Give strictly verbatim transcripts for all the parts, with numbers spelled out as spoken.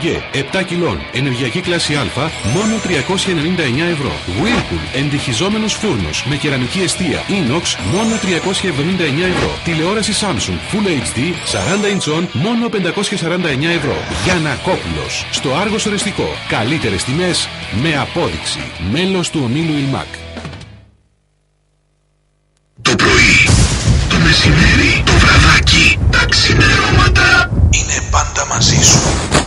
Perrier επτά κιλών, ενεργειακή κλάση Α, μόνο τριακόσια ενενήντα εννέα ευρώ. Whirlpool, εντυχιζόμενος φούρνος με κεραμική εστία Inox, μόνο τριακόσια εβδομήντα εννέα ευρώ. Τηλεόραση Samsung Full έιτς ντι σαράντα ιντσών, μόνο πεντακόσια σαράντα εννέα ευρώ. Γιαννακόπουλος, στο Άργος Οριστικό. Καλύτερες τιμές με απόδειξη. Μέλος του ομίλου Ιλμάκ. Το πρωί, το μεσημέρι, το βραδάκι, τα ξημερώματα είναι πάντα μαζί σου.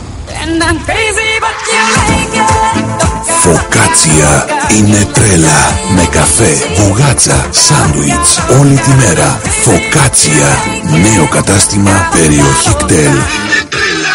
Φωκάτσια είναι τρέλα. Με καφέ, μπουγάτσα, σάντουιτς όλη τη μέρα. Φωκάτσια, νέο κατάστημα περιοχή κτέλ. Είναι τρέλα.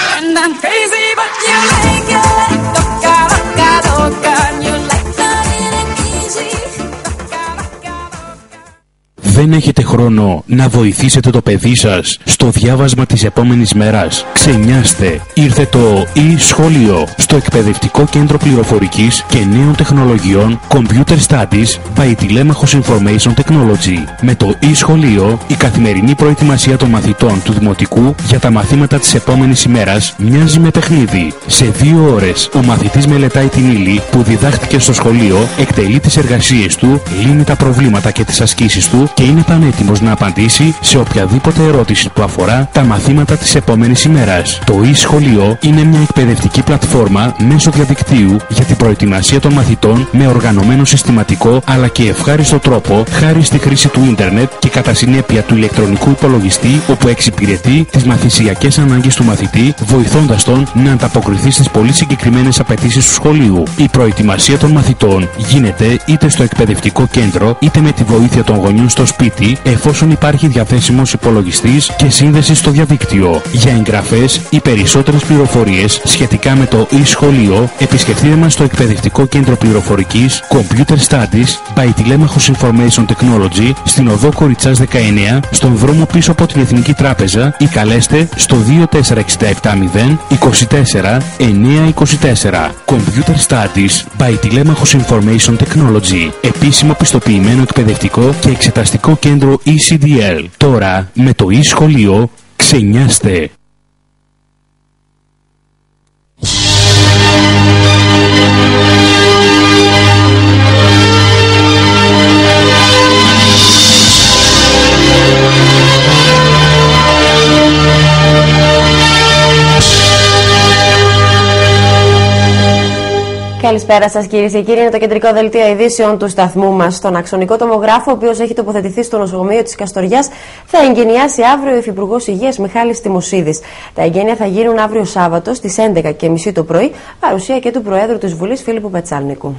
Δεν έχετε χρόνο να βοηθήσετε το παιδί σας στο διάβασμα της επόμενης μέρας? Ξενιάστε. Ήρθε το e-σχολείο στο Εκπαιδευτικό Κέντρο Πληροφορικής και Νέων Τεχνολογιών Computer Studies by Τηλέμαχος Information Technology. Με το e-σχολείο, η καθημερινή προετοιμασία των μαθητών του Δημοτικού για τα μαθήματα της επόμενης ημέρας μοιάζει με παιχνίδι. Σε δύο ώρες, ο μαθητής μελετάει την ύλη που διδάχτηκε στο σχολείο, εκτελεί τις εργασίες του, λύνει τα προβλήματα και τις ασκήσεις του και είναι πανέτοιμος να απαντήσει σε οποιαδήποτε ερώτηση που αφορά τα μαθήματα της επόμενης ημέρας. Το e-σχολείο είναι μια εκπαιδευτική πλατφόρμα μέσω διαδικτύου για την προετοιμασία των μαθητών με οργανωμένο συστηματικό αλλά και ευχάριστο τρόπο, χάρη στη χρήση του ίντερνετ και κατά συνέπεια του ηλεκτρονικού υπολογιστή, όπου εξυπηρετεί τις μαθησιακές ανάγκες του μαθητή, βοηθώντας τον να ανταποκριθεί στις πολύ συγκεκριμένες απαιτήσεις του σχολείου. Η προετοιμασία των μαθητών γίνεται είτε στο εκπαιδευτικό κέντρο είτε με τη βοήθεια των γονιών στο σπίτι, εφόσον υπάρχει διαθέσιμος υπολογιστής και σύνδεση στο διαδίκτυο. Για εγγραφές ή περισσότερες πληροφορίες σχετικά με το e-σχολείο, επισκεφτείτε μας στο Εκπαιδευτικό Κέντρο Πληροφορικής Computer Studies by Τηλέμαχος Information Technology στην οδό Κοριτσάς δεκαεννέα, στον δρόμο πίσω από την Εθνική Τράπεζα, ή καλέστε στο δύο τέσσερα έξι επτά μηδέν είκοσι τέσσερα εννιακόσια είκοσι τέσσερα. Computer Studies by Τηλέμαχος Information Technology. Επίσημο πιστοποιημένο εκπαιδευτικό και εξεταστικό κέντρο ι σι ντι ελ. Τώρα με το e-σχολείο ξενιάστε. Καλησπέρα σας κυρίες και κύριοι. Είναι το κεντρικό δελτίο ειδήσεων του σταθμού μας. Στον αξονικό τομογράφο, ο οποίος έχει τοποθετηθεί στο νοσοκομείο της Καστοριάς, θα εγγενιάσει αύριο ο Υφυπουργός Υγείας Μιχάλης Τιμοσίδης. Τα εγγένεια θα γίνουν αύριο Σάββατο στις έντεκα και μισή το πρωί, παρουσία και του Προέδρου της Βουλής Φίλιππου Πετσάλνικου.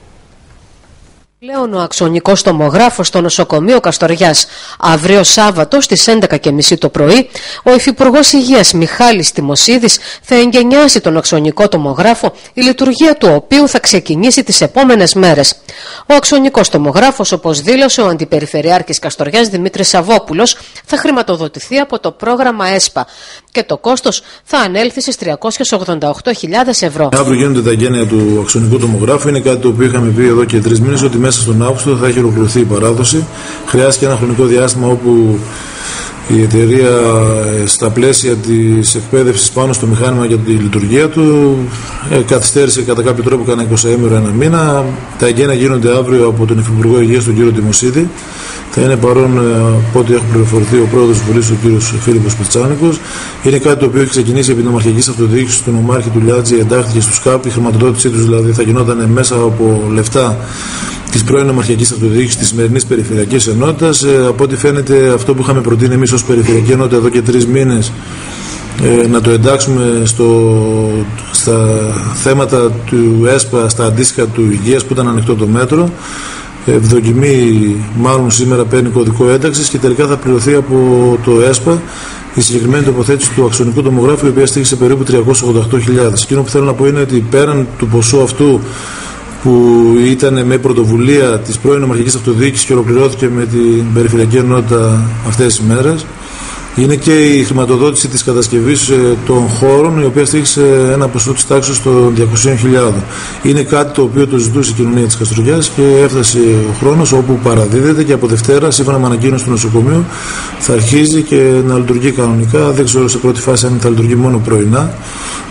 Πλέον ο αξονικός τομογράφος στο νοσοκομείο Καστοριάς. Αύριο Σάββατο στις έντεκα και μισή το πρωί, ο Υφυπουργός Υγείας Μιχάλης Τιμοσίδης θα εγγενιάσει τον αξονικό τομογράφο, η λειτουργία του οποίου θα ξεκινήσει τις επόμενες μέρες. Ο αξονικός τομογράφος, όπως δήλωσε ο Αντιπεριφερειάρχης Καστοριάς Δημήτρης Σαββόπουλος, θα χρηματοδοτηθεί από το πρόγραμμα ΕΣΠΑ και το κόστος θα ανέλθει στις τριακόσιες ογδόντα οκτώ χιλιάδες ευρώ. Αύριο γίνονται τα εγγένεια του αξονικού τομογράφου. Είναι κάτι το οποίο είχαμε πει εδώ και τρεις μήνες, ότι μέσα στον Αύγουστο θα έχει ολοκληρωθεί η παράδοση. Χρειάστηκε ένα χρονικό διάστημα όπου η εταιρεία, στα πλαίσια της εκπαίδευσης πάνω στο μηχάνημα για τη λειτουργία του, καθυστέρησε κατά κάποιο τρόπο κανένα εικοσαήμερο, ένα μήνα. Τα εγγένεια γίνονται αύριο από τον Υφυπουργό Υγείας, τον κύριο Τιμοσίδη. Θα είναι παρόν, από ό,τι έχω πληροφορηθεί, ο πρόεδρος της Βουλής, ο κύριος Φίλιππος Πετσάλνικος. Είναι κάτι το οποίο έχει ξεκινήσει επί νομαρχιακής αυτοδιοίκησης του νομάρχη του Λιάτζη, εντάχθηκε στους ΚΑΠ. Η χρηματοδότησή τους δηλαδή θα γινόταν μέσα από λεφτά της πρώην νομαρχιακής αυτοδιοίκησης της σημερινής Περιφερειακής Ενότητας. Ε, από ό,τι φαίνεται, αυτό που είχαμε προτείνει εμείς ως Περιφερειακή Ενότητα εδώ και τρεις μήνες, ε, να το εντάξουμε στο, στα θέματα του ΕΣΠΑ, στα αντίστοιχα του υγείας που ήταν ανοιχτό το μέτρο. Ευδοκιμή μάλλον σήμερα παίρνει κωδικό ένταξης και τελικά θα πληρωθεί από το ΕΣΠΑ η συγκεκριμένη τοποθέτηση του αξονικού τομογράφου, η οποία στήχησε περίπου τριακόσιες ογδόντα οκτώ χιλιάδες. Εκείνο που θέλω να πω είναι ότι πέραν του ποσού αυτού, που ήταν με πρωτοβουλία της πρώην νομαρχιακής αυτοδιοίκησης και ολοκληρώθηκε με την Περιφερειακή Ενότητα αυτές τις ημέρες, είναι και η χρηματοδότηση της κατασκευής των χώρων, η οποία στήχησε ένα ποσό της τάξης των διακόσιες χιλιάδες. Είναι κάτι το οποίο το ζητούσε η κοινωνία της Καστοριάς και έφτασε ο χρόνος όπου παραδίδεται και από Δευτέρα, σύμφωνα με ανακοίνωση του νοσοκομείου, θα αρχίζει και να λειτουργεί κανονικά. Δεν ξέρω σε πρώτη φάση αν θα λειτουργεί μόνο πρωινά,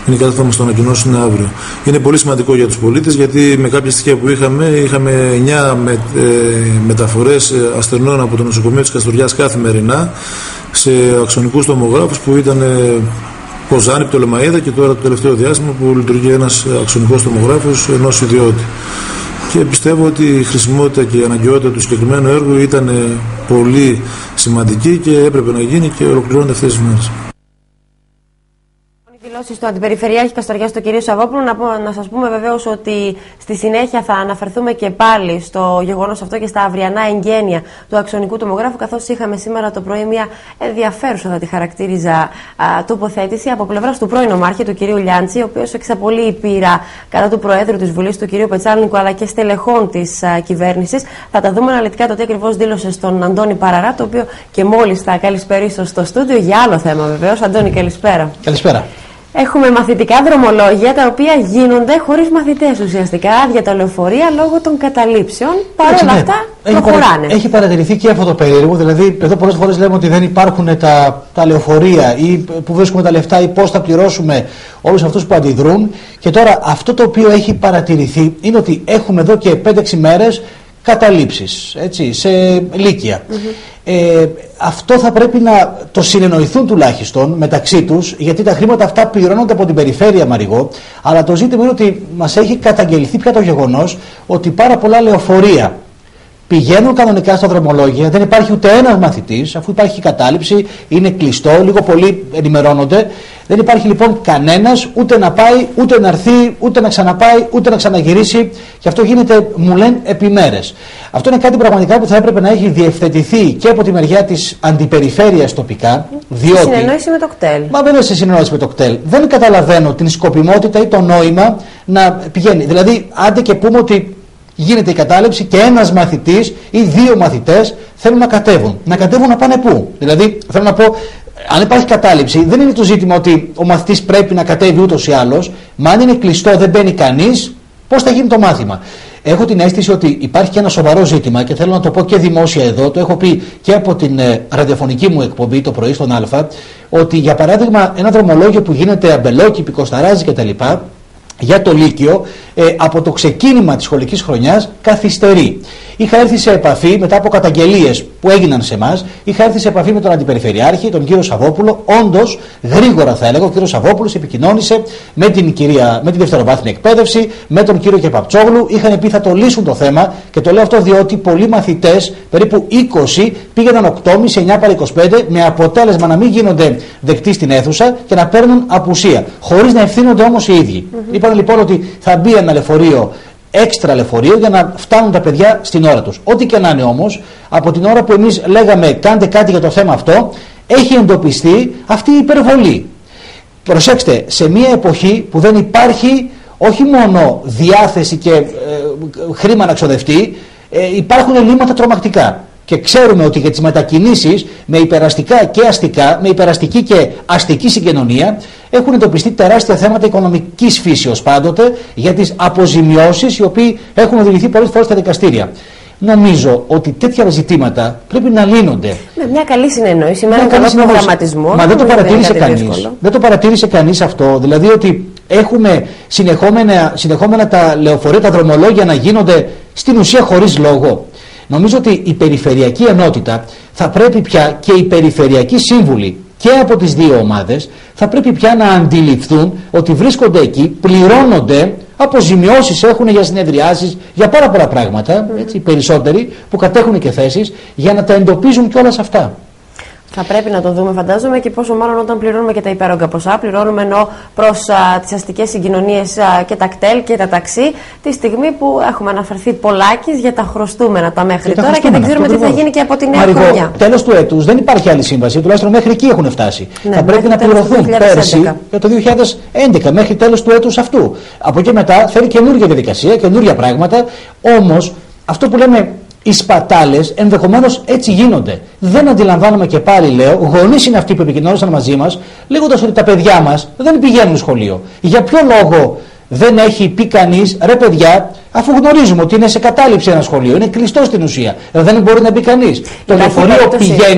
Είναι κάτι που θα μας το ανακοινώσουν αύριο. Είναι πολύ σημαντικό για τους πολίτες, γιατί με κάποια στοιχεία που είχαμε, είχαμε εννιά με, ε, μεταφορές ασθενών από το νοσοκομείο της Καστοριάς καθημερινά σε αξονικούς τομογράφους που ήταν ε, Κοζάνη, Πτολεμαΐδα, και τώρα το τελευταίο διάστημα που λειτουργεί ένας αξονικός τομογράφος ενός ιδιώτη. Και πιστεύω ότι η χρησιμότητα και η αναγκαιότητα του συγκεκριμένου έργου ήταν πολύ σημαντική και έπρεπε να γίνει και ολοκληρώνεται αυτές τις μέρες. Δηλώσεις του Αντιπεριφερειάρχη Καστοριάς, του κ. Σαββόπουλου. Να, να σας πούμε βεβαίως ότι στη συνέχεια θα αναφερθούμε και πάλι στο γεγονός αυτό και στα αυριανά εγγένεια του αξονικού τομογράφου, καθώς είχαμε σήμερα το πρωί μια ενδιαφέρουσα, θα τη χαρακτήριζα, α, τοποθέτηση από πλευράς του πρώην ομάρχη, του κ. Λιάντση, ο οποίος εξαπολύει πείρα κατά του Προέδρου της Βουλής, του κ. Πετσάλνικου, αλλά και στελεχών της κυβέρνησης. Θα τα δούμε αναλυτικά το τι ακριβώς δήλωσε στον Αντώνη Παραρά, το οποίο και μόλις θα καλησπερίσω στο στούντιο για άλλο θέμα βεβαίως. Αντώνη, καλησπέρα. Καλησπέρα. Έχουμε μαθητικά δρομολόγια τα οποία γίνονται χωρίς μαθητές ουσιαστικά, άδεια τα λεωφορεία λόγω των καταλήψεων. Παρ' όλα ναι. αυτά προχωράνε. Έχει, έχει παρατηρηθεί και αυτό το περίεργο. Δηλαδή, εδώ πολλές φορές λέμε ότι δεν υπάρχουν τα, τα λεωφορεία ή που βρίσκουμε τα λεφτά ή πώς θα πληρώσουμε όλους αυτούς που αντιδρούν. Και τώρα αυτό το οποίο έχει παρατηρηθεί είναι ότι έχουμε εδώ και πέντε έξι μέρες καταλήψεις, έτσι, σε λύκεια. Mm-hmm. Ε, αυτό θα πρέπει να το συνεννοηθούν τουλάχιστον μεταξύ τους, γιατί τα χρήματα αυτά πληρώνονται από την περιφέρεια, Μαριγό, αλλά το ζήτημα είναι ότι μας έχει καταγγελθεί πια το γεγονός ότι πάρα πολλά λεωφορεία πηγαίνουν κανονικά στα δρομολόγια, δεν υπάρχει ούτε ένας μαθητής, αφού υπάρχει κατάληψη, είναι κλειστό, λίγο πολύ ενημερώνονται. Δεν υπάρχει λοιπόν κανένας ούτε να πάει, ούτε να έρθει, ούτε να ξαναπάει, ούτε να ξαναγυρίσει, και αυτό γίνεται, μου λένε, επί μέρες. Αυτό είναι κάτι πραγματικά που θα έπρεπε να έχει διευθετηθεί και από τη μεριά της αντιπεριφέρειας τοπικά. Διότι, σε συνεννόηση με το κτέλ. Μα βέβαια σε συνεννόηση με το κτέλ. Δεν καταλαβαίνω την σκοπιμότητα ή το νόημα να πηγαίνει. Δηλαδή, άντε και πούμε ότι γίνεται η κατάληψη και ένας μαθητής ή δύο μαθητές θέλουν να κατέβουν. Να κατέβουν να πάνε πού? Δηλαδή, θέλω να πω, αν υπάρχει κατάληψη, δεν είναι το ζήτημα ότι ο μαθητής πρέπει να κατέβει ούτως ή άλλως, μα αν είναι κλειστό, δεν μπαίνει κανείς, πώς θα γίνει το μάθημα? Έχω την αίσθηση ότι υπάρχει και ένα σοβαρό ζήτημα και θέλω να το πω και δημόσια εδώ, το έχω πει και από την ε, ραδιοφωνική μου εκπομπή το πρωί στον Α, ότι για παράδειγμα ένα δρομολόγιο που γίνεται αμπελόκηπη, κοσταράζει κτλ. Για το Λύκειο, ε, από το ξεκίνημα της σχολικής χρονιάς καθυστερεί. Είχα έρθει σε επαφή μετά από καταγγελίες που έγιναν σε εμάς, είχα έρθει σε επαφή με τον Αντιπεριφερειάρχη, τον κύριο Σαββόπουλο. Όντως, γρήγορα θα έλεγα, ο κύριος Σαββόπουλος επικοινώνησε με την, κυρία, με την δευτεροβάθμια εκπαίδευση, με τον κύριο Κεπαπτσόγλου. Είχαν πει θα το λύσουν το θέμα, και το λέω αυτό διότι πολλοί μαθητές, περίπου είκοσι, πήγαιναν οκτώ και μισή, εννιά παρά είκοσι πέντε, με αποτέλεσμα να μην γίνονται δεκτοί στην αίθουσα και να παίρνουν απουσία, χωρίς να ευθύνονται όμως οι ίδιοι. Mm-hmm. Είπαν λοιπόν ότι θα μπει ένα λεωφορείο, έξτρα λεωφορείο, για να φτάνουν τα παιδιά στην ώρα τους. Ό,τι και να είναι όμως, από την ώρα που εμείς λέγαμε κάντε κάτι για το θέμα αυτό, έχει εντοπιστεί αυτή η υπερβολή. Προσέξτε, σε μια εποχή που δεν υπάρχει όχι μόνο διάθεση και ε, χρήμα να ξοδευτεί, ε, υπάρχουν ελλείμματα τρομακτικά. Και ξέρουμε ότι για τις μετακινήσεις με υπεραστικά και αστικά, με υπεραστική και αστική συγκοινωνία, έχουν εντοπιστεί τεράστια θέματα οικονομικής φύσεως πάντοτε για τις αποζημιώσεις, οι οποίοι έχουν οδηγηθεί πολλές φορές στα δικαστήρια. Νομίζω ότι τέτοια ζητήματα πρέπει να λύνονται. Με μια καλή συνεννόηση, με έναν καλό προγραμματισμό. Μα δεν το παρατήρησε κανείς. Δεν το παρατήρησε κανείς αυτό. Δηλαδή ότι έχουμε συνεχόμενα, συνεχόμενα τα λεωφορεία, τα δρομολόγια να γίνονται στην ουσία χωρίς λόγο. Νομίζω ότι η περιφερειακή ενότητα θα πρέπει πια, και οι περιφερειακοί σύμβουλοι και από τις δύο ομάδες θα πρέπει πια να αντιληφθούν ότι βρίσκονται εκεί, πληρώνονται, αποζημιώσεις έχουν για συνεδριάσεις, για πάρα πολλά πράγματα, έτσι, περισσότεροι που κατέχουν και θέσεις, για να τα εντοπίζουν και όλα αυτά. Θα πρέπει να το δούμε, φαντάζομαι, και πόσο μάλλον όταν πληρώνουμε και τα υπέρογκα ποσά. Πληρώνουμε ενώ προς τις αστικές συγκοινωνίες και τα κτέλ και τα ταξί, τη στιγμή που έχουμε αναφερθεί πολλάκις για τα χρωστούμενα τα μέχρι και τώρα τα και δεν ξέρουμε τι θα γίνει και από την νέα χρονιά. Τέλος του έτους δεν υπάρχει άλλη σύμβαση, τουλάχιστον μέχρι εκεί έχουν φτάσει. Ναι, θα πρέπει να πληρωθούν πέρσι για το δύο χιλιάδες έντεκα, μέχρι τέλος του έτους αυτού. Από εκεί μετά θέλει καινούργια διαδικασία, καινούργια πράγματα, όμως αυτό που λέμε. Οι σπατάλες ενδεχομένως έτσι γίνονται. Δεν αντιλαμβάνομαι, και πάλι λέω, γονείς είναι αυτοί που επικοινώνησαν μαζί μας, λέγοντας ότι τα παιδιά μας δεν πηγαίνουν σχολείο. Για ποιο λόγο δεν έχει πει κανείς, ρε παιδιά, αφού γνωρίζουμε ότι είναι σε κατάληψη ένα σχολείο, είναι κλειστό στην ουσία, δεν μπορεί να μπει κανείς. Το λεωφορείο πηγαίνει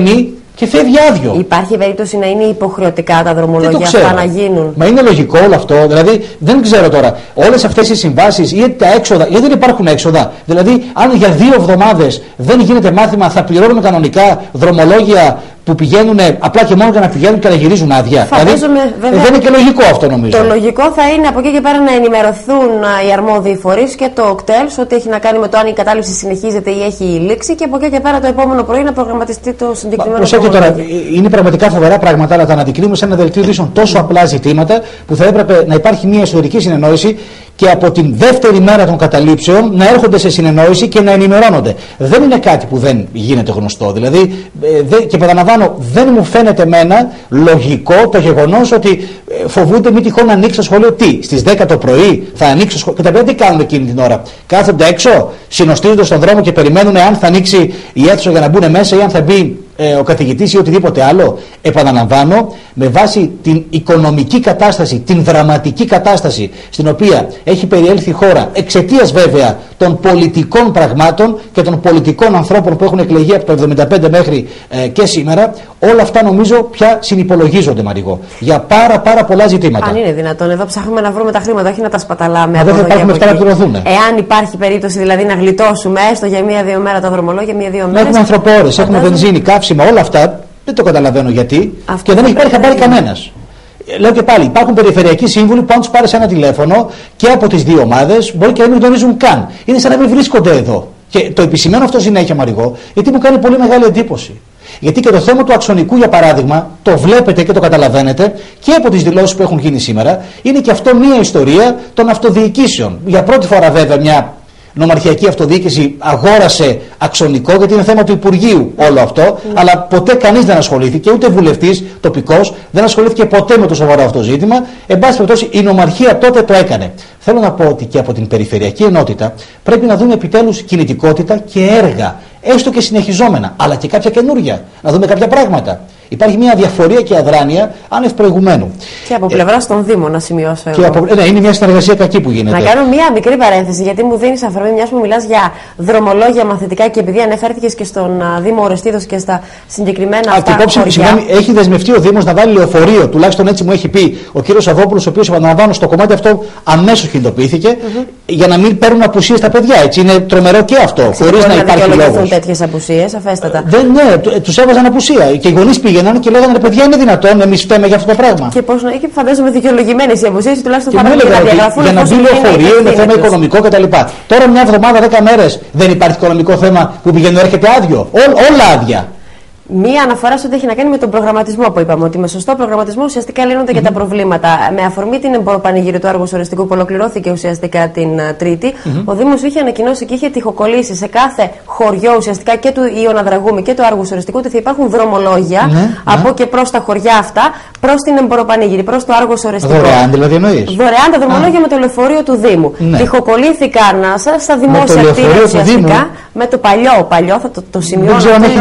και φεύγει άδειο. Υπάρχει περίπτωση να είναι υποχρεωτικά τα δρομολόγια αυτά να γίνουν? Μα είναι λογικό όλο αυτό. Δηλαδή, δεν ξέρω τώρα, όλες αυτές οι συμβάσεις ή τα έξοδα, γιατί δεν υπάρχουν έξοδα. Δηλαδή, αν για δύο εβδομάδες δεν γίνεται μάθημα, θα πληρώνουμε κανονικά δρομολόγια που πηγαίνουν απλά και μόνο για να πηγαίνουν και να γυρίζουν άδεια. Δηλαδή, δεν είναι και λογικό αυτό, νομίζω. Το λογικό θα είναι από εκεί και πέρα να ενημερωθούν οι αρμόδιοι φορείς και το ΟΚΤΕΛ ό,τι έχει να κάνει με το αν η κατάληψη συνεχίζεται ή έχει λήξει, και από εκεί και πέρα το επόμενο πρωί να προγραμματιστεί το συγκεκριμένο. Προσέξτε τώρα, είναι πραγματικά φοβερά πράγματα, αλλά τα αναδεικνύουμε σε ένα δελτίο ειδήσεων τόσο απλά ζητήματα που θα έπρεπε να υπάρχει μια εσωτερική συνεννόηση και από την δεύτερη μέρα των καταλήψεων να έρχονται σε συνεννόηση και να ενημερώνονται. Δεν είναι κάτι που δεν γίνεται γνωστό. Δηλαδή, δε, και επαναλαμβάνω, δεν μου φαίνεται εμένα λογικό το γεγονός ότι φοβούνται μη τυχόν να ανοίξει το σχολείο. Τι, στις δέκα το πρωί θα ανοίξει το σχολείο? Και τα παιδιά τι κάνουν εκείνη την ώρα? Κάθονται έξω, συνοστίζονται στον δρόμο και περιμένουν αν θα ανοίξει η αίθουσα για να μπουν μέσα ή αν θα μπει ε, ο καθηγητής ή οτιδήποτε άλλο. Επαναλαμβάνω, με βάση την οικονομική κατάσταση, την δραματική κατάσταση στην οποία έχει περιέλθει η χώρα, εξαιτίας βέβαια των πολιτικών πραγμάτων και των πολιτικών ανθρώπων που έχουν εκλεγεί από το εβδομήντα πέντε μέχρι ε, και σήμερα, όλα αυτά νομίζω πια συνυπολογίζονται, Μαριγό, για πάρα πάρα πολλά ζητήματα. Αν είναι δυνατόν, εδώ ψάχνουμε να βρούμε τα χρήματα, όχι να τα σπαταλάμε. Μα δεν θα υπάρχουν αυτά να πληρωθούν. Εάν υπάρχει περίπτωση δηλαδή να γλιτώσουμε έστω για μία-δύο μέρα τα δρομολόγια, μία-δύο μέρες. Έχουμε ανθρωπόρες, έχουμε βενζίνη, καύσιμα, όλα αυτά δεν το καταλαβαίνω γιατί. Αυτό και δεν έχει πάρει χαμπάρι κανένας. Λέω και πάλι, υπάρχουν περιφερειακοί σύμβουλοι που αν του πάρει ένα τηλέφωνο και από τις δύο ομάδες μπορεί και να μην γνωρίζουν καν. Είναι σαν να μην βρίσκονται εδώ. Και το επισημαίνω αυτό συνέχεια, Μαριγό, γιατί μου κάνει πολύ μεγάλη εντύπωση. Γιατί και το θέμα του Αξονικού, για παράδειγμα, το βλέπετε και το καταλαβαίνετε και από τις δηλώσεις που έχουν γίνει σήμερα, είναι και αυτό μια ιστορία των αυτοδιοικήσεων. Για πρώτη φορά, βέβαια, μια νομαρχιακή αυτοδιοίκηση αγόρασε Αξονικό, γιατί είναι θέμα του Υπουργείου όλο αυτό, mm. αλλά ποτέ κανείς δεν ασχολήθηκε, ούτε βουλευτής τοπικός δεν ασχολήθηκε ποτέ με το σοβαρό αυτό ζήτημα. Εν πάση περιπτώσει, η νομαρχία τότε το έκανε. Θέλω να πω ότι και από την περιφερειακή ενότητα πρέπει να δούμε επιτέλους κινητικότητα και έργα, έστω και συνεχιζόμενα, αλλά και κάποια καινούργια, να δούμε κάποια πράγματα. Υπάρχει μια διαφορία και αδράνεια άνευ προηγουμένου. Και από πλευρά ε, των Δήμων, να σημειώσω εγώ. Από, ναι, είναι μια συνεργασία κακή που γίνεται. Να κάνω μια μικρή παρένθεση, γιατί μου δίνει αφορμή, μια που μιλάς για δρομολόγια μαθητικά και επειδή ανέφερθηκες και στον uh, Δήμο Ορεστίδος και στα συγκεκριμένα αυτά χωριά. Συγγνώμη, έχει δεσμευτεί ο Δήμος να βάλει λεωφορείο, τουλάχιστον έτσι μου έχει πει ο κύριος Σαββόπουλος, ο οποίος, επαναλαμβάνω, στο κομμάτι αυτό αμέσως κινητοποιήθηκε, mm-hmm. για να μην παίρνουν απουσίες τα παιδιά. Έτσι είναι τρομερό και αυτό. Χωρίς να υπάρχει λόγος. Δεν δικαιολογηθούν τέτοιες απουσίες, αφέστατα. Δεν, ναι, τους έβαζαν απουσία. Και οι γονείς πήγαιναν και λέγανε, παιδιά, είναι δυνατόν, εμείς φταίμε για αυτό το πράγμα. Και πώς να. Και φαντάζομαι δικαιολογημένες οι απουσίες, τουλάχιστον θα πρέπει να διαγραφούν. Για να μπει λεωφορείο είναι θέμα οικονομικό κτλ. Τώρα μια εβδομάδα, δέκα μέρες δεν υπάρχει οικονομικό θέμα που πηγαίνει, έρχεται άδειο. Ό, όλα άδεια. Μία αναφορά σε ό,τι έχει να κάνει με τον προγραμματισμό που είπαμε. Ότι με σωστό προγραμματισμό ουσιαστικά λύνονται mm-hmm. και τα προβλήματα. Με αφορμή την εμποροπανηγύρι του Άργους Ορεστικού που ολοκληρώθηκε ουσιαστικά την uh, Τρίτη, mm-hmm. ο Δήμος είχε ανακοινώσει και είχε τοιχοκολλήσει σε κάθε χωριό ουσιαστικά και του Ιωνα Δραγούμη και του Άργους Ορεστικού ότι θα υπάρχουν δρομολόγια mm-hmm. από mm-hmm. και προς τα χωριά αυτά προς την εμποροπανηγύρι, προς το Άργος Ορεστικό. Δωρεάν δηλαδή εννοείς? Δωρεάν τα δρομολόγια ah. με το λεωφορείο του Δήμου. Mm-hmm. Τοιχοκολλήθηκαν στα δημόσια κτίρια ουσιαστικά με το παλιό. Παλιό θα το, το σημειώνω.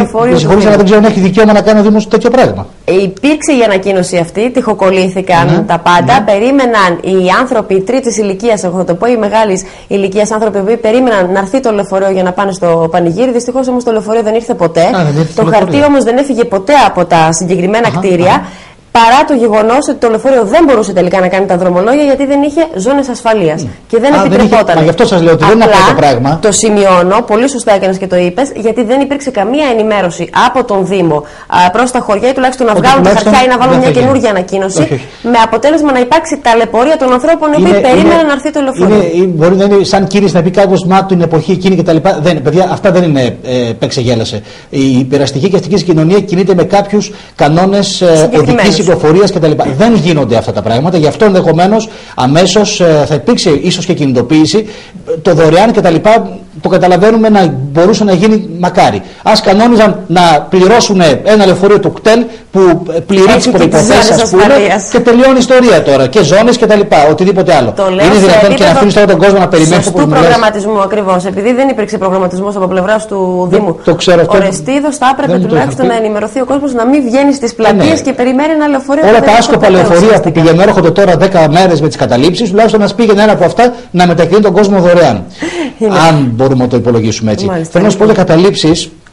Δεν ξέρω αν έχει δικαίωμα να κάνει ο Δήμος τέτοιο πράγμα. Υπήρξε η ανακοίνωση αυτή, τοιχοκολλήθηκαν ναι, τα πάντα. Ναι. Περίμεναν οι άνθρωποι τρίτης ηλικίας, εγώ θα το πω, οι μεγάλης ηλικίας άνθρωποι που περίμεναν να έρθει το λεωφορείο για να πάνε στο πανηγύρι. Δυστυχώς όμως το λεωφορείο δεν ήρθε ποτέ. Α, δεν το χαρτί όμως δεν έφυγε ποτέ από τα συγκεκριμένα αχα, κτίρια. Αχα. Παρά το γεγονός ότι το λεωφορείο δεν μπορούσε τελικά να κάνει τα δρομολόγια γιατί δεν είχε ζώνες ασφαλείας. Mm. Και δεν επιτρεπόταν. Μα γι' αυτό σας λέω ότι δεν είναι αυτό το πράγμα. Το σημειώνω, πολύ σωστά έκανες και το είπες, γιατί δεν υπήρξε καμία ενημέρωση από τον Δήμο προς τα χωριά ή τουλάχιστον να βγάλουν τα χαρτιά ή να βάλουν μια καινούργια ανακοίνωση. Όχι, όχι. Με αποτέλεσμα να υπάρξει ταλαιπωρία των ανθρώπων οι οποίοι περίμεναν να έρθει το λεωφορείο. Είναι, μπορεί να είναι σαν κύριος να πει κάποιος μα την εποχή εκείνη κτλ. Παιδιά, αυτά δεν είναι ε, πεξεγέλασε. Η περαστική και αστική κοινωνία κινείται με κάποιους κανόνες ε, οδικής κυκλοφορίας κτλ. Δεν γίνονται αυτά τα πράγματα, γι' αυτό ενδεχομένως αμέσως ε, θα υπήρξε ίσως και κινητοποίηση. Το δωρεάν κτλ. Το καταλαβαίνουμε να μπορούσε να γίνει μακάρι. Ας κανόνιζαν να πληρώσουν ένα λεωφορείο του κτέλ που πληρεί τις προϋποθέσεις, ας πούμε, και τελειώνει η ιστορία τώρα. Και ζώνες κτλ. Οτιδήποτε άλλο. Είναι δυνατόν και να αφήνεις τώρα τον κόσμο να περιμένει αυτό που μιλάς. Προγραμματισμού ακριβώς. Επειδή δεν υπήρξε προγραμματισμός από πλευράς του Δήμου. Το ξέρω αυτό. Ο Ρεστίδος θα έπρεπε τουλάχιστον να ενημερωθεί ο κόσμος να μην βγαίνει στις πλατείες και περιμένει ένα λεωφορείο. Όλα τα άσκοπα λεωφορεία που πηγαίνουν έρχονται τώρα δέκα μέρες με τις καταλήψεις, τουλάχιστον να πήγαινε ένα από αυτά να μετακινεί τον κόσμο δωρεάν. Αν μπορούμε να το υπολογίσουμε έτσι. Θέλω να σου πω ότι καταλήψεις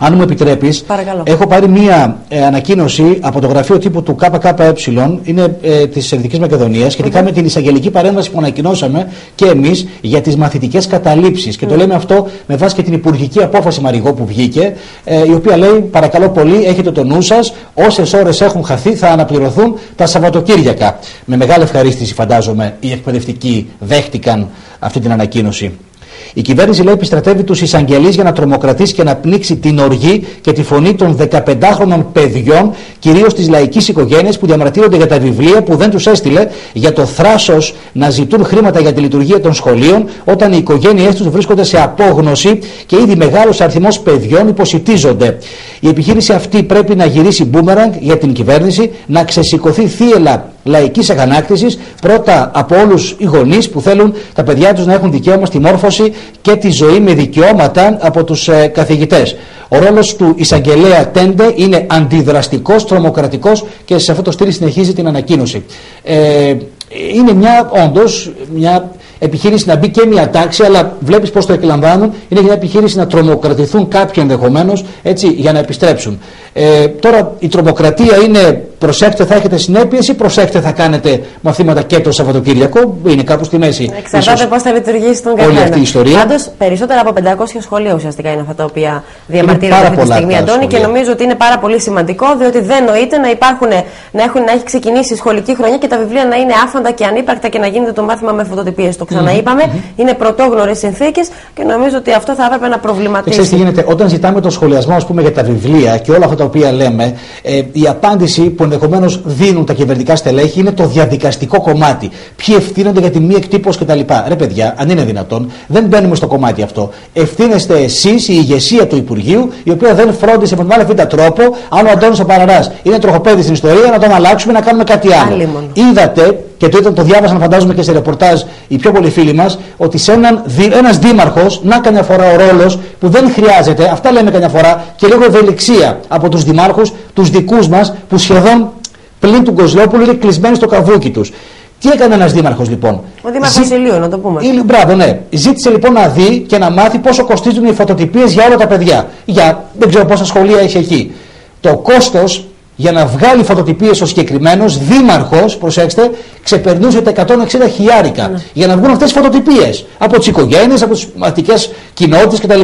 Αν μου επιτρέπεις, έχω πάρει μία ε, ανακοίνωση από το γραφείο τύπου του ΚΚΕ, είναι ε, της Δυτικής Μακεδονίας, σχετικά mm-hmm. με την εισαγγελική παρέμβαση που ανακοινώσαμε και εμείς για τις μαθητικές καταλήψεις. Και mm-hmm. το λέμε αυτό με βάση και την υπουργική απόφαση, Μαριγό, που βγήκε, ε, η οποία λέει: παρακαλώ πολύ, έχετε το νου σας, όσες ώρες έχουν χαθεί θα αναπληρωθούν τα Σαββατοκύριακα. Με μεγάλη ευχαρίστηση, φαντάζομαι, οι εκπαιδευτικοί δέχτηκαν αυτή την ανακοίνωση. Η κυβέρνηση, λέει, επιστρατεύει τους εισαγγελείς για να τρομοκρατήσει και να πνίξει την οργή και τη φωνή των δεκαπεντάχρονων παιδιών, κυρίως της λαϊκής οικογένειας, που διαμαρτύρονται για τα βιβλία που δεν τους έστειλε, για το θράσος να ζητούν χρήματα για τη λειτουργία των σχολείων, όταν οι οικογένειές τους βρίσκονται σε απόγνωση και ήδη μεγάλος αριθμός παιδιών υποσιτίζονται. Η επιχείρηση αυτή πρέπει να γυρίσει μπούμεραγκ για την κυβέρνηση, να ξεσηκωθεί θύελλα λαϊκής αγανάκτησης, πρώτα από όλους οι γονείς που θέλουν τα παιδιά τους να έχουν δικαίωμα στη μόρφωση και τη ζωή με δικαιώματα από τους ε, καθηγητές. Ο ρόλος του εισαγγελέα Τέντε είναι αντιδραστικός, τρομοκρατικός, και σε αυτό το στήρι συνεχίζει την ανακοίνωση. Ε, είναι μια, όντως, μια επιχείρηση να μπει και μια τάξη, αλλά βλέπεις πώς το εκλαμβάνουν. Είναι μια επιχείρηση να τρομοκρατηθούν κάποιοι ενδεχομένως, έτσι, για να επιστρέψουν. Ε, τώρα η τρομοκρατία είναι προσέξτε θα έχετε συνέπειες ή προσέξτε θα κάνετε μαθήματα και το Σαββατοκύριακο? Είναι κάπου στη μέση. Εξαρτάται πώς θα λειτουργήσει τον καθένα. Όλη αυτή η ιστορία. Πάντως περισσότερα από πεντακόσια σχολεία ουσιαστικά είναι αυτά τα οποία διαμαρτύρονται αυτή τη στιγμή, Αντώνη, και νομίζω ότι είναι πάρα πολύ σημαντικό, διότι δεν νοείται να, υπάρχουν, να, έχουν, να έχει ξεκινήσει η σχολική χρονιά και τα βιβλία να είναι άφαντα και ανύπαρκτα και να γίνεται το μάθημα με φωτοτυπίες. Το ξαναείπαμε. Mm-hmm. Είναι πρωτόγνωρες συνθήκες και νομίζω ότι αυτό θα έπρεπε να προβληματίσει. Ξέρεις τι γίνεται, όταν ζητάμε το σχολιασμό, ας πούμε, για τα βιβλία και όλα αυτά τα οποία λέμε, ε, η απάντηση που ενδεχομένως δίνουν τα κυβερνητικά στελέχη είναι το διαδικαστικό κομμάτι. Ποιοι ευθύνονται για τη μη εκτύπωση κτλ. Ρε παιδιά, αν είναι δυνατόν, δεν μπαίνουμε στο κομμάτι αυτό. Ευθύνεστε εσείς, η ηγεσία του Υπουργείου, η οποία δεν φρόντισε με τον άλλο β' τρόπο, αν ο Αντώνης ο Παραράς είναι τροχοπέδι στην ιστορία, να τον αλλάξουμε, να κάνουμε κάτι άλλο. Άλλημον. Είδατε, και το, ήταν, το διάβασαν φαντάζομαι και σε ρεπορτάζ οι πιο πολλοί φίλοι μας, ότι σε έναν, ένας δήμαρχος, να καμιά φορά ο ρόλος που δεν χρειάζεται, αυτά λέμε καμιά φορά, και λίγο ευελιξία από τους δημάρχους, τους δικούς μας, που σχεδόν πλην του Κοζλόπουλου είναι κλεισμένοι στο καβούκι τους. Τι έκανε ένας δήμαρχος λοιπόν? Ο δήμαρχος Ζή... Ηλίου, να το πούμε. Ή... Μπράβο, ναι. Ζήτησε λοιπόν να δει και να μάθει πόσο κοστίζουν οι φωτοτυπίες για όλα τα παιδιά. Για δεν ξέρω πόσα σχολεία έχει εκεί. Το κόστος για να βγάλει φωτοτυπίες ο συγκεκριμένος δήμαρχος, προσέξτε, ξεπερνούσε τα εκατόν εξήντα χιλιάρικα ναι. για να βγουν αυτές τις φωτοτυπίες από τις οικογένειες, από τις μαθητικές κοινότητες κτλ.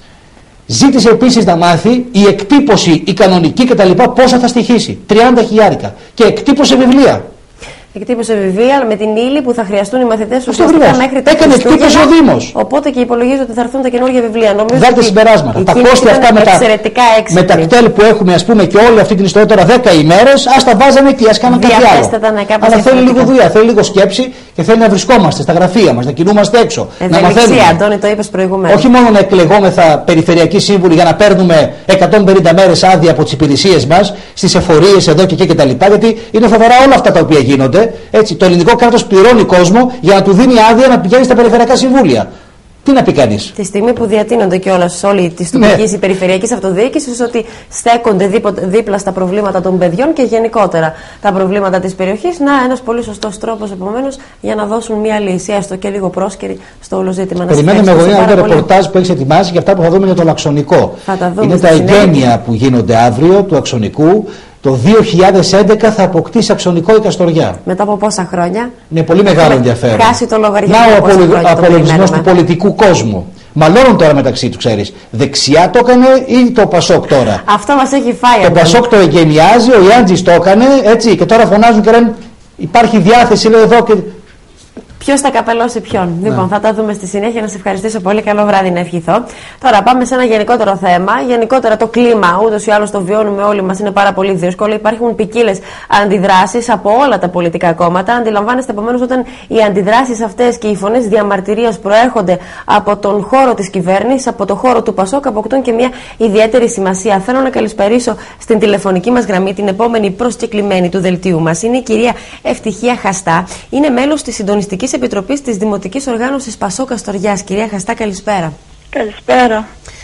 Ζήτησε επίσης να μάθει η εκτύπωση, η κανονική κτλ. Πόσα θα στοιχήσει. τριάντα χιλιάρικα. Και εκτύπωσε βιβλία. Εκτύπωσε βιβλία με την ύλη που θα χρειαστούν οι μαθητές ουσιαστικά μέχρι τα Έκανε εκτύπωση ο Δήμος. Οπότε και υπολογίζω ότι θα έρθουν τα καινούργια βιβλία. Βγάλτε συμπεράσματα. Τα κόστη αυτά με τα, με τα κτέλ που έχουμε, ας πούμε, και όλη αυτή την ιστορία τώρα δέκα ημέρες, ας τα βάζαμε και ας κάναμε κάτι άλλο. Ναι, αλλά θέλει λίγο δουλειά, θέλει λίγο σκέψη και θέλει να βρισκόμαστε στα γραφεία μας, να κινούμαστε έξω. Να μαθαίνουμε. Αντώνη, το είπες προηγουμένως. Όχι μόνο να εκλεγόμεθα περιφερειακοί σύμβουλοι για να παίρνουμε εκατόν πενήντα μέρες άδεια από τις υπηρεσίες μας, στις εφορίες εδώ και εκεί κτλ. Γιατί είναι φοβερά όλα αυτά τα οποία γίνονται. Έτσι, το ελληνικό κράτος πληρώνει κόσμο για να του δίνει άδεια να πηγαίνει στα περιφερειακά συμβούλια. Τι να πει κανείς? Τη στιγμή που διατείνονται κιόλας όλοι τη τοπική ή περιφερειακή αυτοδιοίκηση, ότι στέκονται δίπλα στα προβλήματα των παιδιών και γενικότερα τα προβλήματα της περιοχής. Να, ένας πολύ σωστός τρόπος επομένως για να δώσουν μια λύση, έστω και λίγο πρόσκαιρη στο όλο ζήτημα. Περιμένουμε εγώ ένα ρεπορτάζ που έχει ετοιμάσει για αυτά που θα δούμε για το Λαξονικό. Είναι τα εγγένεια που γίνονται αύριο του Αξονικού. Το δύο χιλιάδες έντεκα θα αποκτήσει Αξονικό η Καστοριά. Μετά από πόσα χρόνια? Είναι πολύ μεγάλο ενδιαφέρον. Χάσει το λογαριασμό. Να ο απολογισμός του πολιτικού κόσμου. Μαλώνουν τώρα μεταξύ του, ξέρεις. Δεξιά το έκανε ή το Πασόκ τώρα? Αυτό μας έχει φάει. Το Πασόκ το εγγενιάζει, ο Ιάντζης το έκανε, έτσι, και τώρα φωνάζουν και λένε υπάρχει διάθεση, λέει εδώ και... Ποιος θα καπελώσει ποιον. Ναι. Λοιπόν, θα τα δούμε στη συνέχεια. Να σε ευχαριστήσω πολύ. Καλό βράδυ, να ευχηθώ. Τώρα πάμε σε ένα γενικότερο θέμα. Γενικότερα το κλίμα, ούτως ή άλλως το βιώνουμε όλοι μας, είναι πάρα πολύ δύσκολο. Υπάρχουν ποικίλες αντιδράσεις από όλα τα πολιτικά κόμματα. Αντιλαμβάνεστε επομένως όταν οι αντιδράσεις αυτές και οι φωνές διαμαρτυρίας προέρχονται από τον χώρο της κυβέρνησης, από το χώρο του Πασόκ, αποκτούν και μια ιδιαίτερη σημασία. Θέλω να καλησπερίσω στην τηλεφωνική μας γραμμή την επόμενη προσκεκλημένη του δελτίου μας. Είναι η κυρία Ευτυχία Χαστά. Είναι μέλος της Συντονιστικής Επιτροπής της Δημοτικής Οργάνωσης Πασόκ Καστοριάς. Κυρία Χαστά, καλησπέρα. Καλησπέρα.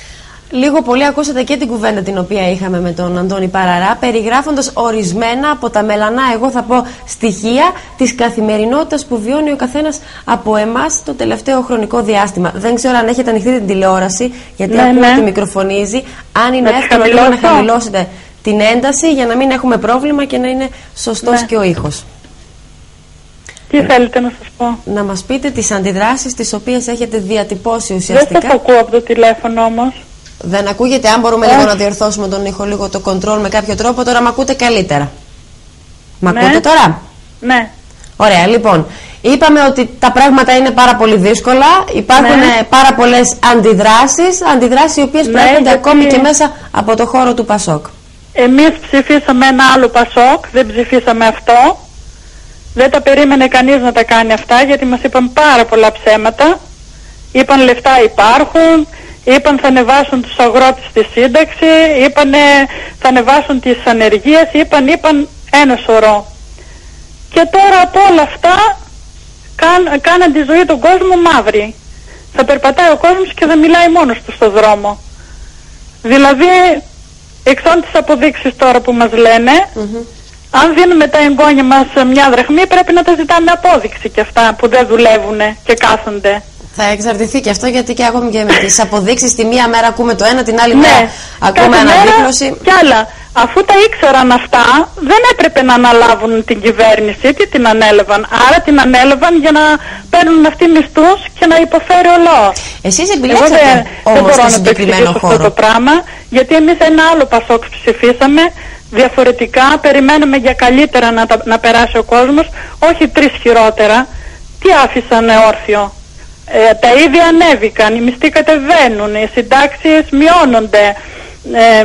Λίγο πολύ ακούσατε και την κουβέντα την οποία είχαμε με τον Αντώνη Παραρά, περιγράφοντας ορισμένα από τα μελανά, εγώ θα πω, στοιχεία της καθημερινότητας που βιώνει ο καθένας από εμάς το τελευταίο χρονικό διάστημα. Δεν ξέρω αν έχετε ανοιχτεί την τηλεόραση, γιατί ναι, ακούω ναι. ότι μικροφωνίζει. Αν είναι να εύκολο λίγο να χαμηλώσετε την ένταση για να μην έχουμε πρόβλημα και να είναι σωστός ναι. και ο ήχος. Τι θέλετε να σας πω? Να μας πείτε τις αντιδράσεις τις οποίες έχετε διατυπώσει ουσιαστικά. Δεν σας ακούω από το τηλέφωνο όμως. Δεν ακούγεται, αν μπορούμε Όχι. λίγο να διορθώσουμε τον ήχο, λίγο το control με κάποιο τρόπο. Τώρα μ' ακούτε καλύτερα. Μ' Ναι. ακούτε τώρα? Ναι. Ωραία, λοιπόν. Είπαμε ότι τα πράγματα είναι πάρα πολύ δύσκολα. Υπάρχουν Ναι. πάρα πολλές αντιδράσεις. Αντιδράσεις οι οποίες Ναι, προέρχονται γιατί... ακόμη και μέσα από το χώρο του Πασόκ. Εμείς ψηφίσαμε ένα άλλο Πασόκ, δεν ψηφίσαμε αυτό. Δεν τα περίμενε κανείς να τα κάνει αυτά, γιατί μας είπαν πάρα πολλά ψέματα. Είπαν λεφτά υπάρχουν, είπαν θα ανεβάσουν τους αγρότες στη σύνταξη, είπαν θα ανεβάσουν τις ανεργίες, είπαν, είπαν ένα σωρό. Και τώρα από όλα αυτά κάν, κάναν τη ζωή του κόσμου μαύρη. Θα περπατάει ο κόσμος και θα μιλάει μόνος του στο δρόμο. Δηλαδή, εξών τις αποδείξεις τώρα που μας λένε, mm-hmm. αν δίνουμε τα εγγόνια μας μια δραχμή, πρέπει να τα ζητάμε απόδειξη και αυτά που δεν δουλεύουν και κάθονται. Θα εξαρτηθεί και αυτό, γιατί και ακόμη και με τις αποδείξεις τη μία μέρα ακούμε το ένα, την άλλη ναι, μέρα ακούμε αναδίπλωση. Κι άλλα. Αφού τα ήξεραν αυτά, δεν έπρεπε να αναλάβουν την κυβέρνηση, τι την ανέλαβαν. Άρα την ανέλαβαν για να παίρνουν αυτοί μισθούς και να υποφέρει ο λαός. Εσείς επιλέξατε όμως το συγκεκριμένο χώρο. Αυτό το πράγμα, γιατί εμείς ένα άλλο Πασόκ ψηφίσαμε διαφορετικά, περιμένουμε για καλύτερα να, τα, να περάσει ο κόσμος, όχι τρεις χειρότερα. Τι άφησαν όρθιο? Ε, τα ίδια ανέβηκαν, οι μισθοί κατεβαίνουν, οι συντάξεις μειώνονται, ε,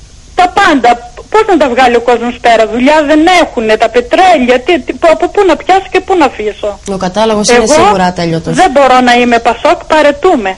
τα πάντα. Πώς να τα βγάλει ο κόσμος πέρα? Δουλειά δεν έχουν, τα πετρέλαια, τι, τι, από πού να πιάσω και πού να αφήσω? Ο κατάλογος είναι σίγουρα ατέλειωτος. Δεν μπορώ να είμαι Πασόκ, παρετούμε.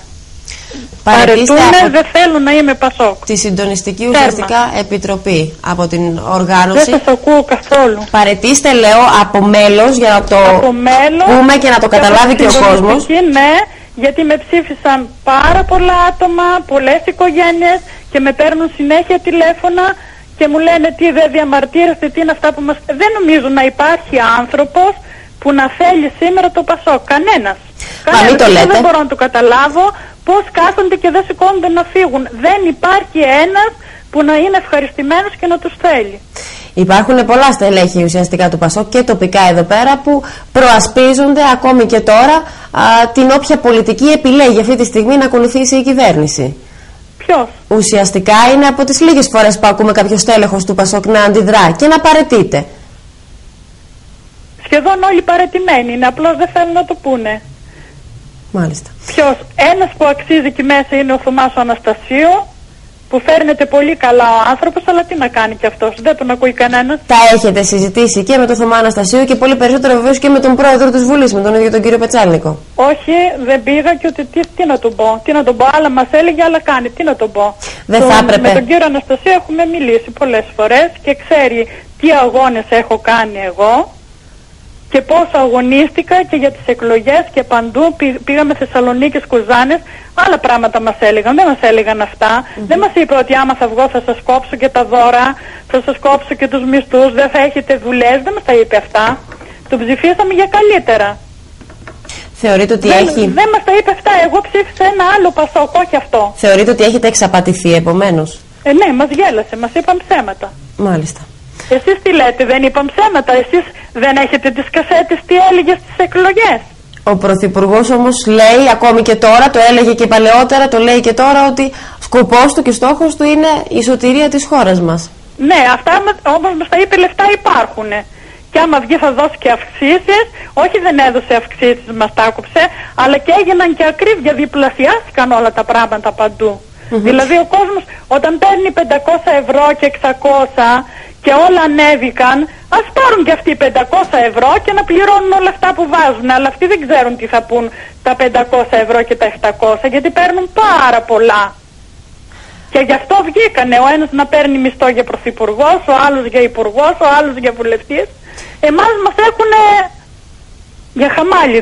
Παρετούμε, από... δεν θέλω να είμαι Πασόκ. Τη συντονιστική ουσιαστικά επιτροπή από την οργάνωση. Δεν σας ακούω καθόλου. Παρετήστε, λέω, από μέλος για να το μέλος, πούμε και να το καταλάβει και ο κόσμος. Ναι, γιατί με ψήφισαν πάρα πολλά άτομα, πολλές οικογένειες και με παίρνουν συνέχεια τηλέφωνα και μου λένε τι δεν διαμαρτύρεστε, τι είναι αυτά που μας... Δεν νομίζω να υπάρχει άνθρωπος που να θέλει σήμερα το Πασόκ. Κανένας. Μα μην το λέτε. Δεν μπορώ να το καταλάβω πώς κάθονται και δεν σηκώνονται να φύγουν. Δεν υπάρχει ένας που να είναι ευχαριστημένος και να τους θέλει. Υπάρχουν πολλά στελέχη ουσιαστικά του Πασόκ και τοπικά εδώ πέρα που προασπίζονται ακόμη και τώρα α, την όποια πολιτική επιλέγει αυτή τη στιγμή να ακολουθήσει η κυβέρνηση. Ποιος? Ουσιαστικά είναι από τις λίγες φορές που ακούμε κάποιο στέλεχος του Πασόκ να αντιδρά και να παραιτείται. Σχεδόν όλοι παραιτημένοι είναι, απλώς δεν θέλουν να το πούνε. Μάλιστα. Ποιος? Ένας που αξίζει εκεί μέσα είναι ο Θωμάς ο Αναστασίου, που φέρνεται πολύ καλά ο άνθρωπος, αλλά τι να κάνει κι αυτός, δεν τον ακούει κανένας. Τα έχετε συζητήσει και με τον Θωμά Αναστασίου και πολύ περισσότερο βεβαίως και με τον πρόεδρο της Βουλής, με τον ίδιο τον κύριο Πετσάλνικο? Όχι, δεν πήγα και ότι τι, τι να τον πω. Τι να τον πω, άλλα μας έλεγε, άλλα κάνει. Τι να τον πω. Δεν τον, θα έπρεπε. Με τον κύριο Αναστασίου έχουμε μιλήσει πολλές φορές και ξέρει τι αγώνες έχω κάνει εγώ και πόσο αγωνίστηκα και για τις εκλογές και παντού. Πήγαμε Θεσσαλονίκη, Κουζάνες, άλλα πράγματα μας έλεγαν, δεν μας έλεγαν αυτά. Mm-hmm. Δεν μας είπε ότι άμα θα βγω θα σας κόψω και τα δώρα, θα σας κόψω και τους μισθούς, δεν θα έχετε δουλειές, δεν μας τα είπε αυτά. Το ψηφίσαμε για καλύτερα. Θεωρείτε ότι δεν, έχει... δεν μας τα είπε αυτά, εγώ ψήφισα ένα άλλο Πασόκ, όχι αυτό. Θεωρείτε ότι έχετε εξαπατηθεί επομένως? Ε, ναι, μας γέλασε, μας είπαν ψέματα. Μάλιστα. Εσείς τι λέτε, δεν είπαν ψέματα? Εσείς δεν έχετε τις κασέτες τι έλεγε στις εκλογές? Ο Πρωθυπουργός όμως λέει ακόμη και τώρα, το έλεγε και παλαιότερα, το λέει και τώρα, ότι σκοπός του και στόχος του είναι η σωτηρία της χώρας μας. Ναι, αυτά όμως μας τα είπε, λεφτά υπάρχουν. Και άμα βγει θα δώσει και αυξήσεις. Όχι, δεν έδωσε αυξήσεις, μας τα άκουψε, αλλά και έγιναν και ακρίβεια, διπλασιάστηκαν όλα τα πράγματα παντού. Mm-hmm. Δηλαδή ο κόσμος όταν παίρνει πεντακόσια ευρώ και εξακόσια και όλα ανέβηκαν, ας πάρουν και αυτοί πεντακόσια ευρώ και να πληρώνουν όλα αυτά που βάζουν. Αλλά αυτοί δεν ξέρουν τι θα πούν τα πεντακόσια ευρώ και τα επτακόσια, γιατί παίρνουν πάρα πολλά. Και γι' αυτό βγήκανε ο ένας να παίρνει μισθό για πρωθυπουργός, ο άλλος για υπουργός, ο άλλος για βουλευτής. Εμάς μας έχουνε για χαμάλιδες.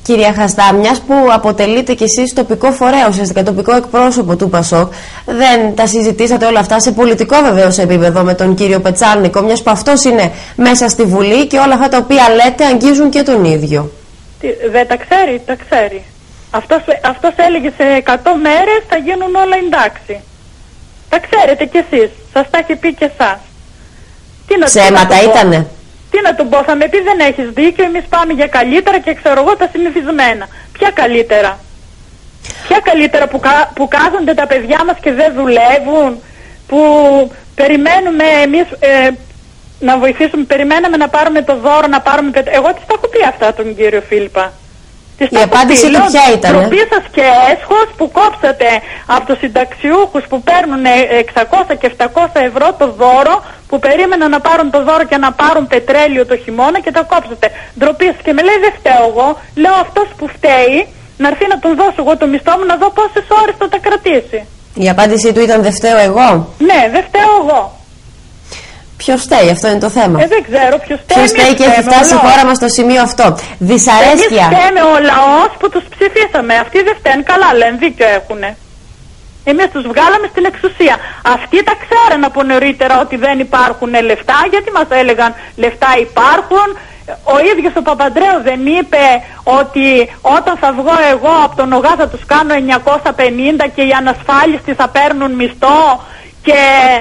Κυρία Χαστά, μιας που αποτελείτε κι εσείς τοπικό φορέα, ουσιαστικά τοπικό εκπρόσωπο του Πασόκ, δεν τα συζητήσατε όλα αυτά σε πολιτικό βεβαίως επίπεδο με τον κύριο Πετσάλνικο, μιας που αυτός είναι μέσα στη Βουλή και όλα αυτά τα οποία λέτε αγγίζουν και τον ίδιο? Τι, δεν τα ξέρει, τα ξέρει. Αυτός, αυτός έλεγε σε εκατό μέρες θα γίνουν όλα εντάξει. Τα ξέρετε κι εσείς, σας τα έχει πει και εσάς. Ψέματα ήτανε? Τι να του πω, θα με πει δεν έχεις δίκιο, εμείς πάμε για καλύτερα και ξέρω εγώ τα συνηθισμένα. Ποια καλύτερα? Ποια καλύτερα που, κα, που κάθονται τα παιδιά μας και δεν δουλεύουν, που περιμένουμε εμείς ε, να βοηθήσουμε, περιμέναμε να πάρουμε το δώρο, να πάρουμε... Εγώ τις τα έχω πει αυτά τον κύριο Φίλιππα. Η απάντηση του ποια ήταν? Ντροπή σας και έσχος που κόψατε από τους συνταξιούχους που παίρνουν εξακόσια και επτακόσια ευρώ το δώρο, που περίμεναν να πάρουν το δώρο και να πάρουν πετρέλαιο το χειμώνα και τα κόψατε. Ντροπή σας. Και με λέει δεν φταίω εγώ, λέω αυτός που φταίει να έρθει να τον δώσω εγώ το μισθό μου να δω πόσες ώρες θα τα κρατήσει. Η απάντησή του ήταν δεν φταίω εγώ? Ναι, δεν φταίω εγώ. Ποιος φταίει, αυτό είναι το θέμα. Ε, δεν ξέρω ποιος φταίει. Ποιος φταίει και έχει φτάσει η χώρα μας στο σημείο αυτό. Δυσαρέσκεια. Εμείς φταίμε ο λαός που τους ψηφίσαμε. Αυτοί δεν φταίνουν, καλά λένε, δίκιο έχουνε. Εμείς τους βγάλαμε στην εξουσία. Αυτοί τα ξέραν από νωρίτερα ότι δεν υπάρχουν λεφτά, γιατί μας έλεγαν λεφτά υπάρχουν. Ο ίδιος ο Παπαντρέου δεν είπε ότι όταν θα βγω εγώ από τον ΟΓΑ θα τους κάνω εννιακόσια πενήντα και οι ανασφάλιστοι θα παίρνουν μισθό και...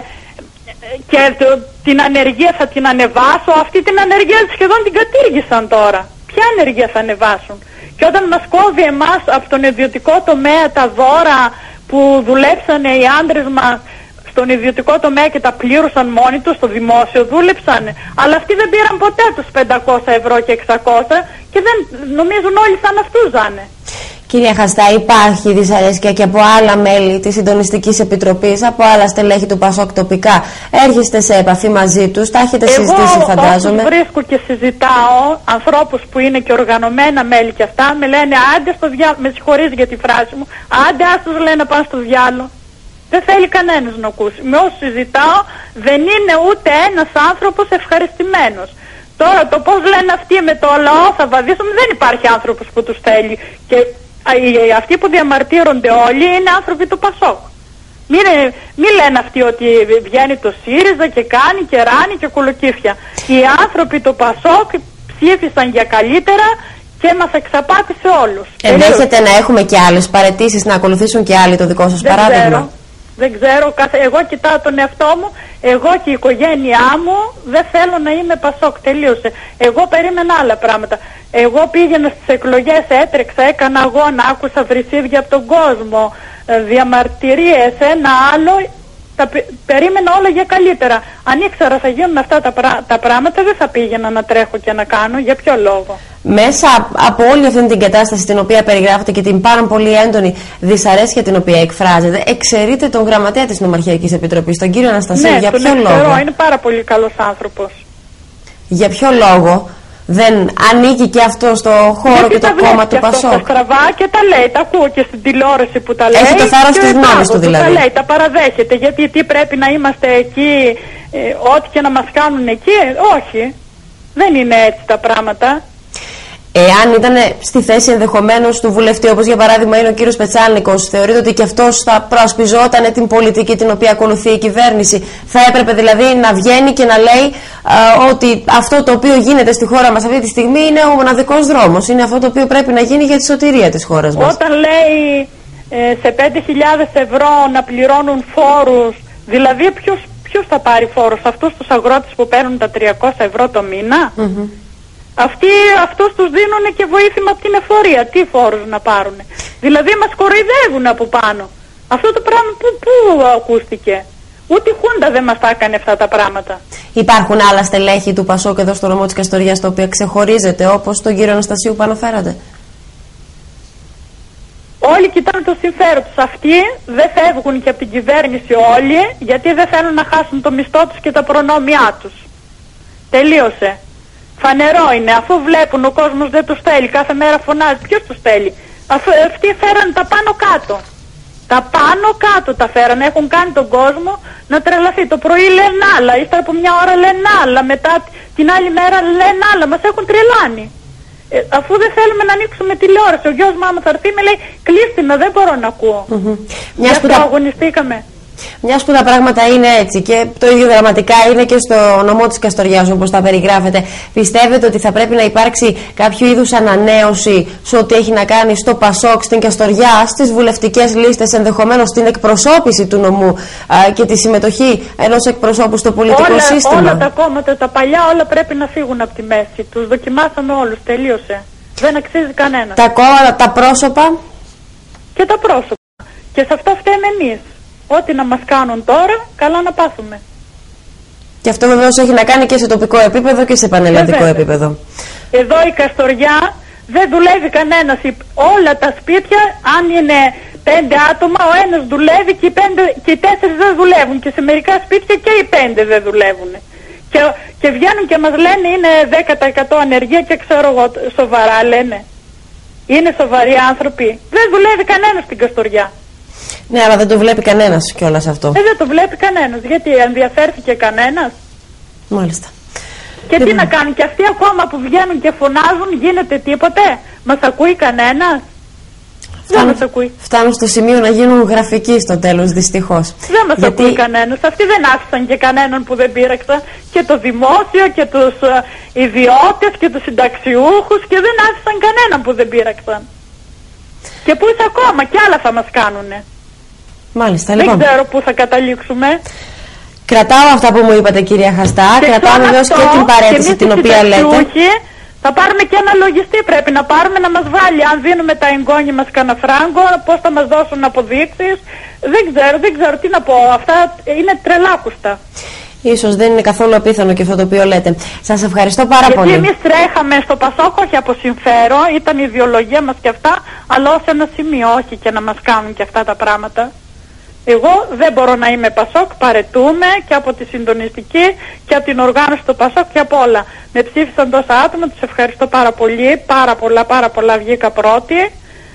και το, την ανεργία θα την ανεβάσω. Αυτή την ανεργία σχεδόν την κατήργησαν τώρα. Ποια ανεργία θα ανεβάσουν? Και όταν μας κόβει εμάς από τον ιδιωτικό τομέα τα δώρα που δουλέψανε οι άντρες μας στον ιδιωτικό τομέα και τα πλήρωσαν μόνοι τους, στο δημόσιο δούλεψαν, αλλά αυτοί δεν πήραν ποτέ τους πεντακόσια ευρώ και εξακόσια και δεν νομίζουν όλοι σαν αυτούς ζάνε. Κυρία Χαστά, υπάρχει δυσαρέσκεια και από άλλα μέλη της Συντονιστικής Επιτροπής, από άλλα στελέχη του Πασόκ τοπικά? Έρχεστε σε επαφή μαζί τους, τα έχετε συζητήσει φαντάζομαι? Εγώ βρίσκω και συζητάω ανθρώπους που είναι και οργανωμένα μέλη και αυτά, με λένε άντε στο διάλογο, με συγχωρείς για τη φράση μου, άντε ας τους λένε να πάνε στο διάλογο. Δεν θέλει κανένας να ακούσει. Με όσους συζητάω δεν είναι ούτε ένας άνθρωπος ευχαριστημένος. Τώρα το πώς λένε αυτοί με το λαό θα βαδίσουμε, δεν υπάρχει άνθρωπος που τους θέλει. Και αυτοί που διαμαρτύρονται όλοι είναι άνθρωποι του Πασόκ. Μην, μην λένε αυτοί ότι βγαίνει το ΣΥΡΙΖΑ και κάνει και ράνει και κολοκύφια. Οι άνθρωποι του Πασόκ ψήφισαν για καλύτερα και μας εξαπάτησε όλους. Ενδέχεται να έχουμε και άλλες παραιτήσεις, να ακολουθήσουν και άλλοι το δικό σας δεν παράδειγμα? Ξέρω, δεν ξέρω. Εγώ κοιτάω τον εαυτό μου, εγώ και η οικογένειά μου δεν θέλω να είμαι Πασόκ. Τελείωσε. Εγώ περίμενα άλλα πράγματα. Εγώ πήγαινα στις εκλογές, έτρεξα, έκανα αγώνα, άκουσα βρυσίδια από τον κόσμο, διαμαρτυρίες, ένα άλλο. Τα περίμενα όλα για καλύτερα. Αν ήξερα θα γίνουν αυτά τα, πρά, τα πράγματα, δεν θα πήγαινα να τρέχω και να κάνω. Για ποιο λόγο? Μέσα από όλη αυτή την κατάσταση την οποία περιγράφετε και την πάρα πολύ έντονη δυσαρέσκεια την οποία εκφράζετε, εξαιρείτε τον γραμματέα της Νομαρχιακής Επιτροπής, τον κύριο Αναστασίου. Ναι, για τον ποιο εξαιρώ, λόγο? είναι πάρα πολύ καλός άνθρωπος. Για ποιο λόγο δεν ανήκει και αυτό στο χώρο? Γιατί και το κόμμα του Πασόκ? Τα στραβά και τα λέει, τα ακούω και στην τηλεόραση που τα λέει. Έχει το θάρρος της γνώμης του δηλαδή. Τα λέει, τα παραδέχεται. Γιατί τι πρέπει να είμαστε εκεί, ε, ό,τι και να μας κάνουν εκεί? Ε, όχι, δεν είναι έτσι τα πράγματα. Εάν ήταν στη θέση ενδεχομένως του βουλευτή, όπως για παράδειγμα είναι ο κύριος Πετσάλνικος, θεωρείτε ότι και αυτός θα προασπιζόταν την πολιτική την οποία ακολουθεί η κυβέρνηση? Θα έπρεπε δηλαδή να βγαίνει και να λέει α, ότι αυτό το οποίο γίνεται στη χώρα μας αυτή τη στιγμή είναι ο μοναδικός δρόμος, είναι αυτό το οποίο πρέπει να γίνει για τη σωτηρία της χώρας μας? Όταν λέει ε, σε πέντε χιλιάδες ευρώ να πληρώνουν φόρους, δηλαδή ποιος, ποιος θα πάρει φόρους? Αυτούς τους αγρότες που παίρνουν τα τριακόσια ευρώ το μήνα? Mm-hmm. Αυτοί, αυτούς τους δίνουν και βοήθημα από την εφορία. Τι φόρους να πάρουν? Δηλαδή μας κοροϊδεύουν από πάνω. Αυτό το πράγμα που, που ακούστηκε? Ούτε η Χούντα δεν μας τα έκανε αυτά τα πράγματα. Υπάρχουν άλλα στελέχη του Πασόκ εδώ στο νομό της Καστοριάς τα οποία ξεχωρίζεται, όπως τον κύριο Αναστασίου που αναφέρατε? Όλοι κοιτάνε το συμφέρον τους. Αυτοί δεν φεύγουν και από την κυβέρνηση όλοι, γιατί δεν θέλουν να χάσουν το μισθό τους και τα προνόμια τους. Τελείωσε. Φανερό είναι, αφού βλέπουν ο κόσμος δεν τους θέλει, κάθε μέρα φωνάζει. Ποιος τους θέλει? Αφού αυτοί φέραν τα πάνω κάτω. Τα πάνω κάτω τα φέραν, έχουν κάνει τον κόσμο να τρελαθεί. Το πρωί λένε άλλα, ύστερα από μια ώρα λένε άλλα, μετά την άλλη μέρα λένε άλλα, μας έχουν τρελάνει. Ε, αφού δεν θέλουμε να ανοίξουμε τηλεόραση. Ο γιος μου άμα θα έρθει με λέει κλείστη με, δεν μπορώ να ακούω. Mm-hmm. Γι' αυτό τα... αγωνιστήκαμε. Μιας που τα πράγματα είναι έτσι και το ίδιο δραματικά είναι και στο νομό της Καστοριάς όπως τα περιγράφετε, πιστεύετε ότι θα πρέπει να υπάρξει κάποιο είδους ανανέωση σε ό,τι έχει να κάνει στο Πασόκ, στην Καστοριά, στις βουλευτικές λίστες, ενδεχομένως στην εκπροσώπηση του νομού α, και τη συμμετοχή ενός εκπροσώπου στο πολιτικό όλα, σύστημα? Όλα τα κόμματα, τα παλιά, όλα πρέπει να φύγουν από τη μέση. Τους δοκιμάσαμε όλους, τελείωσε. Δεν αξίζει κανένα. Τα κόμματα, τα πρόσωπα. Και τα πρόσωπα. Και σε αυτό φταίμε εμείς. Ό,τι να μας κάνουν τώρα, καλά να πάθουμε. Και αυτό βεβαίως έχει να κάνει και σε τοπικό επίπεδο και σε πανελλαδικό επίπεδο. Εδώ η Καστοριά δεν δουλεύει κανένας. Όλα τα σπίτια, αν είναι πέντε άτομα, ο ένας δουλεύει και οι, πέντε, και οι τέσσερις δεν δουλεύουν. Και σε μερικά σπίτια και οι πέντε δεν δουλεύουν. Και, και βγαίνουν και μας λένε είναι δέκα τοις εκατό ανεργία και ξέρω εγώ, σοβαρά λένε. Είναι σοβαροί άνθρωποι. Δεν δουλεύει κανένας στην Καστοριά. Ναι, αλλά δεν το βλέπει κανένας κιόλας αυτό. Ε, δεν το βλέπει κανένας. Γιατί ενδιαφέρθηκε κανένας. Μάλιστα. Και δεν... τι να κάνουν, και αυτοί ακόμα που βγαίνουν και φωνάζουν, γίνεται τίποτε? Μας ακούει κανένας? Δεν μας ακούει. Φτάνουν στο σημείο να γίνουν γραφικοί στο τέλος, δυστυχώς. Δεν μας Γιατί... ακούει κανένας. Αυτοί δεν άφησαν και κανέναν που δεν πήραξαν. Και το δημόσιο και τους uh, ιδιώτες και τους συνταξιούχους, και δεν άφησαν κανέναν που δεν πήραξαν. Και που είσαι ακόμα, κι άλλα θα μας κάνουνε. Μάλιστα, δεν λοιπόν. ξέρω πού θα καταλήξουμε. Κρατάω αυτά που μου είπατε, κυρία Χαστά. Και κρατάω βεβαίως και την παρέτηση την οποία λέτε. Θα πάρουμε και ένα λογιστή, πρέπει να πάρουμε να μας βάλει. Αν δίνουμε τα εγγόνια μας κανένα φράγκο, πώς θα μας δώσουν αποδείξεις. Δεν ξέρω, δεν ξέρω τι να πω. Αυτά είναι τρελάκουστα. Ίσως δεν είναι καθόλου απίθανο και αυτό το οποίο λέτε. Σας ευχαριστώ πάρα Γιατί πολύ. Γιατί εμείς τρέχαμε στο Πασόκ όχι από συμφέρον, ήταν η ιδεολογία μας και αυτά, αλλά ως ένα σημείο, όχι και να μας κάνουν και αυτά τα πράγματα. Εγώ δεν μπορώ να είμαι Πασόκ, παρετούμε και από τη συντονιστική και από την οργάνωση του Πασόκ και από όλα. Με ψήφισαν τόσα άτομα, τους ευχαριστώ πάρα πολύ, πάρα πολλά, πάρα πολλά, βγήκα πρώτη.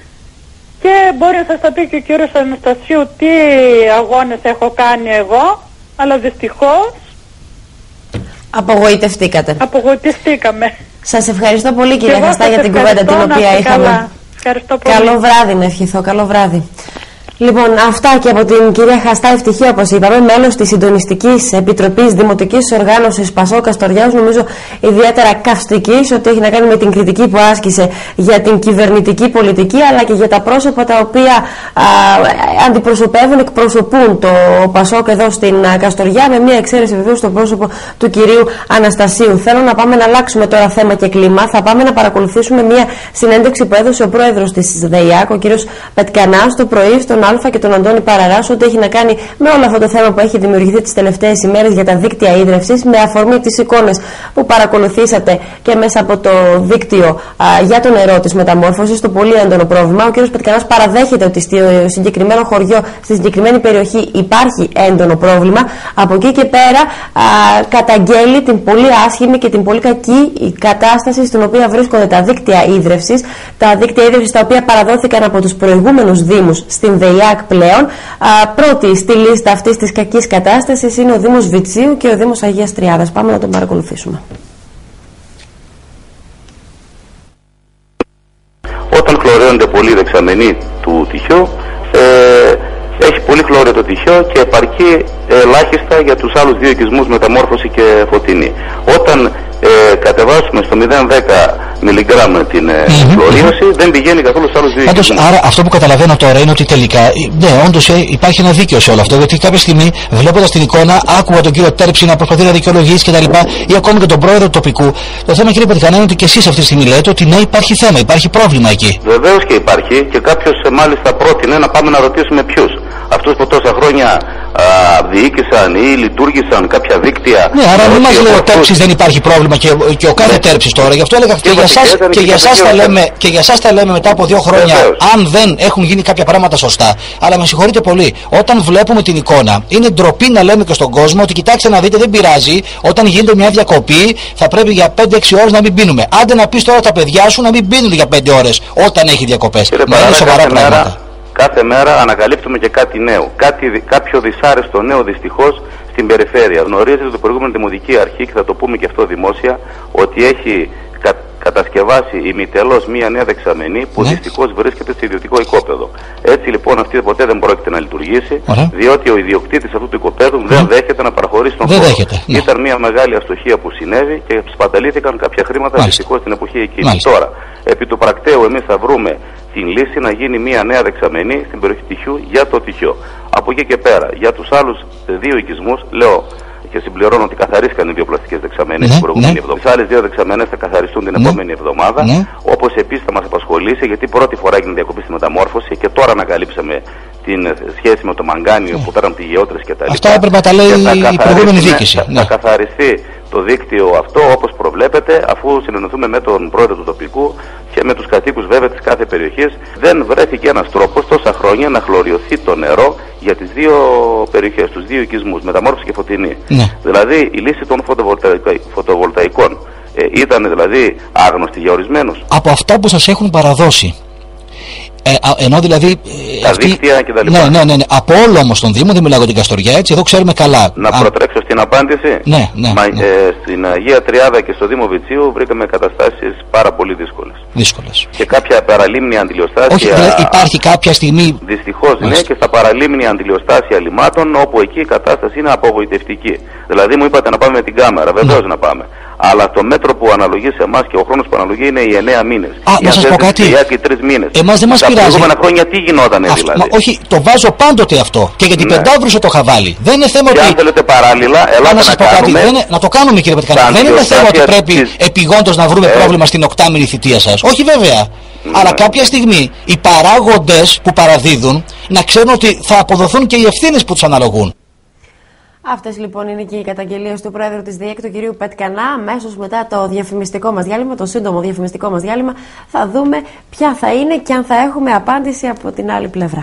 Και μπορεί να σας τα πει και ο κύριος Αναστασίου τι αγώνες έχω κάνει εγώ, αλλά δυστυχώς απογοητευτήκατε. Απογοητευτήκαμε. Σας ευχαριστώ πολύ, κυρία Χαστά, για την κουβέντα την οποία είχαμε. Καλά. Ευχαριστώ πολύ. Καλό βράδυ να ευχηθώ, καλό βράδυ. Λοιπόν, αυτά και από την κυρία Χαστά Ευτυχία, όπως είπαμε, μέλος της Συντονιστικής Επιτροπής Δημοτικής Οργάνωσης Πασόκ Καστοριάς, νομίζω ιδιαίτερα καυστικής, ότι έχει να κάνει με την κριτική που άσκησε για την κυβερνητική πολιτική, αλλά και για τα πρόσωπα τα οποία α, αντιπροσωπεύουν, εκπροσωπούν το Πασόκ εδώ στην α, Καστοριά, με μια εξαίρεση βεβαίως στο πρόσωπο του κυρίου Αναστασίου. Θέλω να πάμε να αλλάξουμε τώρα θέμα και κλίμα. Θα πάμε να παρακολουθήσουμε μια συνέντευξη που έδωσε ο πρόεδρος της ΔΕΙΑΚ, ο κύριος Πετκανάς, το πρωί στον Α και τον Αντώνη Παραράσου, ότι έχει να κάνει με όλο αυτό το θέμα που έχει δημιουργηθεί τις τελευταίες ημέρες για τα δίκτυα ίδρευσης, με αφορμή τις εικόνες που παρακολουθήσατε και μέσα από το δίκτυο α, για το νερό της μεταμόρφωσης, το πολύ έντονο πρόβλημα. Ο κ. Πετκανάς παραδέχεται ότι στο συγκεκριμένο χωριό, στη συγκεκριμένη περιοχή υπάρχει έντονο πρόβλημα. Από εκεί και πέρα α, καταγγέλει την πολύ άσχημη και την πολύ κακή κατάσταση στην οποία βρίσκονται τα δίκτυα ίδρευσης, τα δίκτυα ίδρευσης τα οποία παραδόθηκαν από τους προηγούμενους δήμους στην ΔΕΙΑΚ πλέον. Α, πρώτη στη λίστα αυτής της κακής κατάστασης είναι ο Δήμος Βιτσίου και ο Δήμος Αγίας Τριάδας. Πάμε να τον παρακολουθήσουμε. Όταν χλωρέονται πολύ δεξαμενή του τυχιού, ε, έχει πολύ χλώριο το τυχιό και επαρκεί ελάχιστα για τους άλλους δύο οικισμούς, Μεταμόρφωση και Φωτεινή. Όταν ε, κατεβάσουμε στο μηδέν κόμμα δέκα μιλιγκράμμ την ε, mm-hmm. χλωρίωση, δεν πηγαίνει καθόλου στους άλλους δύο Πάντως, οικισμούς. Άρα αυτό που καταλαβαίνω τώρα είναι ότι τελικά, ναι, όντως ε, υπάρχει ένα δίκαιο σε όλο αυτό, γιατί κάποια στιγμή βλέποντας την εικόνα, άκουγα τον κύριο Τέρψη να προσπαθεί να δικαιολογήσει κτλ. Ή ακόμη και τον πρόεδρο του τοπικού. Το θέμα, κύριε Πετκανά, είναι ότι και εσείς αυτή τη στιγμή λέτε ότι ναι, υπάρχει θέμα, υπάρχει πρόβλημα εκεί. Βεβαίως και υπάρχει, και κάποιος ε, μάλιστα πρότεινε να πάμε να ρωτήσουμε ποιους. Αυτούς που τόσα χρόνια α, διοίκησαν ή λειτουργήσαν κάποια δίκτυα. Ναι, άρα μην μας λέει ο Τέρψης δεν υπάρχει πρόβλημα και, και ο κάθε ναι. Τέρψης τώρα. Γι' αυτό έλεγα και, και, για σας, και, για σας τα λέμε, και για σας τα λέμε μετά από δύο χρόνια, βεβαίως, αν δεν έχουν γίνει κάποια πράγματα σωστά. Αλλά με συγχωρείτε πολύ, όταν βλέπουμε την εικόνα, είναι ντροπή να λέμε και στον κόσμο ότι κοιτάξτε να δείτε, δεν πειράζει, όταν γίνεται μια διακοπή θα πρέπει για πέντε έξι ώρες να μην πίνουμε. Άντε να πεις τώρα τα παιδιά σου να μην πίνουν για πέντε ώρες όταν έχει διακοπές. Να είναι σοβαρά πράγματα. Μέρα, κάθε μέρα ανακαλύπτουμε και κάτι νέο. Κάτι, κάποιο δυσάρεστο νέο δυστυχώς στην περιφέρεια. Γνωρίζετε το προηγούμενο Δημοτική Αρχή, και θα το πούμε και αυτό δημόσια, ότι έχει κα, κατασκευάσει ημιτελώς μία νέα δεξαμενή που ναι. δυστυχώς βρίσκεται σε ιδιωτικό οικόπεδο. Έτσι λοιπόν αυτή ποτέ δεν πρόκειται να λειτουργήσει, Ωραία. διότι ο ιδιοκτήτης αυτού του οικοπαίδου ναι. δεν δέχεται να παραχωρήσει τον χώρο. Ναι. Ήταν μια μεγάλη αστοχία που συνέβη και σπαταλήθηκαν κάποια χρήματα δυστυχώς στην εποχή εκείνη. Μάλιστα. Τώρα, επί του πρακτέου εμείς θα βρούμε την λύση να γίνει μια νέα δεξαμενή στην περιοχή Τυχιού για το Τυχιό. Από εκεί και πέρα, για τους άλλους δύο οικισμούς, λέω και συμπληρώνω ότι καθαρίστηκαν οι δύο πλαστικές δεξαμενές ναι, την προηγούμενη ναι. εβδομάδα. Τις άλλες δύο δεξαμενές θα καθαριστούν την ναι. επόμενη εβδομάδα. Ναι. Όπως επίσης θα μας απασχολήσει, γιατί πρώτη φορά έγινε διακοπή στη μεταμόρφωση και τώρα ανακαλύψαμε την σχέση με το μαγκάνιο ναι. που πέραν τη γεώτρες και τα λοιπά. Αυτά έπρεπε να τα λέει η προηγούμενη διοίκηση. Θα, ναι. θα καθαριστεί το δίκτυο αυτό όπως προβλέπεται, αφού συνεννοηθούμε με τον πρόεδρο του τοπικού και με τους κατοίκους βέβαια της κάθε περιοχής. Δεν βρέθηκε ένας τρόπος τόσα χρόνια να χλωριωθεί το νερό για τις δύο περιοχές, τους δύο οικισμούς, Μεταμόρφωση και Φωτεινή. Ναι. Δηλαδή η λύση των φωτοβολταϊκών ε, ήταν δηλαδή άγνωστη για ορισμένους. Από αυτά που σας έχουν παραδώσει. Ε, ενώ δηλαδή. Τα αυτή... δίκτυα και τα λοιπά. Ναι, ναι, ναι, ναι. Από όλο όμως τον Δήμο, δεν μιλάω για την Καστοριά, έτσι, εδώ ξέρουμε καλά. Να Α... προτρέξω στην απάντηση. Ναι, ναι, Μα, ναι. Ε, στην Αγία Τριάδα και στο Δήμο Βιτσίου βρήκαμε καταστάσεις πάρα πολύ δύσκολες. Δύσκολες. Και κάποια παραλίμνια αντιλιοστάσια. Όχι, δηλαδή υπάρχει κάποια στιγμή. Δυστυχώς ναι, και στα παραλίμνια αντιλιοστάσια λιμάτων, όπου εκεί η κατάσταση είναι απογοητευτική. Δηλαδή μου είπατε να πάμε με την κάμερα, βεβαίως ναι. να πάμε. Αλλά το μέτρο που αναλογεί σε εμάς και ο χρόνος που αναλογεί είναι οι εννέα μήνες. Α, να σας πω κάτι. Εμάς δεν μας πειράζει. Τα προηγούμενα χρόνια τι γινότανε αυτό, δηλαδή. Μα, όχι, το βάζω πάντοτε αυτό. Και για την ναι. πεντάβρουσα το είχα βάλει. Δεν είναι θέμα και ότι. Αν θέλετε παράλληλα, ελάτε να, να, κάνουμε... δεν είναι... να το κάνουμε κύριε Πετικανά. Δεν είναι θέμα ότι πρέπει της... επιγόντως να βρούμε ε... πρόβλημα στην οκτάμηνη θητεία σας. Όχι βέβαια. Ναι. Αλλά κάποια στιγμή οι παράγοντες που παραδίδουν να ξέρουν ότι θα αποδοθούν και οι ευθύνες που τους αναλογούν. Αυτές λοιπόν είναι και οι καταγγελίες του Πρόεδρου της ΔΙΕΚ, του κυρίου Πετκανά. Αμέσως μετά το διαφημιστικό μας διάλειμμα, το σύντομο διαφημιστικό μας διάλειμμα, θα δούμε ποια θα είναι και αν θα έχουμε απάντηση από την άλλη πλευρά.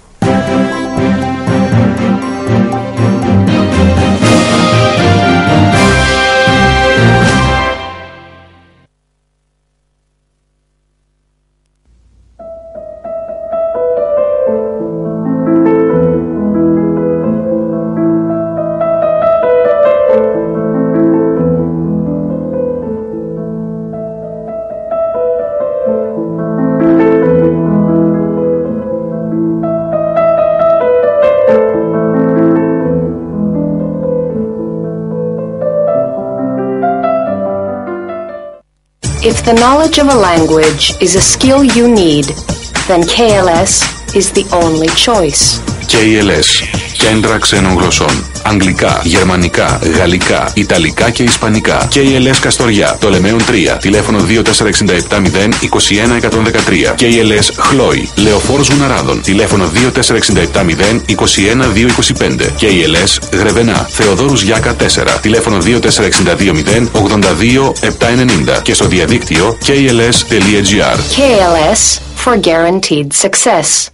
If the knowledge of a language is a skill you need, then K L S is the only choice. κέι ελ ες. Κέντρα ξένων γλωσσών. Αγγλικά, γερμανικά, γαλλικά, ιταλικά και ισπανικά. κέι ελ ες Καστοριά. Τολεμαίων τρία. Τηλέφωνο δύο τέσσερα έξι επτά μηδέν είκοσι ένα εκατόν δεκατρία. κέι ελ ες Χλόι. Λεωφόρος Γουναράδων. Τηλέφωνο δύο τέσσερα έξι επτά μηδέν είκοσι ένα δύο είκοσι πέντε. κέι ελ ες Γρεβενά. Θεοδόρους Γιάκα τέσσερα. Τηλέφωνο δύο τέσσερα έξι δύο μηδέν ογδόντα δύο επτακόσια ενενήντα. Και στο διαδίκτυο κέι ελ ες τελεία τζι άρ. K L S for guaranteed success.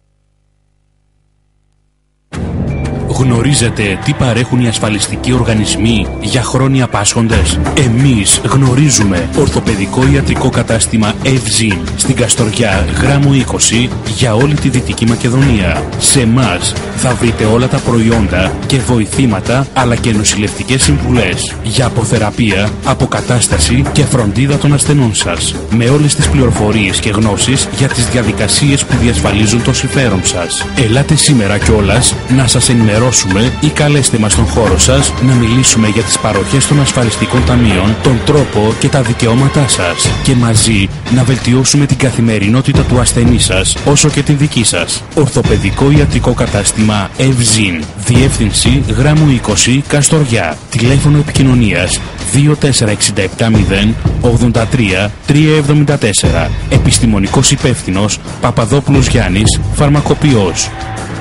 Γνωρίζετε τι παρέχουν οι ασφαλιστικοί οργανισμοί για χρόνια πάσχοντες? Εμείς γνωρίζουμε. Ορθοπαιδικό ιατρικό κατάστημα Ευζήν στην Καστοριά, γράμμο είκοσι, για όλη τη Δυτική Μακεδονία. Σε εμάς θα βρείτε όλα τα προϊόντα και βοηθήματα, αλλά και νοσηλευτικές συμβουλές για αποθεραπεία, αποκατάσταση και φροντίδα των ασθενών σας, με όλες τις πληροφορίες και γνώσεις για τις διαδικασίες που διασφαλίζουν το συμφέρον σας. Ελάτε σήμερα κιόλας να σας ενημερώσουμε ή καλέστε μας στον χώρο σας να μιλήσουμε για τις παροχές των ασφαλιστικών ταμείων, τον τρόπο και τα δικαιώματά σας, και μαζί να βελτιώσουμε την καθημερινότητα του ασθενή σας όσο και την δική σας. Ορθοπαιδικό ιατρικό κατάστημα Ευζήν. Διεύθυνση γράμμου είκοσι, Καστοριά. Τηλέφωνο επικοινωνίας δύο τέσσερα έξι επτά μηδέν ογδόντα τρία τριακόσια εβδομήντα τέσσερα. Επιστημονικός υπεύθυνος Παπαδόπουλος Γιάννης, φαρμακοποιός.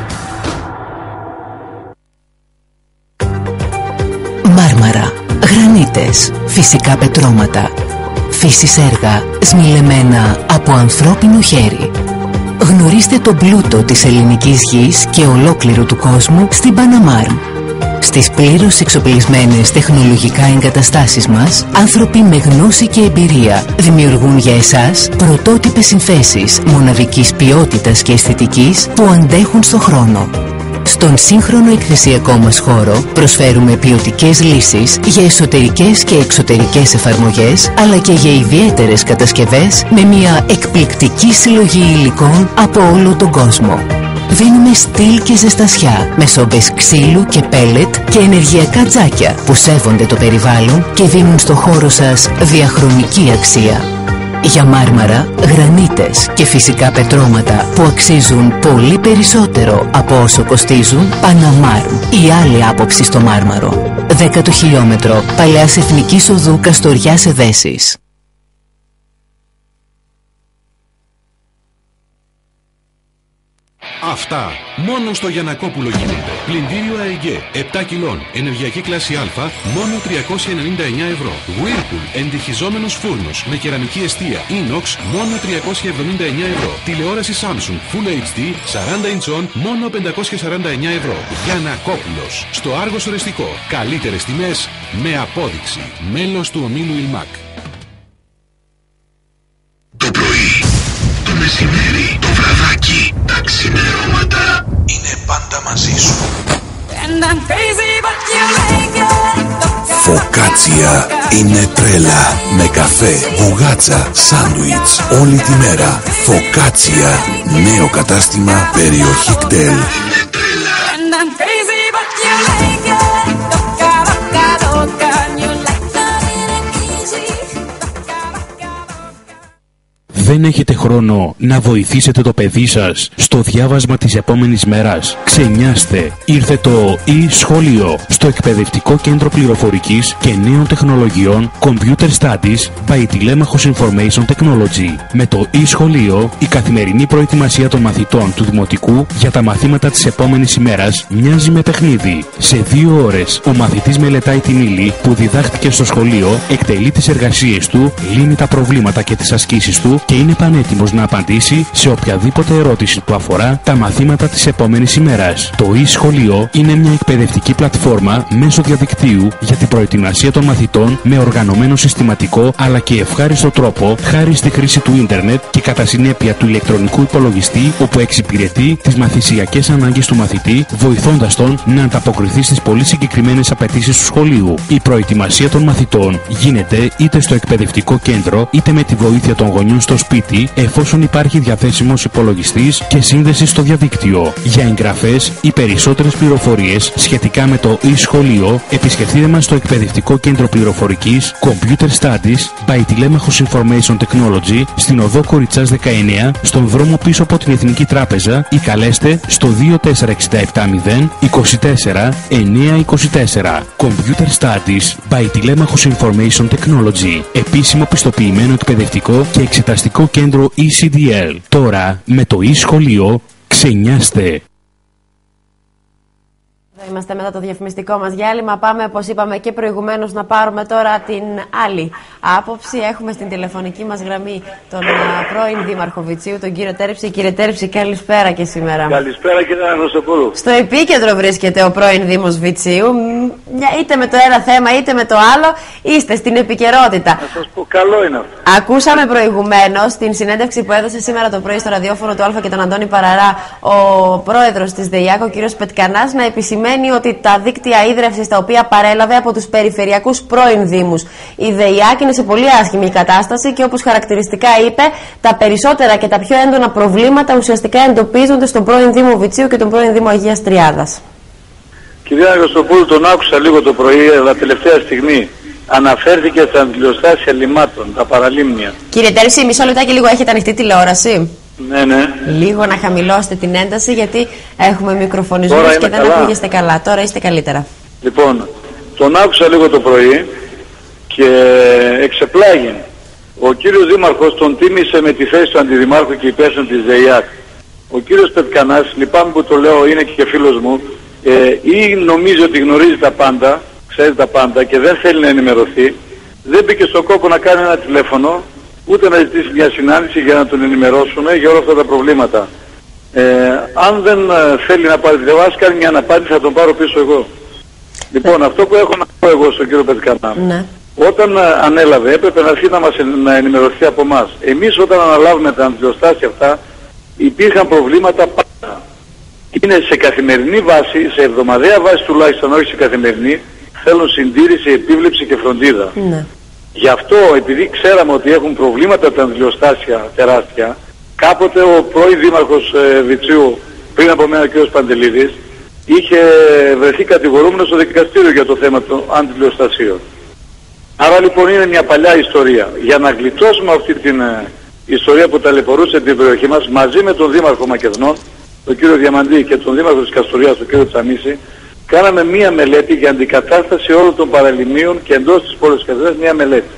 Μάρμαρα, γρανίτες, φυσικά πετρώματα, φύσης έργα σμιλεμένα από ανθρώπινο χέρι. Γνωρίστε τον πλούτο της ελληνικής γης και ολόκληρου του κόσμου στην Παναμάρμ. Στις πλήρως εξοπλισμένες τεχνολογικά εγκαταστάσεις μας, άνθρωποι με γνώση και εμπειρία δημιουργούν για εσάς πρωτότυπες συνθέσεις μοναδικής ποιότητας και αισθητικής που αντέχουν στο χρόνο. Στον σύγχρονο εκθεσιακό μας χώρο προσφέρουμε ποιοτικές λύσεις για εσωτερικές και εξωτερικές εφαρμογές, αλλά και για ιδιαίτερες κατασκευές με μια εκπληκτική συλλογή υλικών από όλο τον κόσμο. Δίνουμε στυλ και ζεστασιά με σόμπες ξύλου και πέλετ και ενεργειακά τζάκια που σέβονται το περιβάλλον και δίνουν στο χώρο σας διαχρονική αξία. Για μάρμαρα, γρανίτες και φυσικά πετρώματα που αξίζουν πολύ περισσότερο από όσο κοστίζουν, Παναμάρμ, η άλλη άποψη στο μάρμαρο. Δέκατο χιλιόμετρο Παλαιάς Εθνικής Οδού Καστοριάς Εδέσης. Αυτά μόνο στο Γιαννακόπουλο γίνονται. Πλυντήριο ΑΕΓΕ επτά κιλών, ενεργειακή κλάση Α, μόνο τριακόσια ενενήντα εννέα ευρώ. Whirlpool, εντυχιζόμενος φούρνος με κεραμική εστία Inox, μόνο τριακόσια εβδομήντα εννέα ευρώ. Τηλεόραση Samsung Full έιτς ντι σαράντα ιντσών, μόνο πεντακόσια σαράντα εννέα ευρώ. Γιαννακόπουλος, στο Άργος Ορεστικό. Καλύτερες τιμές με απόδειξη. Μέλος του ομίλου Ιλμακ. Το πρωί, το μεσημέρι, το βραδάκι, τα ξημερώματα είναι πάντα μαζί σου. Φωκάτσια είναι τρέλα. Με καφέ, μπουγάτσα, σάντουιτς όλη τη μέρα. Φωκάτσια, νέο κατάστημα περιοχή κτέλ. Δεν έχετε χρόνο να βοηθήσετε το παιδί σας στο διάβασμα της επόμενης μέρας? Ξενιάστε. Ήρθε το e-σχολείο στο Εκπαιδευτικό Κέντρο Πληροφορικής και Νέων Τεχνολογιών Computer Studies by Τηλέμαχος Information Technology. Με το e-σχολείο, η καθημερινή προετοιμασία των μαθητών του Δημοτικού για τα μαθήματα της επόμενης ημέρας μοιάζει με παιχνίδι. Σε δύο ώρες, ο μαθητής μελετάει την ύλη που διδάχτηκε στο σχολείο, εκτελεί τις εργασίες του, λύνει τα προβλήματα και τις ασκήσεις του και είναι πανέτοιμος να απαντήσει σε οποιαδήποτε ερώτηση που αφορά τα μαθήματα της επόμενης ημέρας. Το e-σχολείο είναι μια εκπαιδευτική πλατφόρμα μέσω διαδικτύου για την προετοιμασία των μαθητών με οργανωμένο, συστηματικό αλλά και ευχάριστο τρόπο, χάρη στη χρήση του ίντερνετ και κατά συνέπεια του ηλεκτρονικού υπολογιστή, όπου εξυπηρετεί τις μαθησιακές ανάγκες του μαθητή, βοηθώντας τον να ανταποκριθεί στις πολύ συγκεκριμένες απαιτήσεις του σχολείου. Η προετοιμασία των μαθητών γίνεται είτε στο εκπαιδευτικό κέντρο είτε με τη βοήθεια των γονιών στο σπίτι, εφόσον υπάρχει διαθέσιμος υπολογιστής και σύνδεση στο διαδίκτυο. Για εγγραφές ή περισσότερες πληροφορίες σχετικά με το e-σχολείο, επισκεφτείτε μας στο Εκπαιδευτικό Κέντρο Πληροφορικής Computer Studies by Τηλέμαχος Information Technology στην οδό Κοριτσάς δεκαεννέα, στον δρόμο πίσω από την Εθνική Τράπεζα, ή καλέστε στο δύο τέσσερα έξι επτά μηδέν είκοσι τέσσερα εννιακόσια είκοσι τέσσερα. Computer Studies by Τηλέμαχος Information Technology. Επίσημο πιστοποιημένο εκπαιδευτικό και εξεταστικό κέντρο ι σι ντι ελ. Τώρα με το e-σχολείο ξενιάστε. Είμαστε μετά το διαφημιστικό μας διάλειμμα. Πάμε, όπως είπαμε και προηγουμένως, να πάρουμε τώρα την άλλη άποψη. Έχουμε στην τηλεφωνική μας γραμμή τον πρώην Δήμαρχο Βιτσίου, τον κύριο Τέρψη. Κύριε Τέρψη, καλησπέρα και σήμερα. Καλησπέρα, κύριε Αναστοπούλου. Στο επίκεντρο βρίσκεται ο πρώην Δήμος Βιτσίου. Είτε με το ένα θέμα είτε με το άλλο, είστε στην επικαιρότητα. Να σας πω, καλό είναι αυτό. Ακούσαμε προηγουμένως την συνέντευξη που έδωσε σήμερα το πρωί στο ραδιόφωνο του Α και τον Αντώνη Παραρά ο πρόεδρος της ΔΕΙΑΚ, ο κύριος Πετκανάς, να επισημαίνει ότι τα δίκτυα ίδρευσης τα οποία παρέλαβε από τους περιφερειακούς πρώην Δήμους η ΔΕΙΑΚ είναι σε πολύ άσχημη κατάσταση και, όπως χαρακτηριστικά είπε, τα περισσότερα και τα πιο έντονα προβλήματα ουσιαστικά εντοπίζονται στον πρώην Δήμο Βιτσίου και τον πρώην Δήμο Αγίας Τριάδας. Κυρία Αγωστοπούλου, τον άκουσα λίγο το πρωί, αλλά τελευταία στιγμή αναφέρθηκε στα αντιλιοστάσια λιμάτων, τα παραλίμνια. Κύριε Τέρψη, μισό λεπτάκι λίγο, έχετε ανοιχτή τηλεόραση? Ναι, ναι. Λίγο να χαμηλώσετε την ένταση, γιατί έχουμε μικροφωνισμούς και δεν ακούγεστε καλά. Τώρα είστε καλύτερα. Λοιπόν, τον άκουσα λίγο το πρωί και εξεπλάγει. Ο κύριος Δήμαρχος τον τίμησε με τη θέση του Αντιδημάρχου και υπεύθυνου της ΔΕΙΑΚ. Ο κύριος Πετκανάς, λυπάμαι που το λέω, είναι και φίλος μου, ε, ή νομίζει ότι γνωρίζει τα πάντα, ξέρει τα πάντα και δεν θέλει να ενημερωθεί, δεν μπήκε στον κόπο να κάνει ένα τηλέφωνο, ούτε να ζητήσει μια συνάντηση για να τον ενημερώσουμε για όλα αυτά τα προβλήματα. Ε, αν δεν θέλει να πάρει τηλέφωνο, ας κάνει μια αναπάντηση, θα τον πάρω πίσω εγώ. Λοιπόν, αυτό που έχω να πω εγώ στον κύριο Πετκανά, ναι. Όταν ανέλαβε έπρεπε να αρχίσει να μας να ενημερωθεί από εμάς. Εμείς όταν αναλάβουμε τα αντιλιοστάσια αυτά, υπήρχαν προβλήματα πάντα. είναι σε καθημερινή βάση, σε εβδομαδιαία βάση τουλάχιστον, όχι σε καθημερινή, θέλουν συντήρηση, επίβλεψη και φροντίδα. Ναι. Γι' αυτό, επειδή ξέραμε ότι έχουν προβλήματα τα αντιλιοστάσια τεράστια, κάποτε ο πρώην δήμαρχος ε, Βιτσίου, πριν από μένα ο κ. Παντελίδης, είχε βρεθεί κατηγορούμενος στο δικαστήριο για το θέμα των αντιλιοστασίων. Άρα λοιπόν είναι μια παλιά ιστορία. Για να γλιτώσουμε αυτή την ε, ιστορία που ταλαιπωρούσε την περιοχή μας, μαζί με τον Δήμαρχο Μακεδνών, τον κύριο Διαμαντή, και τον Δήμαρχο της Καστοριάς, τον κύριο Τσαμίση, κάναμε μία μελέτη για αντικατάσταση όλων των παραλιμίων και εντός της πόλης Καστοριάς, μία μελέτη,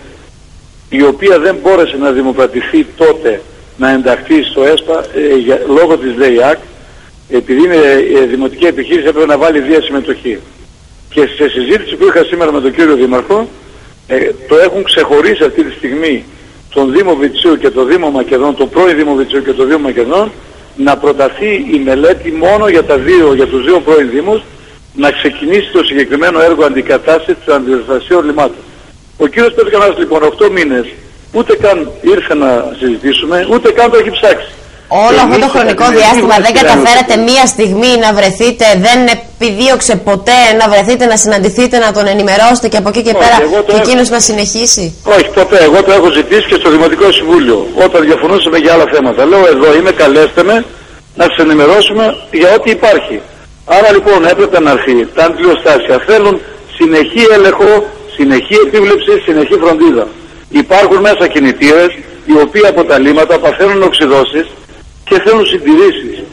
η οποία δεν μπόρεσε να δημοκρατηθεί τότε, να ενταχθεί στο ΕΣΠΑ ε, για, λόγω της ΔΕΙΑΚ, επειδή είναι ε, δημοτική επιχείρηση, έπρεπε να βάλει βία συμμετοχή. Και σε συζήτηση που είχα σήμερα με τον κύριο Δήμαρχο, ε, το έχουν ξεχωρίσει αυτή τη στιγμή τον Δήμο Βιτσίου και το Δήμο Μακεδόν, τον πρώην Δήμο Βιτσίου και το Δήμο Μακεδόν, να προταθεί η μελέτη μόνο για, τα δύο, για τους δύο πρώην Δήμους, να ξεκινήσει το συγκεκριμένο έργο αντικατάστασης των αντιλιοστασίων λιμάτων. Ο κύριος Πετκανάς λοιπόν οκτώ μήνες ούτε καν ήρθε να συζητήσουμε, ούτε καν το έχει ψάξει. Όλο αυτό το χρονικό διάστημα δεν καταφέρατε μία στιγμή να βρεθείτε, δεν επιδίωξε ποτέ να βρεθείτε, να συναντηθείτε, να τον ενημερώσετε και από εκεί και πέρα και εκείνος να συνεχίσει? Όχι, ποτέ. Εγώ το έχω ζητήσει και στο Δημοτικό Συμβούλιο, όταν διαφωνούσαμε για άλλα θέματα. Λέω εδώ είμαι, καλέστε με να σας ενημερώσουμε για ό,τι υπάρχει. Άρα λοιπόν έπρεπε να έρθει. Τα αντιλιοστάσια θέλουν συνεχή έλεγχο, συνεχή επίβλεψη, συνεχή φροντίδα. Υπάρχουν μέσα κινητήρες οι οποίοι από τα λίμματα παθαίνουν οξυδώσεις και θέλουν συντηρήσεις.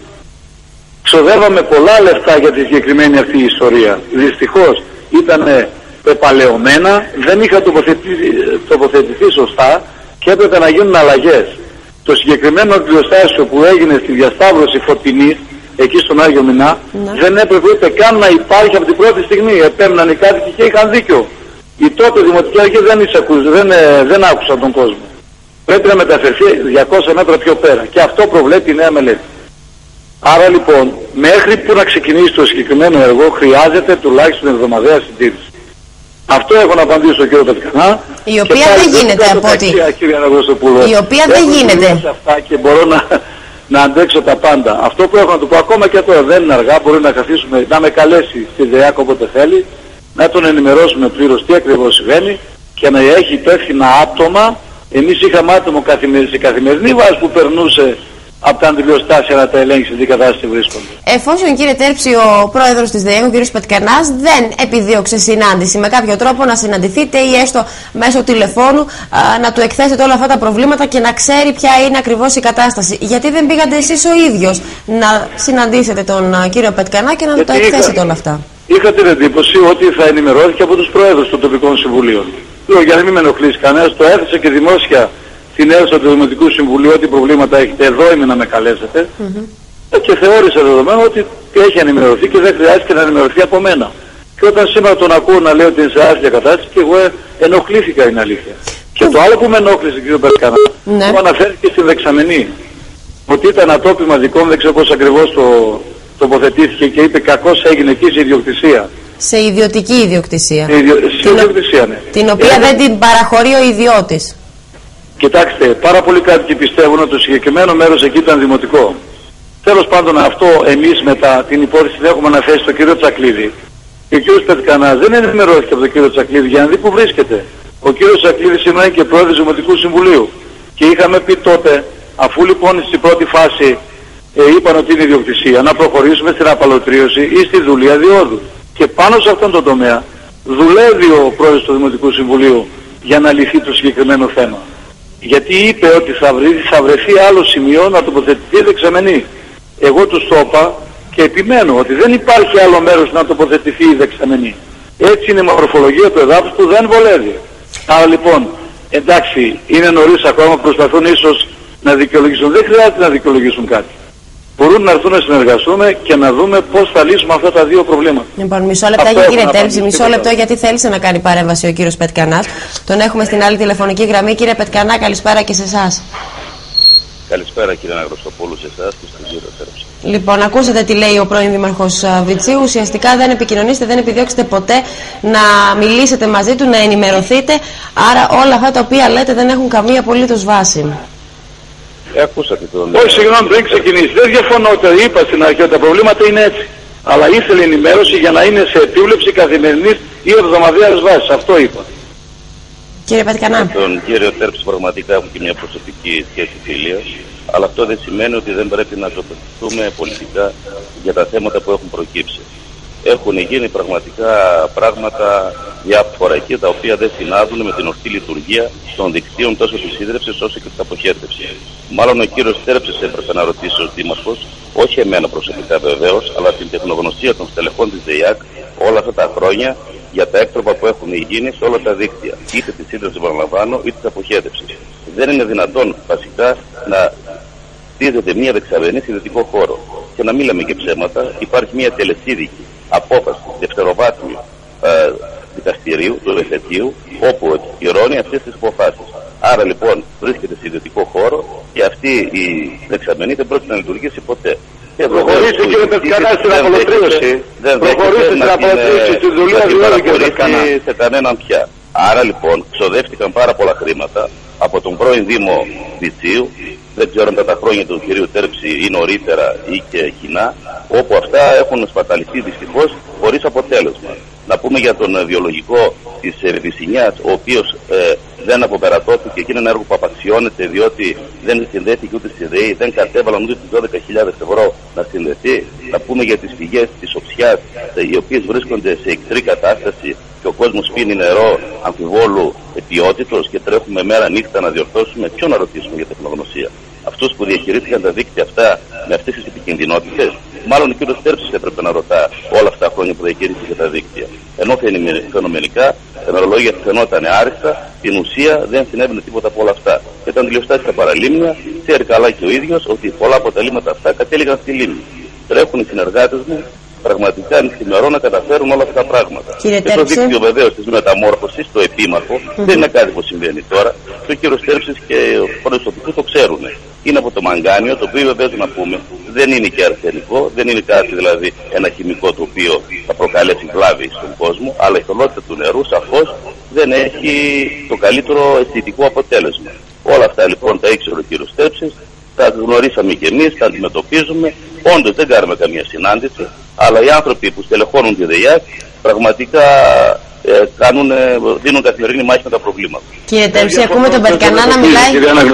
Ξοδεύαμε πολλά λεφτά για τη συγκεκριμένη αυτή ιστορία. Δυστυχώς ήταν πεπαλαιωμένα, δεν είχα τοποθετηθεί, τοποθετηθεί σωστά και έπρεπε να γίνουν αλλαγές. Το συγκεκριμένο αντιλιοστάσιο που έγινε στη διασταύρωση Φωτεινής, εκεί στον Άγιο Μινά, ναι, δεν έπρεπε ούτε καν να υπάρχει από την πρώτη στιγμή. Επέμεναν οι κάτοικοι και είχαν δίκιο. Οι τότε δημοτικοί αρχές δεν, δεν, δεν άκουσαν τον κόσμο. Πρέπει να μεταφερθεί διακόσια μέτρα πιο πέρα. Και αυτό προβλέπει η νέα μελέτη. Άρα λοιπόν, μέχρι που να ξεκινήσει το συγκεκριμένο έργο, χρειάζεται τουλάχιστον εβδομαδιαία συντήρηση. Αυτό έχω να απαντήσω στον κύριο Πετκανά. Η οποία δεν γίνεται από ό,τι. Η οποία δεν γίνεται. Αυτά και μπορώ να, να αντέξω τα πάντα. Αυτό που έχω να του πω ακόμα και τώρα δεν είναι αργά. Μπορεί να καθίσουμε, να με καλέσει στη ΔΕΙΑΚ όποτε θέλει, να τον ενημερώσουμε πλήρως τι ακριβώς συμβαίνει και να έχει υπεύθυνα άτομα. Εμείς είχαμε άτομο σε καθημερινή βάση που περνούσε από τα αντιλιοστάσια να τα ελέγξει στην κατάσταση βρίσκονται. Εφόσον, κύριε Τέρψη, ο πρόεδρος της ΔΕΙΑΚ, ο κ. Πετκανάς, δεν επιδίωξε συνάντηση με κάποιο τρόπο να συναντηθείτε ή έστω μέσω τηλεφώνου α, να του εκθέσετε όλα αυτά τα προβλήματα και να ξέρει ποια είναι ακριβώς η κατάσταση, γιατί δεν πήγατε εσείς ο ίδιος να συναντήσετε τον α, κύριο Πετκανά και να του τα εκθέσετε είχα, όλα αυτά? Είχα την εντύπωση ότι θα ενημερώθηκε από τους πρόεδρους των τοπικών συμβουλίων. Λέω, για να μην με ενοχλήσει κανένας, το έθεσε και δημόσια στην αίθουσα του Δημοτικού Συμβουλίου, ό,τι προβλήματα έχετε, εδώ είμαι να με καλέσετε. Mm-hmm. Και θεώρησα δεδομένο ότι έχει ενημερωθεί και δεν χρειάζεται να ενημερωθεί από μένα. Και όταν σήμερα τον ακούω να λέει ότι είναι σε άθλια κατάσταση, και εγώ ενοχλήθηκα, είναι αλήθεια. Mm-hmm. Και το άλλο που με ενόχλησε, κύριο Πετκανά, mm-hmm, που αναφέρθηκε στη Δεξαμενή, ότι ήταν ατόπιμα δικών, δεν ξέρω πώς ακριβώς το τοποθετήθηκε και είπε κακώς έγινε εκεί σε ιδιοκτησία. Σε ιδιωτική ιδιοκτησία. Σε ιδιο... την, ιδιοκτησία, ναι. Την οποία ε, δεν την παραχωρεί ο ιδιώτης. Κοιτάξτε, πάρα πολλοί κάτοικοι πιστεύουν ότι το συγκεκριμένο μέρος εκεί ήταν δημοτικό. Τέλος πάντων, αυτό εμείς μετά την υπόθεση δεν έχουμε αναθέσει στον κύριο Τσακλίδη. Και ο κύριος Πετκανάς δεν ενημερώθηκε από τον κύριο Τσακλίδη για να δει που βρίσκεται. Ο κύριος Τσακλίδης σήμερα είναι και πρόεδρος του Δημοτικού Συμβουλίου. Και είχαμε πει τότε, αφού λοιπόν στην πρώτη φάση ε, είπαν ότι είναι ιδιοκτησία, να προχωρήσουμε στην απαλωτρίωση ή στη δουλεία διόδου. Και πάνω σε αυτόν τον τομέα δουλεύει ο πρόεδρος του Δημοτικού Συμβουλίου για να λυθεί το συγκεκριμένο θέμα. Γιατί είπε ότι θα, βρει, θα βρεθεί άλλο σημείο να τοποθετηθεί δεξαμενή. Εγώ του το είπα και επιμένω ότι δεν υπάρχει άλλο μέρος να τοποθετηθεί η δεξαμενή. Έτσι είναι η μορφολογία του εδάφους που δεν βολεύει. Άρα λοιπόν, εντάξει, είναι νωρίς ακόμα, προσπαθούν ίσως να δικαιολογήσουν. Δεν χρειάζεται να δικαιολογήσουν κάτι. Μπορούν να έρθουν να συνεργαστούμε και να δούμε πώς θα λύσουμε αυτά τα δύο προβλήματα. Λοιπόν, μισό λεπτό, κύριε Τέρψη, μισό λεπτό, γιατί θέλησε να κάνει παρέμβαση ο κύριος Πετκανάς. Τον έχουμε στην άλλη τηλεφωνική γραμμή. Κύριε Πετκανά, καλησπέρα και σε εσάς. Καλησπέρα, κύριε Αναγνωστοπούλου, σε εσάς και στον κύριο Τέρψη. Λοιπόν, ακούσατε τι λέει ο πρώην Δήμαρχος Βιτσίου. Ουσιαστικά δεν επικοινωνήσετε, δεν επιδιώξετε ποτέ να μιλήσετε μαζί του, να ενημερωθείτε. Άρα όλα αυτά τα οποία λέτε δεν έχουν καμία απολύτως βάση. Ε, ακούσατε τον... Όχι, συγγνώμη, πριν ξεκινήσει. Δεν διαφωνώ ότι είπα στην αρχή ότι τα προβλήματα είναι έτσι. Αλλά ήθελε ενημέρωση για να είναι σε επίβλεψη καθημερινής ή εβδομαδιαίας βάσης. Αυτό είπα. Κύριε Πετκανά. Με τον κύριο Τέρψη πραγματικά έχω και μια προσωπική σχέση φιλίας. Αλλά αυτό δεν σημαίνει ότι δεν πρέπει να τοποθετηθούμε πολιτικά για τα θέματα που έχουν προκύψει. Έχουν γίνει πραγματικά πράγματα διάφορα εκεί, τα οποία δεν συνάδουν με την ορθή λειτουργία των δικτύων τόσο της ίδρυυσης όσο και της αποχέτευσης. Μάλλον ο κύριος Τέρψης έπρεπε να ρωτήσει ως δήμαρχος, όχι εμένα προσωπικά βεβαίως, αλλά την τεχνογνωσία των στελεχών της ΔΕΙΑΚ όλα αυτά τα χρόνια για τα έκτροπα που έχουν γίνει σε όλα τα δίκτυα, είτε της ίδρυυσης, παραλαμβάνω, είτε της αποχέτευσης. Δεν είναι δυνατόν βασικά να στήριζεται μια δεξαμενή σε ιδιωτικό χώρο. Και να μην λέμε και ψέματα, υπάρχει μια τελεσίδικη απόφαση δευτεροβάθμιου ε, δικαστηρίου, του Ελευθερίου, όπου επικυρώνει αυτές τις αποφάσεις. Άρα λοιπόν βρίσκεται σε ιδιωτικό χώρο και αυτή η δεξαμενή δεν πρόκειται να λειτουργήσει ποτέ. Προχωρήστε κύριε Πετκανά στην απολωτρίωση. Προχωρήστε στην απολωτρίωση στη δουλειά δηλαδή κύριε Πετκανά. Σε κανέναν πια. Άρα λοιπόν ξοδεύτηκαν πάρα πολλά χρήματα από τον πρώην Δήμο Βιτσίου, δεν ξέρω αν τα χρόνια του κυρίου Τέρψη ή νωρίτερα ή και κοινά, όπου αυτά έχουν σπαταληθεί δυστυχώς χωρίς αποτέλεσμα. Να πούμε για τον βιολογικό της Βυσσινιάς, ο οποίος ε, δεν αποπερατώθηκε και είναι ένα έργο που απαξιώνεται διότι δεν συνδέθηκε ούτε στη ΔΕΗ, δεν κατέβαλαν ούτε τις δώδεκα χιλιάδες ευρώ να συνδεθεί. Να πούμε για τις πηγές της Οψιάς, οι οποίες βρίσκονται σε εχθρή κατάσταση και ο κόσμος πίνει νερό αμφιβόλου ποιότητος και τρέχουμε μέρα νύχτα να διορθώσουμε. Ποιον να ρωτήσουμε για τεχνογνωσία? Αυτούς που διαχειρίστηκαν τα δίκτυα αυτά με αυτές τις επικινδυνότητες? Μάλλον ο κ. Τέρψης έπρεπε να ρωτά όλα αυτά τα χρόνια που διαχειρίστηκε τα δίκτυα. Ενώ φαινομενικά τα μερολόγια φαινόταν άριστα, στην ουσία δεν συνέβαινε τίποτα από όλα αυτά. Και όταν τελειωστάσει τα παραλίμνια, ξέρει καλά και ο ίδιος ότι πολλά από τα λίμματα αυτά κατέληγαν στη λίμνη. Τρέχουν οι συνεργάτες μου πραγματικά νυχθημερό να καταφέρουν όλα αυτά τα πράγματα. Κύριε και το δίκτυο βεβαίως της μεταμόρφωσης, το επίμαχο, mm-hmm. δεν είναι κάτι που συμβαίνει τώρα. Και ο κύριος Τέρψης και ο προσωπικός το ξέρουν. Είναι από το μαγκάνιο, το οποίο βεβαίως να πούμε δεν είναι και αρσενικό, δεν είναι κάτι δηλαδή ένα χημικό το οποίο θα προκαλέσει βλάβη στον κόσμο, αλλά η θολότητα του νερού σαφώς δεν έχει το καλύτερο αισθητικό αποτέλεσμα. Όλα αυτά λοιπόν τα ήξερε ο κύριος Τέρψης, τα γνωρίσαμε και εμείς, τα αντιμετωπίζουμε. Όντως δεν κάνουμε καμία συνάντηση, αλλά οι άνθρωποι που στελεχώνουν τη ΔΕΙΑΚ πραγματικά ε, κάνουν, δίνουν καθημερινή μάχη με τα προβλήματα. Κύριε Τέρψη, ακούμε τον Πετκανά να μιλάει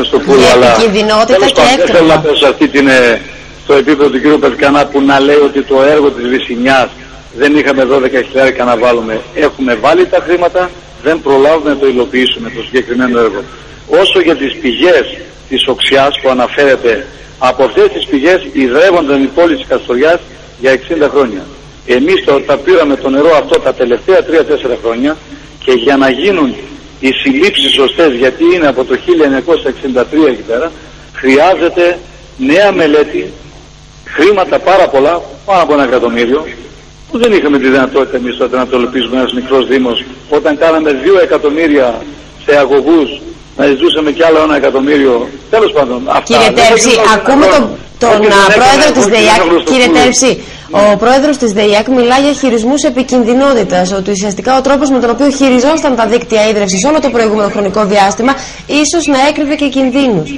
για επικινδυνότητα και έκτροπα. Θέλω να πέσω αυτή την, στο επίπεδο του κύριου Πετκανά που να λέει ότι το έργο της Βυσσινιάς δεν είχαμε δώδεκα χιλιάδες να βάλουμε. Έχουμε βάλει τα χρήματα, δεν προλάβουμε να το υλοποιήσουμε το συγκεκριμένο έργο. Όσο για τις πηγές της Οξιάς που αναφέρεται, από αυτές τις πηγές ιδρεύονταν η πόλη της Καστοριάς για εξήντα χρόνια. Εμείς το, τα πήραμε το νερό αυτό τα τελευταία τρία τέσσερα χρόνια και για να γίνουν οι συλλήψεις σωστές, γιατί είναι από το χίλια εννιακόσια εξήντα τρία εκεί πέρα, χρειάζεται νέα μελέτη, χρήματα πάρα πολλά, πάνω από ένα εκατομμύριο, που δεν είχαμε τη δυνατότητα εμείς τότε να το υλοποιήσουμε ένας μικρός δήμος, όταν κάναμε δύο εκατομμύρια σε αγωγούς, να ζητούσαμε κι άλλο ένα εκατομμύριο. Τέλος πάντων. Αυτά. Κύριε Τέρψη, ακούμε τον, τον πρόεδρο της ΔΕΙΑΚ. Κύριε Τέρψη, ο πρόεδρος της ΔΕΙΑΚ μιλά για χειρισμούς επικινδυνότητας. Ότι ουσιαστικά ο τρόπος με τον οποίο χειριζόταν τα δίκτυα ίδρυυσης όλο το προηγούμενο χρονικό διάστημα ίσως να έκρυβε και κινδύνους.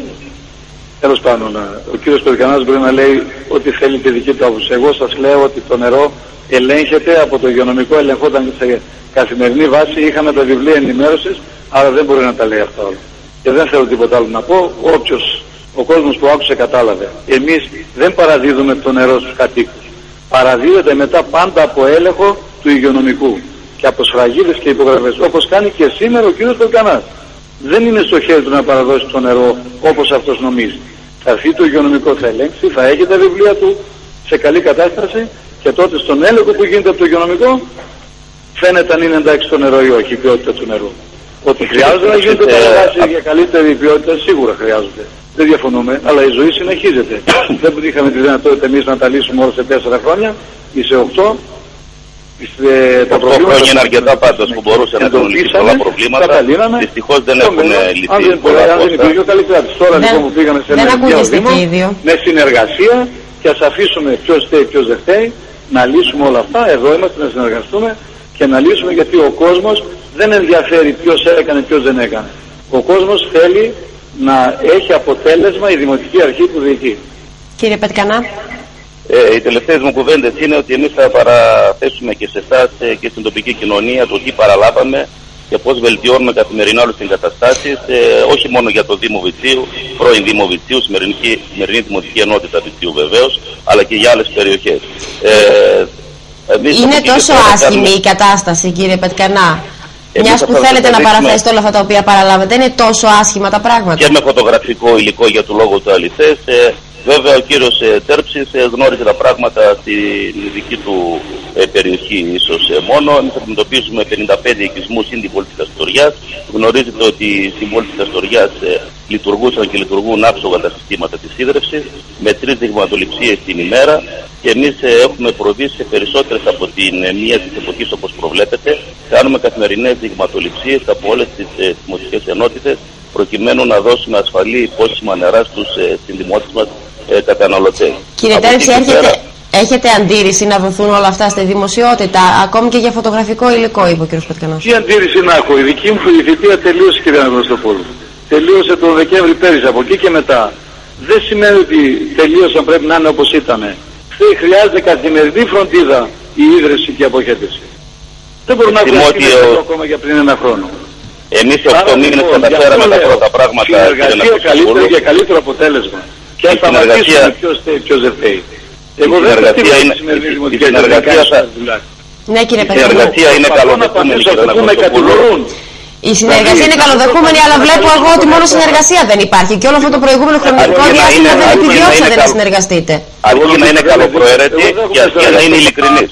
Τέλος πάντων, ο κύριος Πετκανάς μπορεί να λέει ότι θέλει τη δική του άποψη. Εγώ σας λέω ότι το νερό ελέγχεται από το υγειονομικό, ελεγχόταν σε καθημερινή βάση. Είχαμε τα βιβλία ενημέρωσης. Άρα δεν μπορεί να τα λέει αυτά όλα. Και δεν θέλω τίποτα άλλο να πω. Όποιος, ο κόσμος που άκουσε κατάλαβε. Εμείς δεν παραδίδουμε το νερό στους κατοίκους. Παραδίδεται μετά πάντα από έλεγχο του υγειονομικού. Και από σφραγίδες και υπογραφές. Όπως κάνει και σήμερα ο κύριος Πετκανάς. Δεν είναι στο χέρι του να παραδώσει το νερό όπως αυτός νομίζει. Θα έρθει το υγειονομικό, θα ελέγξει, θα έχει τα βιβλία του σε καλή κατάσταση και τότε στον έλεγχο που γίνεται από το υγειονομικό φαίνεται αν είναι εντάξει το νερό ή όχι, η ποιότητα του νερού. Ότι χρειάζεται να γίνονται παρεμβάσεις για καλύτερη ποιότητα, σίγουρα χρειάζονται. Δεν διαφωνούμε, αλλά η ζωή συνεχίζεται. Δεν είχαμε τη δυνατότητα εμείς να τα λύσουμε όλα σε τέσσερα χρόνια ή σε οκτώ. Τα προβλήματα είναι αρκετά πάντως που μπορούσαν να λύσουν πολλά προβλήματα. Δυστυχώς δεν έχουν λυθεί. Αν δεν υπήρχε καλή κράτηση. Τώρα λοιπόν που πήγαμε σε ένα δήμο με συνεργασία και ας αφήσουμε ποιος φταίει, ποιος δεν φταίει, να λύσουμε όλα αυτά. Εδώ είμαστε να συνεργαστούμε και να λύσουμε, γιατί ο κόσμος δεν ενδιαφέρει ποιος έκανε, ποιος δεν έκανε. Ο κόσμος θέλει να έχει αποτέλεσμα η Δημοτική Αρχή που διοικεί. Κύριε Πετκανά. Ε, οι τελευταίες μου κουβέντες είναι ότι εμείς θα παραθέσουμε και σε εσάς ε, και στην τοπική κοινωνία το τι παραλάβαμε και πώς βελτιώνουμε καθημερινά όλες τις εγκαταστάσεις, ε, όχι μόνο για το Δήμο Βιτσίου, πρώην Δήμο Βιτσίου, σημερινή, σημερινή Δημοτική Ενότητα Βιτσίου βεβαίως, αλλά και για άλλες περιοχές. Ε, είναι τόσο άσχημη η κατάσταση, κύριε Πετκανά, μιας που θέλετε να παραθέσετε όλα αυτά τα οποία παραλάβετε, είναι τόσο άσχημα τα πράγματα? Και με φωτογραφικό υλικό για του λόγου του αληθές. Ε, Βέβαια ο κύριος ε, Τέρψης ε, γνώριζε τα πράγματα στη δική του ε, περιοχή ίσως ε, μόνο. Εμείς αντιμετωπίζουμε πενήντα πέντε οικισμούς στην πόλη της Καστοριάς. Γνωρίζετε ότι στην πόλη της Καστοριάς ε, λειτουργούσαν και λειτουργούν άψογα τα συστήματα της ίδρευσης με τρεις δειγματοληψίες την ημέρα και εμείς ε, έχουμε προβεί σε περισσότερες από την ε, μία της εποχής όπως προβλέπετε. Κάνουμε καθημερινές δειγματοληψίες από όλες τις ε, δημοτικές ενότητες προκειμένου να δώσουμε ασφαλή πόσιμα νερά στους ε, συνδημότες μας ε, καταναλωτές. Κύριε Τέρψη, έχετε, έχετε αντίρρηση να δοθούν όλα αυτά στη δημοσιότητα, ακόμη και για φωτογραφικό υλικό, είπε ο κ. Πετκανός? Τι αντίρρηση να έχω? Η δική μου η θητεία τελείωσε, κύριε Αναγνωστοπούλου. Τελείωσε τον Δεκέμβρη πέρυσι. Από εκεί και μετά δεν σημαίνει ότι τελείωσαν, πρέπει να είναι όπως ήταν. Χρειάζεται καθημερινή φροντίδα η ίδρυση και η αποχέτευση. Δεν μπορούμε να έχουμε ο... ακόμα για πριν ένα χρόνο. Εμείς σε οκτώ μήνες καταφέραμε τα πρώτα πράγματα. Συνεργασία καλύτερο και καλύτερο αποτέλεσμα. Και αν σταματήσουμε ποιος δεν φταίει. Εγώ δεν θα στείλω τη σημερινή δημοτική συνεργασία. Ναι, κύριε Πέτρο. Η συνεργασία είναι καλοδεχούμενη, κύριε Αναγνωστοπούλου. Η συνεργασία είναι καλοδεχούμενη, αλλά βλέπω εγώ ότι μόνο συνεργασία δεν υπάρχει. Και όλο αυτό το προηγούμενο χρονικό διάστημα δεν επιδιώξατε να συνεργαστείτε. Αρκεί να είναι καλοπροαίρετη και αρκεί να είναι ειλικρινής.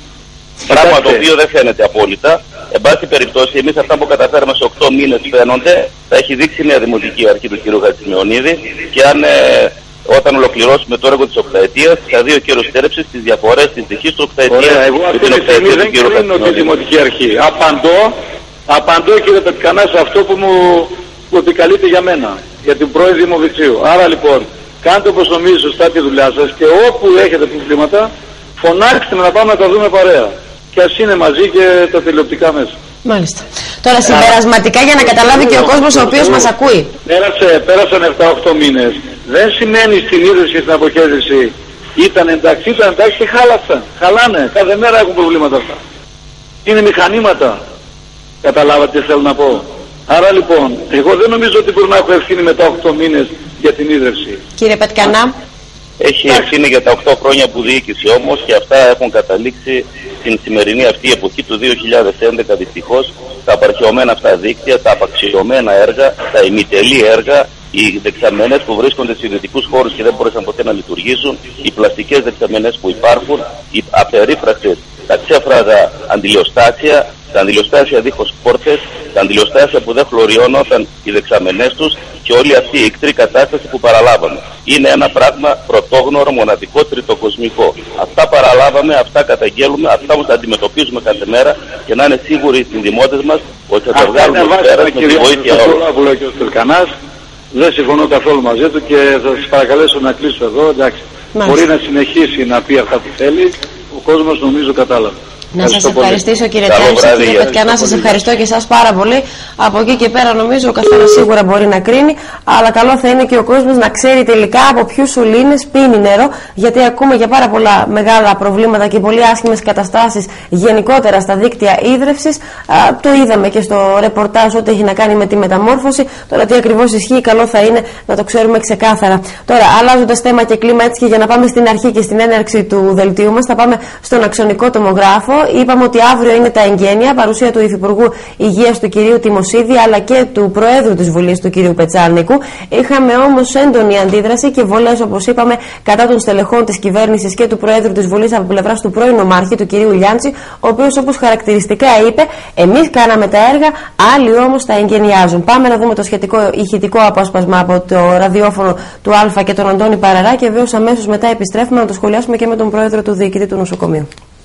Πράγμα το οποίο δεν φαίνεται απόλυτα. Εν πάση περιπτώσει, εμείς αυτά που καταφέραμε σε οκτώ μήνες φαίνονται, θα έχει δείξει η νέα Δημοτική Αρχή του κ. Χατζημεωνίδη και αν ε, όταν ολοκληρώσουμε το έργο της οκταετίας, θα δει ο κ. Τέρψης τις διαφορές της δικής του οκταετίας με την οκταετία του κ. Χατζημεωνίδη. Τη Δημοτική Αρχή. Απαντώ, απαντώ κύριε Πετκανά σε αυτό που μου που επικαλείται για μένα, για την πρώην Δήμο Βιτσίου. Άρα λοιπόν, κάντε όπως νομίζετε σωστά τη δουλειά σας και όπου έχετε προβλήματα, φωνάξτε με να πάμε να τα δούμε παρέα. Και ας είναι μαζί και τα τηλεοπτικά μέσα. Μάλιστα. Τώρα συμπερασματικά για να καταλάβει και ο κόσμος ο οποίος μας ακούει. Πέρασε, πέρασαν επτά οκτώ μήνες. Δεν σημαίνει στην ίδρυση και στην αποχέτευση ήταν εντάξει, ήταν εντάξει και χάλασαν. Χαλάνε. Κάθε μέρα έχουν προβλήματα αυτά. Είναι μηχανήματα. Καταλάβατε τι θέλω να πω. Άρα λοιπόν, εγώ δεν νομίζω ότι μπορεί να έχω ευθύνη μετά οκτώ μήνες για την ίδρυση. Κύριε Πετκανά. Έχει ευθύνη για τα οκτώ χρόνια που διοίκησε όμως και αυτά έχουν καταλήξει στην σημερινή αυτή εποχή του δύο χιλιάδες έντεκα δυστυχώς. Τα απαρχαιωμένα αυτά δίκτυα, τα απαξιωμένα έργα, τα ημιτελή έργα, οι δεξαμενές που βρίσκονται σε ιδιωτικούς χώρους και δεν μπορέσαν ποτέ να λειτουργήσουν, οι πλαστικές δεξαμενές που υπάρχουν, οι απερίφραστες, τα ξέφραγα αντιλιοστάσια, τα αντιλιοστάσια δίχως πόρτες, τα αντιλιοστάσια που δεν χλωριώνονταν οι δεξαμενές τους και όλη αυτή η ικτρή κατάσταση που παραλάβαμε. Είναι ένα πράγμα πρωτόγνωρο, μοναδικό, τριτοκοσμικό. Αυτά παραλάβαμε, αυτά καταγγέλουμε, αυτά που τα αντιμετωπίζουμε κάθε μέρα και να είναι σίγουροι οι συνδημότες μας ότι θα το βγάλουμε πέρα με τη βοήθεια όλων. Δεν συμφωνώ καθόλου μαζί του και θα σας παρακαλέσω να κλείσω εδώ. Εντάξει. Μπορεί να συνεχίσει να πει αυτά που θέλει. Ο κόσμος νομίζω κατάλαβε. Να σας ευχαριστήσω κύριε Τέρψη, κύριε Πετκανά, σας ευχαριστώ και εσάς πάρα πολύ. Από εκεί και πέρα νομίζω ο καθένας σίγουρα μπορεί να κρίνει, αλλά καλό θα είναι και ο κόσμος να ξέρει τελικά από ποιους σωλήνες πίνει νερό, γιατί ακούμε για πάρα πολλά μεγάλα προβλήματα και πολύ άσχημες καταστάσεις γενικότερα στα δίκτυα ίδρευσης. Το είδαμε και στο ρεπορτάζ ό,τι έχει να κάνει με τη μεταμόρφωση. Τώρα τι ακριβώς ισχύει, καλό θα είναι να το ξέρουμε ξεκάθαρα. Τώρα, αλλάζοντας θέμα και κλίμα έτσι και για να πάμε στην αρχή και στην έναρξη του δελτίου μας, θα πάμε στον αξονικό τομογράφο. Είπαμε ότι αύριο είναι τα εγγένεια, παρουσία του Υφυπουργού Υγείας του κυρίου Τιμοσίδη αλλά και του Προέδρου της Βουλής του κυρίου Πετσάνικου. Είχαμε όμως έντονη αντίδραση και βολές, όπως είπαμε, κατά των στελεχών της κυβέρνησης και του Προέδρου της Βουλής από πλευράς του πρώην Νομάρχη, του κυρίου Λιάντσι, ο οποίος όπως χαρακτηριστικά είπε: εμείς κάναμε τα έργα, άλλοι όμως τα εγγενιάζουν. Πάμε να δούμε το σχετικό ηχητικό απόσπασμα από το ραδιόφωνο του Α και τον Αντώνη Παραρά και βέβαιως αμέσως μετά επιστρέφουμε να το σχολιάσουμε και με τον Πρόεδρο του Διοικητή του Νοσοκομείου.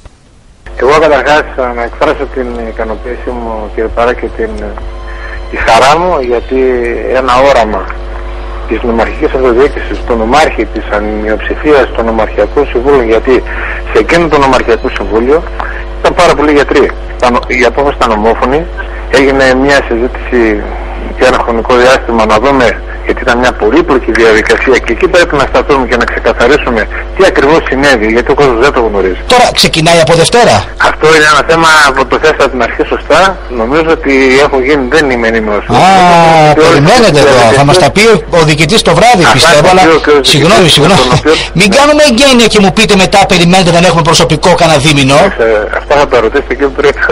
Εγώ καταρχάς να εκφράσω την ικανοποίησή μου, κύριε Παρά, και την τη χαρά μου, γιατί ένα όραμα της νομαρχικής αυτοδιοίκησης, του νομάρχη, της ανμειοψηφίας των νομαρχιακών συμβούλων, γιατί σε εκείνο το νομαρχιακό συμβούλιο ήταν πάρα πολλοί γιατροί. Η απόφαση ήταν ομόφωνη, έγινε μια συζήτηση για ένα χρονικό διάστημα να δούμε Γιατί ήταν μια πολύπλοκη διαδικασία και εκεί πρέπει να σταθούμε και να ξεκαθαρίσουμε τι ακριβώς συνέβη, γιατί ο κόσμος δεν το γνωρίζει. Τώρα ξεκινάει από Δευτέρα. Αυτό είναι ένα θέμα που το θέσατε από την αρχή σωστά. Νομίζω ότι έχω γίνει, δεν είμαι ενήμερος. Α, περιμένετε εδώ. Θα μας τα πει ο διοικητής το βράδυ, πιστεύω. Αλλά συγγνώμη, συγγνώμη. Μην κάνουμε εγγένεια και μου πείτε μετά, περιμένετε, δεν έχουμε προσωπικό κανένα δίμηνο. Αυτά θα τα ρωτήσετε και που πρέπει.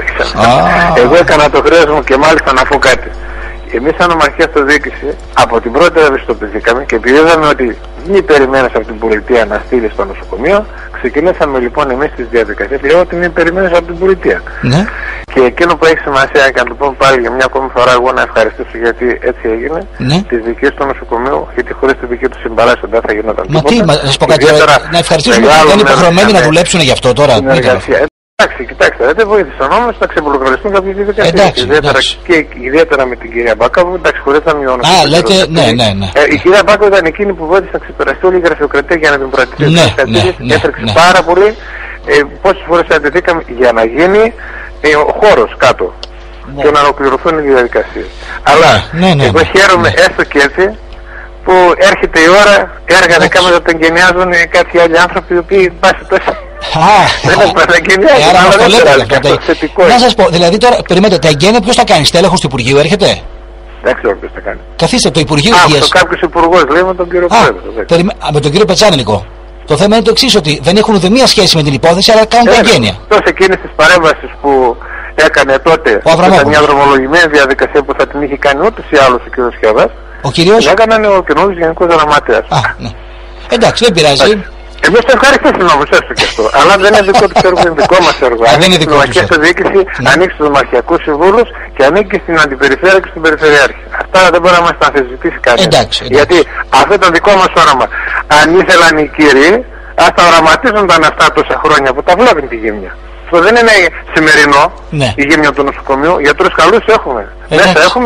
Εγώ έκανα το χρέος μου και μάλιστα να πω κάτι. Εμείς σαν ομαρχία αυτοδιοίκηση από την πρώτη ευαισθητοποιηθήκαμε και επειδή είδαμε ότι μη περιμένεις από την πολιτεία να στείλει στο νοσοκομείο, ξεκινήσαμε λοιπόν εμείς τις διαδικασίες. Λέω ότι μη περιμένεις από την πολιτεία. Ναι. Και εκείνο που έχει σημασία, και να το πω πάλι για μια ακόμη φορά, εγώ να ευχαριστήσω γιατί έτσι έγινε, ναι. τις δικές του νοσοκομείου, γιατί χωρίς τη δική του συμπαράσταση δεν θα γινόταν τίποτα. Μα τι, μα, σας πω κάτι, να ευχαριστήσουμε που δεν είναι υποχρεωμένοι να δουλέψουν γι' αυτό τώρα. Εντάξει, κοιτάξτε, δεν βοήθησαν όμως να ξεπλοκαλιστούν κάποιες διαδικασίες. Ιδιαίτερα και ιδιαίτερα με την κυρία Μπάκαβου, εντάξει, χωρίς να μειώνω. Α, λέτε, ναι, ναι, ναι. Ε, η κυρία Μπάκαβου ήταν εκείνη που βοήθησε να ξεπεραστεί όλη η γραφειοκρατία για να την προετοιμάσει. Ναι, ναι, ναι, έτρεξε ναι. πάρα πολύ. Ε, πόσες φορές αντιθήκαμε για να γίνει ε, ο χώρος κάτω ναι. και να ολοκληρωθούν οι διαδικασίες. Αλλά ναι, ναι, εγώ ναι, χαίρομαι ναι. έστω και έτσι που έρχεται η ώρα έργα δικά μας να τα εγγενιάζουν κάποιοι άλλοι άνθρωποι οι οποίοι πάση τόσο. Δεν μας τα εγγενιάζουν, αλλά δεν πειράζει, θετικό. Να σας πω, δηλαδή τώρα, περιμένετε, τα εγγένεια ποιος θα κάνει, στέλεχος του Υπουργείου έρχεται? Δεν ξέρω ποιος θα κάνει. Καθίστε, το Υπουργείο Υγείας. Υγείας. Αυτό κάποιος υπουργός λέει με τον κύριο Πρόεδρο. Με τον κύριο Πετσάνικο. Το θέμα είναι το εξής, ότι δεν έχουν ούτε μία σχέση με την υπόθεση, αλλά κάνουν τα εγγένεια. Τόσο εκείνης της παρέμβασης που έκανε τότε, ήταν μια δρομολογημένη διαδικασία που θα την είχε κάνει ούτως ή άλλως ο κύριος Σχεδάς. Ο κύριος. Την έκαναν ο καινούργιος Γενικός Γραμματέας. Α, ναι. Εντάξει, δεν πειράζει. Εμείς το ευχαριστήσουμε όμως έστω και αυτό. Αλλά δεν είναι δικό του έργο, είναι δικό μας έργο. Α, δεν είναι δικό του έργο. Η διοίκηση ναι. ανήκει στους δημαρχιακούς συμβούλους και ανήκει στην αντιπεριφέρεια και στην περιφερειάρχη. Αυτά δεν μπορεί να μας τα αμφισβητήσει κανείς. Εντάξει, εντάξει. Γιατί αυτό ήταν δικό μας όραμα. Αν ήθελαν οι κύριοι, ας τα οραματίζονταν αυτά τόσα χρόνια που τα βλέπουν τη γύμνια. Αυτό δεν είναι σημερινό ναι. η γύμνια του νοσοκομείου. Γιατρούς καλούς έχουμε. Μέσα έχουμε.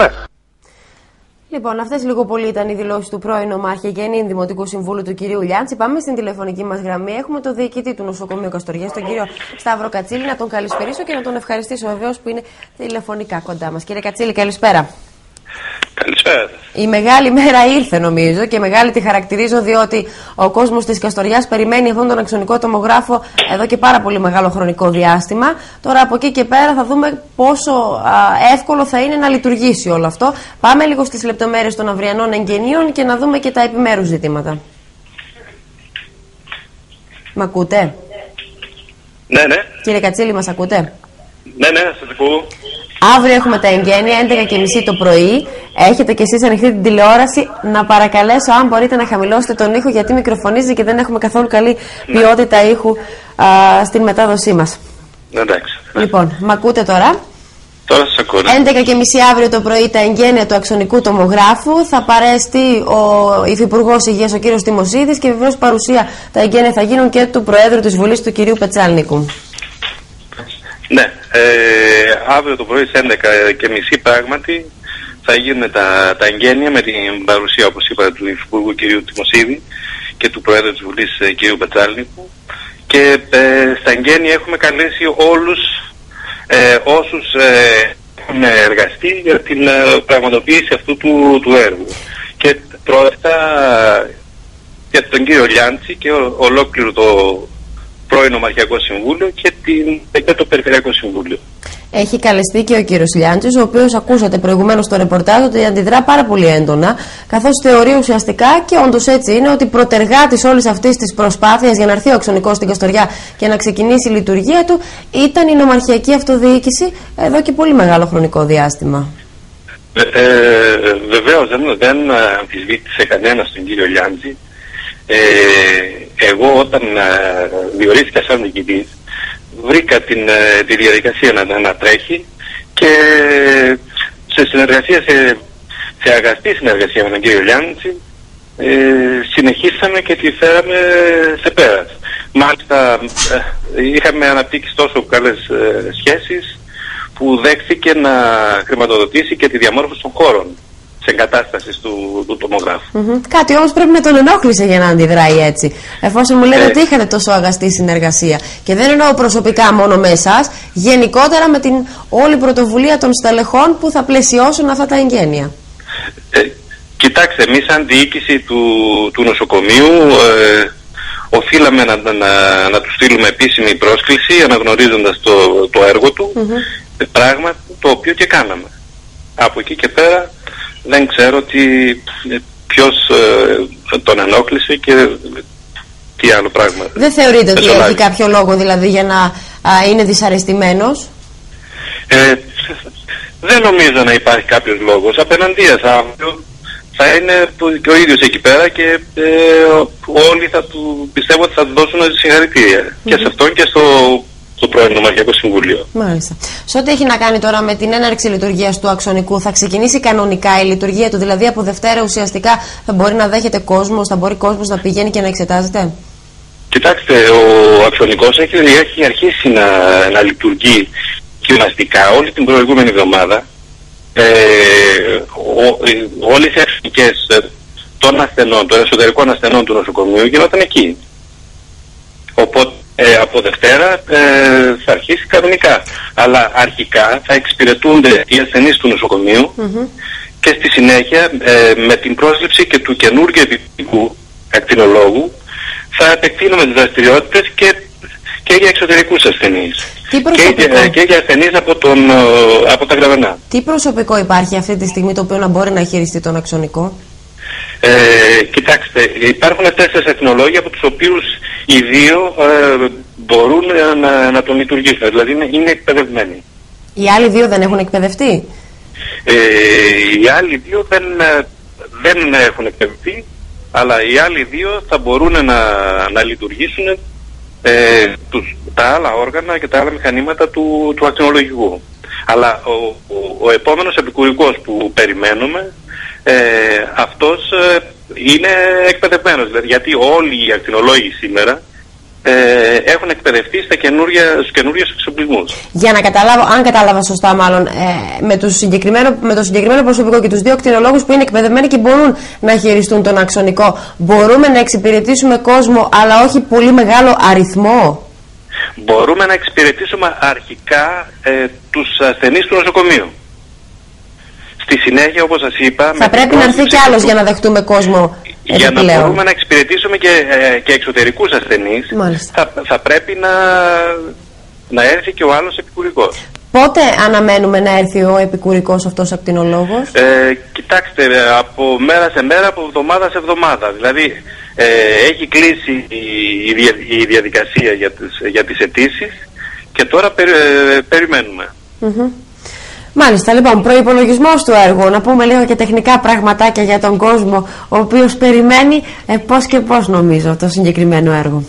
Λοιπόν, αυτές λίγο πολύ ήταν οι δηλώσεις του πρώην Ομάρχη Γέννη Δημοτικού Συμβούλου του κυρίου Λιάντση. Πάμε στην τηλεφωνική μας γραμμή. Έχουμε τον διοικητή του νοσοκομείου Καστοριάς, τον κύριο Σταύρο Κατσίλη, να τον καλησπερίσω και να τον ευχαριστήσω βεβαίως που είναι τηλεφωνικά κοντά μας. Κύριε Κατσίλη, καλησπέρα. Καλησπέρα. Η μεγάλη μέρα ήρθε νομίζω και μεγάλη τη χαρακτηρίζω διότι ο κόσμος της Καστοριάς περιμένει αυτόν τον αξονικό τομογράφο εδώ και πάρα πολύ μεγάλο χρονικό διάστημα. Τώρα από εκεί και πέρα θα δούμε πόσο α, εύκολο θα είναι να λειτουργήσει όλο αυτό. Πάμε λίγο στις λεπτομέρειες των αυριανών εγγενείων και να δούμε και τα επιμέρους ζητήματα. Μ' ακούτε? Ναι, ναι. Κύριε Κατσίλη, μας ακούτε? Ναι, ναι, σας ακούω. Αύριο έχουμε τα εγγένεια, έντεκα και μισή το πρωί. Έχετε κι εσείς ανοιχτή την τηλεόραση. Να παρακαλέσω, αν μπορείτε, να χαμηλώσετε τον ήχο, γιατί μικροφωνίζει και δεν έχουμε καθόλου καλή ναι. ποιότητα ήχου α, στην μετάδοσή μας. Ναι, εντάξει. Λοιπόν, μ' ακούτε τώρα? Τώρα σας ακούω. Ναι. έντεκα και μισή αύριο το πρωί τα εγγένεια του αξονικού τομογράφου. Θα παρέστη ο Υφυπουργός Υγείας, ο κύριος Τιμοσίδης, και βεβαίως παρουσία τα εγγένεια θα γίνουν και του Προέδρου της Βουλής, του κυρίου Πετσάλνικου. Ναι, ε, αύριο το πρωί στις έντεκα και μισή πράγματι θα γίνουν τα, τα εγγένεια με την παρουσία, όπως είπα, του Υφυπουργού κ. Τιμοσίδη και του Προέδρου της Βουλής κ. Πετσάλνικου, και ε, στα εγγένεια έχουμε καλέσει όλους ε, όσους ε, έχουν εργαστεί για την ε, πραγματοποίηση αυτού του, του έργου, και πρόκειται για τον κύριο Λιάντση και ο, ολόκληρο το πρώην Ομαρχιακό Συμβούλιο και, την, και το Περιφερειακό Συμβούλιο. Έχει καλεστεί και ο κύριος Λιάντσης, ο οποίος ακούσατε προηγουμένως στο ρεπορτάζ ότι αντιδρά πάρα πολύ έντονα, καθώς θεωρεί ουσιαστικά, και όντως έτσι είναι, ότι προτεργάτης όλης αυτής της προσπάθειας για να έρθει ο αξονικός στην Καστοριά και να ξεκινήσει η λειτουργία του ήταν η νομαρχιακή αυτοδιοίκηση εδώ και πολύ μεγάλο χρονικό διάστημα. Ε, ε, βεβαίως δεν, δεν αμφισβήτησε κανένας τον κύριο Λιάντζη. Ε, εγώ όταν ε, διορίστηκα σαν διοικητής, βρήκα την, ε, τη διαδικασία να, να τρέχει, και σε συνεργασία, σε, σε αγαστή συνεργασία με τον κύριο Λιάντζη, ε, συνεχίσαμε και τη φέραμε σε πέρας. Μάλιστα ε, είχαμε αναπτύξει τόσο καλές ε, σχέσεις που δέχθηκε να χρηματοδοτήσει και τη διαμόρφωση των χώρων της εγκατάστασης του, του τομογράφου. Mm-hmm. Κάτι όμως πρέπει να τον ενόχλησε για να αντιδράει έτσι. Εφόσον μου λέτε ε... ότι είχατε τόσο αγαστή συνεργασία. Και δεν εννοώ προσωπικά μόνο με εσάς, γενικότερα με την όλη πρωτοβουλία των στελεχών που θα πλαισιώσουν αυτά τα εγγένεια. Ε, Κοιτάξτε, εμείς σαν διοίκηση του, του νοσοκομείου ε, οφείλαμε να, να, να, να του στείλουμε επίσημη πρόσκληση αναγνωρίζοντας το, το έργο του, mm-hmm. πράγμα το οποίο και κάναμε. Από εκεί και πέρα δεν ξέρω τι, ποιος ε, τον ενόχλησε και τι άλλο πράγμα. Δεν θεωρείτε ότι έχει κάποιο λόγο δηλαδή για να α, είναι δυσαρεστημένος? Ε, δεν νομίζω να υπάρχει κάποιος λόγος. Απέναντίας αύριο θα είναι και ο ίδιος εκεί πέρα και ε, όλοι θα του, πιστεύω ότι θα του δώσουν συγχαρητήρια mm-hmm. και σε αυτόν και στο, στο πρώην Νομαρχιακό Συμβούλιο. Μάλιστα. Σε ό,τι έχει να κάνει τώρα με την έναρξη λειτουργίας του αξονικού, θα ξεκινήσει κανονικά η λειτουργία του, δηλαδή από Δευτέρα ουσιαστικά θα μπορεί να δέχεται κόσμος, θα μπορεί κόσμος να πηγαίνει και να εξετάζεται? Κοιτάξτε, ο αξονικός έχει, έχει αρχίσει να, να λειτουργεί κοιμαστικά όλη την προηγούμενη εβδομάδα. Ε, ο, ε, όλες οι αξονικές ε, των ασθενών, των εσωτερικών ασθενών του νοσοκομείου γινόταν εκεί. Οπότε ε, από Δευτέρα ε, θα αρχίσει κανονικά. Αλλά αρχικά θα εξυπηρετούνται οι ασθενείς του νοσοκομείου mm-hmm. και στη συνέχεια ε, με την πρόσληψη και του καινούργιου επιπληκτικού ακτινολόγου θα επεκτείνουμε τις δραστηριότητες και, και για εξωτερικούς ασθενείς. Τι και, για, και για ασθενείς από, τον, από τα Γραβενά. Τι προσωπικό υπάρχει αυτή τη στιγμή το οποίο να μπορεί να χειριστεί τον αξονικό? Ε, κοιτάξτε, υπάρχουν τέσσερις ακτινολόγοι από τους οποίους οι δύο ε, μπορούν να, να τον λειτουργήσουν, δηλαδή είναι, είναι εκπαιδευμένοι. Οι άλλοι δύο δεν έχουν εκπαιδευτεί? Ε, οι άλλοι δύο δεν, δεν έχουν εκπαιδευτεί, αλλά οι άλλοι δύο θα μπορούν να, να λειτουργήσουν ε, τους, τα άλλα όργανα και τα άλλα μηχανήματα του, του ακτινολογικού. Αλλά ο, ο, ο επόμενος επικουρικός που περιμένουμε, ε, αυτός ε, είναι εκπαιδευμένος, δηλαδή, γιατί όλοι οι ακτινολόγοι σήμερα ε, έχουν εκπαιδευτεί στα καινούργια, στους καινούριους εξοπλισμούς. Για να καταλάβω, αν κατάλαβα σωστά μάλλον, ε, με, τους συγκεκριμένο, με το συγκεκριμένο προσωπικό και τους δύο ακτινολόγους που είναι εκπαιδευμένοι και μπορούν να χειριστούν τον αξονικό, μπορούμε να εξυπηρετήσουμε κόσμο αλλά όχι πολύ μεγάλο αριθμό? Μπορούμε να εξυπηρετήσουμε αρχικά ε, τους ασθενείς του νοσοκομείου. Στη συνέχεια, όπως σας είπα... Θα πρέπει να έρθει κι άλλος του... για να δεχτούμε κόσμο για επιπλέον. Να μπορούμε να εξυπηρετήσουμε και, ε, και εξωτερικούς ασθενείς, θα, θα πρέπει να, να έρθει και ο άλλος επικουρικός. Πότε αναμένουμε να έρθει ο επικουρικός αυτός ακτινολόγος? Ε, κοιτάξτε, από μέρα σε μέρα, από εβδομάδα σε εβδομάδα. Δηλαδή, ε, έχει κλείσει η, η, δια, η διαδικασία για τις, για τις αιτήσεις και τώρα περι, ε, περιμένουμε. Mm-hmm. Μάλιστα, λοιπόν, προϋπολογισμός του έργου. Να πούμε λίγο και τεχνικά πραγματάκια για τον κόσμο ο οποίος περιμένει ε, πώς και πώς, νομίζω, το συγκεκριμένο έργο.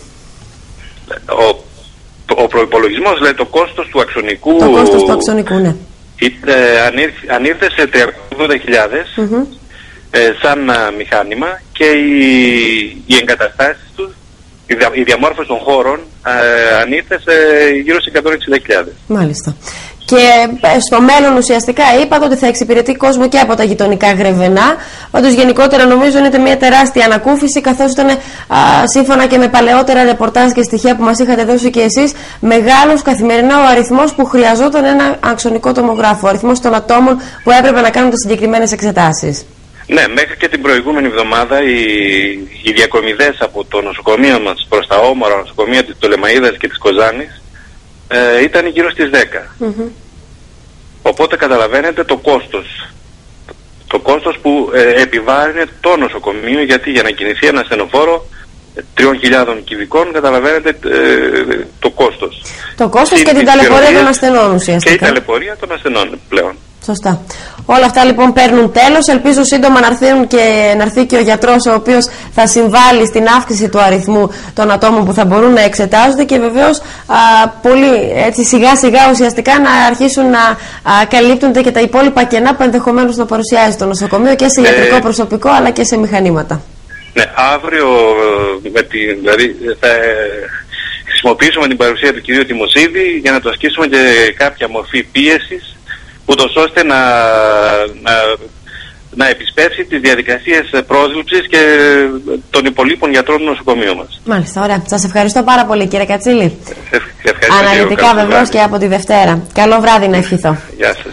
Ο, ο προϋπολογισμός, λέει, το κόστος του αξονικού... Το κόστος του αξονικού, ναι. Είτε, αν ήρθε σε τριακόσιες ογδόντα χιλιάδες mm-hmm. ε, σαν α, μηχάνημα και οι, οι εγκαταστάσεις τους, η, δια, η διαμόρφωση των χώρων ε, αν ήρθε σε γύρω σε εκατόν εξήντα χιλιάδες. Μάλιστα. Και στο μέλλον ουσιαστικά είπατε ότι θα εξυπηρετεί κόσμο και από τα γειτονικά Γρεβενά. Πάντως γενικότερα νομίζω είναι μια τεράστια ανακούφιση, καθώς ήταν α, σύμφωνα και με παλαιότερα ρεπορτάζ και στοιχεία που μας είχατε δώσει και εσείς, μεγάλος καθημερινά ο αριθμός που χρειαζόταν ένα αξονικό τομογράφο, ο αριθμός των ατόμων που έπρεπε να κάνουν τις συγκεκριμένες εξετάσεις. Ναι, μέχρι και την προηγούμενη εβδομάδα οι, οι διακομιδές από το νοσοκομείο μας προς τα όμορα νοσοκομεία της Πτολεμαΐδας και της Κοζάνης Ε, ήταν γύρω στις δέκα. Mm-hmm. Οπότε καταλαβαίνετε το κόστος. Το κόστος που ε, επιβάρυνε το νοσοκομείο, γιατί για να κινηθεί ένα ασθενοφόρο τριών χιλιάδων κυβικών, καταλαβαίνετε ε, το κόστος. Το κόστος και την ταλαιπωρία των ασθενών ουσιαστικά. Και η ταλαιπωρία των ασθενών πλέον. Σωστά. Όλα αυτά λοιπόν παίρνουν τέλος. Ελπίζω σύντομα να, έρθουν και, να έρθει και ο γιατρός ο οποίος θα συμβάλλει στην αύξηση του αριθμού των ατόμων που θα μπορούν να εξετάζονται και βεβαίως α, πολύ έτσι, σιγά σιγά ουσιαστικά να αρχίσουν να α, καλύπτονται και τα υπόλοιπα κενά που ενδεχομένως να παρουσιάζει το νοσοκομείο και σε ιατρικό ε... προσωπικό αλλά και σε μηχανήματα. Ναι, αύριο με τη, δηλαδή, θα χρησιμοποιήσουμε την παρουσία του κυρίου Τιμοσίδη για να το ασκήσουμε και κάποια μορφή πίεσης, ούτως ώστε να, να, να επισπεύσει τις διαδικασίες πρόσληψης και των υπολείπων γιατρών του νοσοκομείου μας. Μάλιστα, ωραία. Σας ευχαριστώ πάρα πολύ, κύριε Κατσίλη. Ευχαριστώ. Αναλυτικά βεβαίως και από τη Δευτέρα. Καλό βράδυ να ευχηθώ. Γεια σας, γεια σας.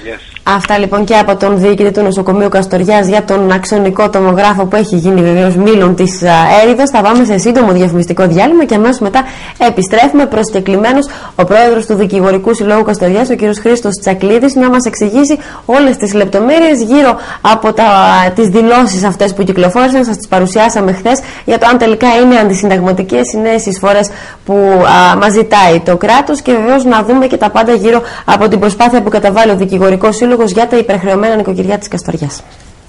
Αυτά λοιπόν και από τον διοικητή του νοσοκομείου Καστοριάς για τον αξονικό τομογράφο που έχει γίνει βεβαίως μήλων της έρηδος. Θα πάμε σε σύντομο διαφημιστικό διάλειμμα και αμέσως μετά επιστρέφουμε προσκεκλημένος ο πρόεδρος του Δικηγορικού Συλλόγου Καστοριάς, ο κ. Χρήστος Τσακλίδης, να μας εξηγήσει όλες τις λεπτομέρειες γύρω από τα, τις δηλώσεις αυτές που κυκλοφόρησαν. Σας τις παρουσιάσαμε χθες για το αν τελικά είναι αντισυνταγματικές οι νέες εισφορές που α, μας ζητάει το κράτος, και βεβαίως να δούμε και τα πάντα γύρω από την προσπάθεια που καταβάλει ο Δικηγορικός Σύλλογος για τα υπερχρεωμένα νοικοκυριά της Καστοριάς.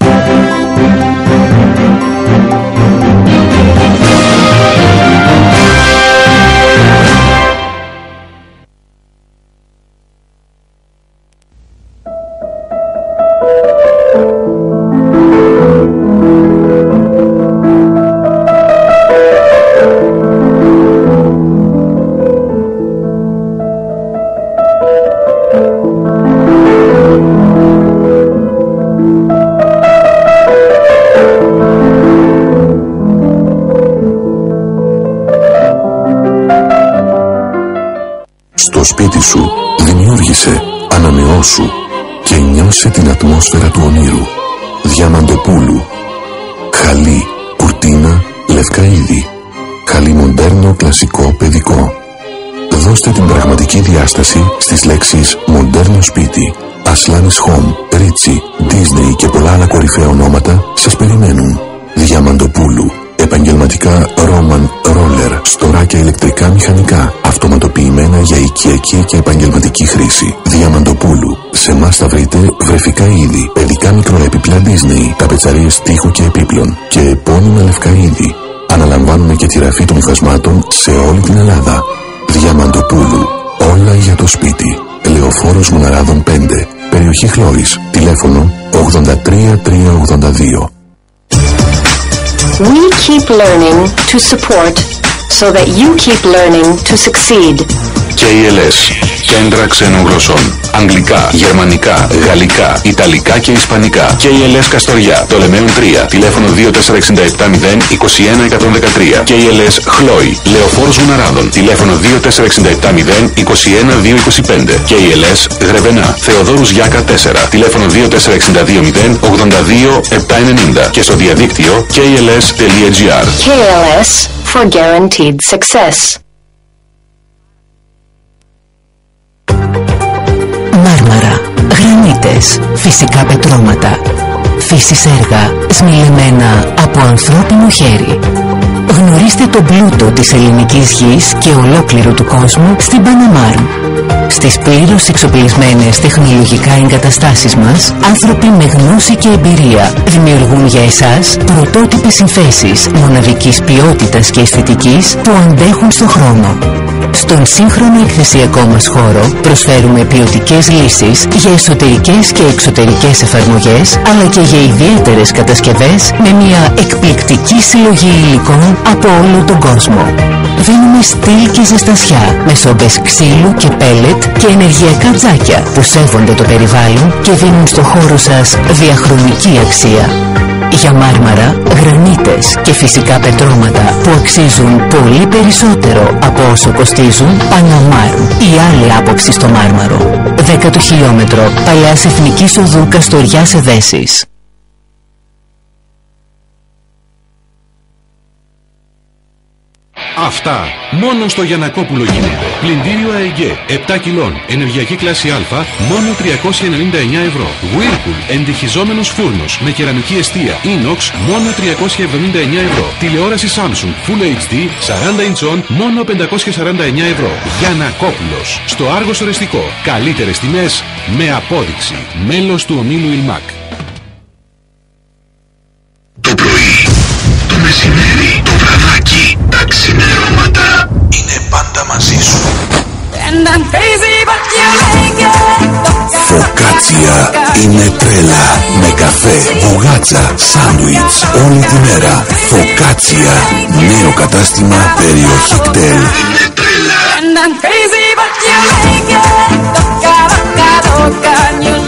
Στο σπίτι σου δημιούργησε, ανανεώσου και νιώσε την ατμόσφαιρα του ονείρου. Διαμαντοπούλου. Χαλί, κουρτίνα, λευκαΐδη. Χαλί μοντέρνο, κλασικό, παιδικό. Δώστε την πραγματική διάσταση στις λέξεις μοντέρνο σπίτι. Aslan's Home, Ρίτσι, Disney και πολλά άλλα κορυφαία ονόματα σας περιμένουν. Διαμαντοπούλου. Επαγγελματικά Roman Roller, στοράκια ηλεκτρικά μηχανικά, αυτοματοποιημένα για οικιακή και επαγγελματική χρήση. Διαμαντοπούλου. Σε εμάς θα βρείτε βρεφικά είδη, παιδικά μικροέπιπλα Disney, ταπετσαρίες τείχου και επίπλων και επώνυμα λευκά είδη. Αναλαμβάνουμε και τη ραφή των υφασμάτων σε όλη την Ελλάδα. Διαμαντοπούλου. Όλα για το σπίτι. Λεωφόρος Μουναράδων πέντε, περιοχή Χλώρης. Τηλέφωνο ογδόντα τρία τρία ογδόντα δύο. We keep learning to support so that you keep learning to succeed. κέι ελ ες. Κέντρα ξένων γλωσσών. Αγγλικά, γερμανικά, γαλλικά, ιταλικά και ισπανικά. κέι ελ ες Καστοριά. Πτολεμαίων τρία. Τηλέφωνο δύο τέσσερα έξι επτά μηδέν είκοσι ένα εκατόν δεκατρία. κέι ελ ες Χλόι. Λεωφόρος Γουναράδων. Τηλέφωνο δύο τέσσερα έξι επτά μηδέν είκοσι ένα δύο είκοσι πέντε. κέι ελ ες Γρεβενά. Θεοδόρους Γιάκα τέσσερα. Τηλέφωνο δύο τέσσερα έξι δύο μηδέν ογδόντα δύο επτακόσια ενενήντα. Και στο διαδίκτυο κέι ελ ες τελεία τζι άρ. κέι ελ ες for guaranteed success. Μάρμαρα, γρανίτες, φυσικά πετρώματα, φύσης έργα, σμιλεμένα από ανθρώπινο χέρι. Γνωρίστε τον πλούτο της ελληνικής γης και ολόκληρου του κόσμου στην Παναμάρμ. Στις πλήρως εξοπλισμένες τεχνολογικά εγκαταστάσεις μας, άνθρωποι με γνώση και εμπειρία δημιουργούν για εσάς πρωτότυπες συνθέσεις μοναδικής ποιότητας και αισθητικής που αντέχουν στο χρόνο. Στον σύγχρονο εκθεσιακό μας χώρο προσφέρουμε ποιοτικές λύσεις για εσωτερικές και εξωτερικές εφαρμογές, αλλά και για ιδιαίτερες κατασκευές με μια εκπληκτική συλλογή υλικών από όλο τον κόσμο. Δίνουμε στυλ και ζεστασιά με σόμπες ξύλου και πέλετ και ενεργειακά τζάκια που σέβονται το περιβάλλον και δίνουν στο χώρο σας διαχρονική αξία. Για μάρμαρα, γρανίτες και φυσικά πετρώματα που αξίζουν πολύ περισσότερο από όσο κοστίζουν, Παναμάρμ, η άλλη άποψη στο μάρμαρο. Δέκατο χιλιόμετρο Παλαιάς Εθνικής Οδού Καστοριάς Εδέσης. Αυτά μόνο στο Γιαννακόπουλο γίνονται. Πλυντήριο ΑΕΓΕ επτά κιλών, ενεργειακή κλάση Α, μόνο τριακόσια ενενήντα εννέα ευρώ. Whirlpool, εντυχιζόμενος φούρνος με κεραμική εστία Inox, μόνο τριακόσια εβδομήντα εννέα ευρώ. Τηλεόραση Samsung Full έιτς ντι σαράντα ιντσών, μόνο πεντακόσια σαράντα εννέα ευρώ. Γιαννακόπουλος, στο Άργος Οριστικό. Καλύτερες τιμές με απόδειξη. Μέλος του ομίλου Ιλμακ. Το πρωί, το μεσημέρι, το βραδάκι, τα ξημερώματα είναι πάντα μαζί σου. Φωκάτσια είναι τρέλα. Με καφέ, μπουγάτσα, σάντουιτς όλη τη μέρα. Φωκάτσια, νέο κατάστημα περιοχή κτέλ. Είναι τρέλα.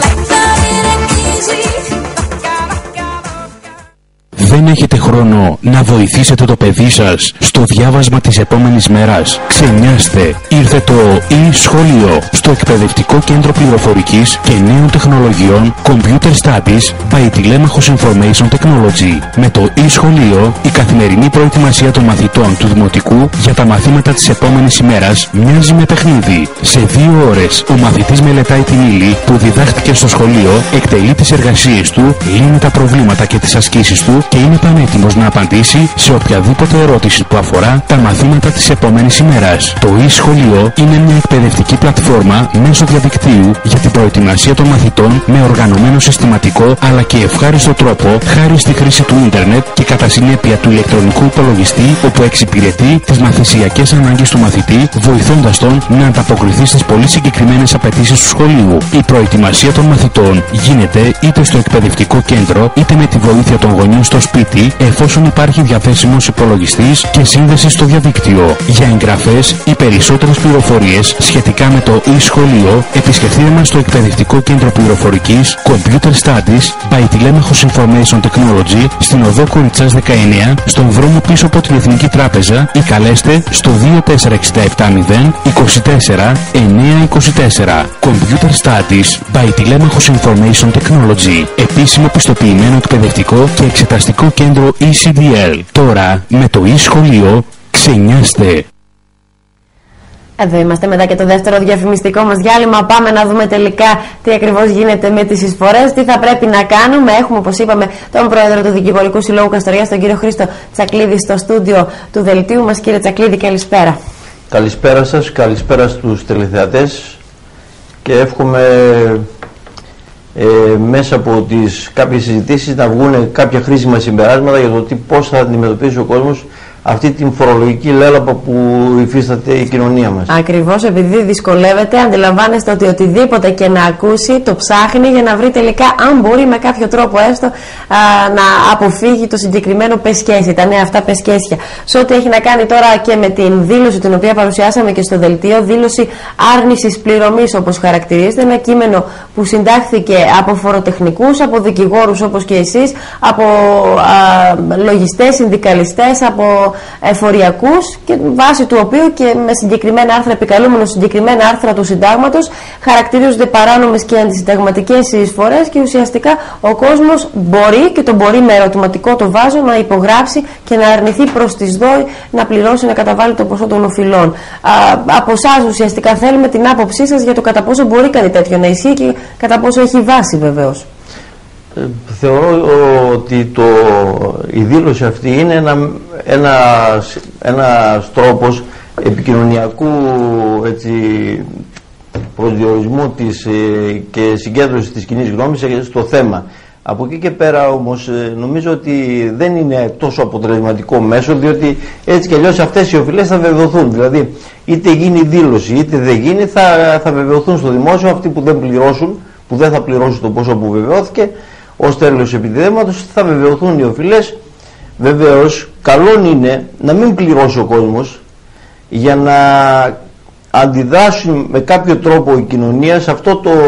Δεν έχετε χρόνο να να βοηθήσετε το παιδί σας στο διάβασμα της επόμενης μέρας? Ξενιάστε, ήρθε το e-σχολείο στο Εκπαιδευτικό Κέντρο Πληροφορικής και Νέων Τεχνολογιών Computer Studies by Telemachos Information Technology. Με το e-σχολείο, η καθημερινή προετοιμασία των μαθητών του Δημοτικού για τα μαθήματα της επόμενης ημέρας μοιάζει με παιχνίδι. Σε δύο ώρες, ο μαθητής μελετάει την ύλη που διδάχτηκε στο σχολείο, εκτελεί τις εργασίες του, λύνει τα προβλήματα και τις ασκήσεις του και είναι πανέτοιμος να απαντήσει σε οποιαδήποτε ερώτηση που αφορά τα μαθήματα της επόμενης ημέρας. Το e-σχολείο είναι μια εκπαιδευτική πλατφόρμα μέσω διαδικτύου για την προετοιμασία των μαθητών με οργανωμένο συστηματικό αλλά και ευχάριστο τρόπο χάρη στη χρήση του ίντερνετ και κατά συνέπεια του ηλεκτρονικού υπολογιστή, όπου εξυπηρετεί τις μαθησιακές ανάγκες του μαθητή, βοηθώντας τον να ανταποκριθεί στις πολύ συγκεκριμένες απαιτήσεις του σχολείου. Η προετοιμασία των μαθητών γίνεται είτε στο εκπαιδευτικό κέντρο είτε με τη βοήθεια των γονιών στο σπίτι, εφόσον υπάρχει διαθέσιμος υπολογιστής και σύνδεση στο διαδίκτυο. Για εγγραφές ή περισσότερες πληροφορίες σχετικά με το e-σχολείο, επισκεφτείτε μας στο Εκπαιδευτικό Κέντρο Πληροφορικής Computer Studies by Telemachos Information Technology στην οδό Κοριτσάς δεκαεννέα, στον δρόμο πίσω από την Εθνική Τράπεζα, ή καλέστε στο δύο τέσσερα έξι επτά μηδέν είκοσι τέσσερα εννιακόσια είκοσι τέσσερα. Computer Studies by Telemachos Information Technology. Επίσημο πιστοποιημένο εκπαιδευτικό και εξεταστικό κέντρο ι σι ντι ελ. Τώρα με το e-σχολείο ξενιάστε. Εδώ είμαστε μετά και το δεύτερο διαφημιστικό μας διάλειμμα. Πάμε να δούμε τελικά τι ακριβώς γίνεται με τις εισφορές, τι θα πρέπει να κάνουμε. Έχουμε, όπως είπαμε, τον πρόεδρο του Δικηγορικού Συλλόγου Καστοριάς, τον κύριο Χρήστο Τσακλίδη, στο στούντιο του δελτίου μας. Κύριε Τσακλίδη, καλησπέρα. Καλησπέρα σας, καλησπέρα στους τηλεθεατές και εύχομαι ε, μέσα από τις κάποιες συζητήσεις να βγουν κάποια χρήσιμα συμπεράσματα για το τι, πώς θα αντιμετωπίσει ο κόσμος αυτή την φορολογική λέλαπα που υφίσταται η κοινωνία μας. Ακριβώς, επειδή δυσκολεύεται, αντιλαμβάνεστε ότι οτιδήποτε και να ακούσει το ψάχνει για να βρει τελικά, αν μπορεί με κάποιο τρόπο έστω, α, να αποφύγει το συγκεκριμένο πεσκέσι, τα νέα αυτά πεσκέσια. Σε ό,τι έχει να κάνει τώρα και με την δήλωση την οποία παρουσιάσαμε και στο δελτίο, δήλωση άρνησης πληρωμής όπως χαρακτηρίζεται, ένα κείμενο που συντάχθηκε από φοροτεχνικούς, από δικηγόρους όπως και εσείς, από α, λογιστές, συνδικαλιστές, από εφοριακούς, και βάσει του οποίου και με συγκεκριμένα άρθρα, επικαλούμενο συγκεκριμένα άρθρα του συντάγματος, χαρακτηρίζονται παράνομες και αντισυνταγματικές εισφορές και ουσιαστικά ο κόσμος μπορεί, και το μπορεί με ερωτηματικό το βάζω, να υπογράψει και να αρνηθεί προς τις ΔΟΗ να πληρώσει, να καταβάλει το ποσό των οφειλών. Α, από εσάς ουσιαστικά θέλουμε την άποψή σας για το κατά πόσο μπορεί κάτι τέτοιο να ισχύει και κατά πόσο έχει βάση βεβαίως. Ε, θεωρώ ότι το, η δήλωση αυτή είναι ένα, ένας, ένας τρόπος επικοινωνιακού, έτσι, προσδιορισμού της, ε, και συγκέντρωσης της κοινής γνώμης στο θέμα. Από εκεί και πέρα όμως ε, νομίζω ότι δεν είναι τόσο αποτελεσματικό μέσο, διότι έτσι κι αλλιώς αυτές οι οφειλές θα βεβαιωθούν. Δηλαδή είτε γίνει δήλωση είτε δεν γίνει, θα, θα βεβαιωθούν στο δημόσιο. Αυτοί που δεν πληρώσουν, που δεν θα πληρώσουν το ποσό που βεβαιώθηκε ως τέλος επιδέματος, θα βεβαιωθούν οι οφειλές. Βεβαίως καλό είναι να μην πληρώσει ο κόσμος για να αντιδράσει με κάποιο τρόπο η κοινωνία σε, αυτό το,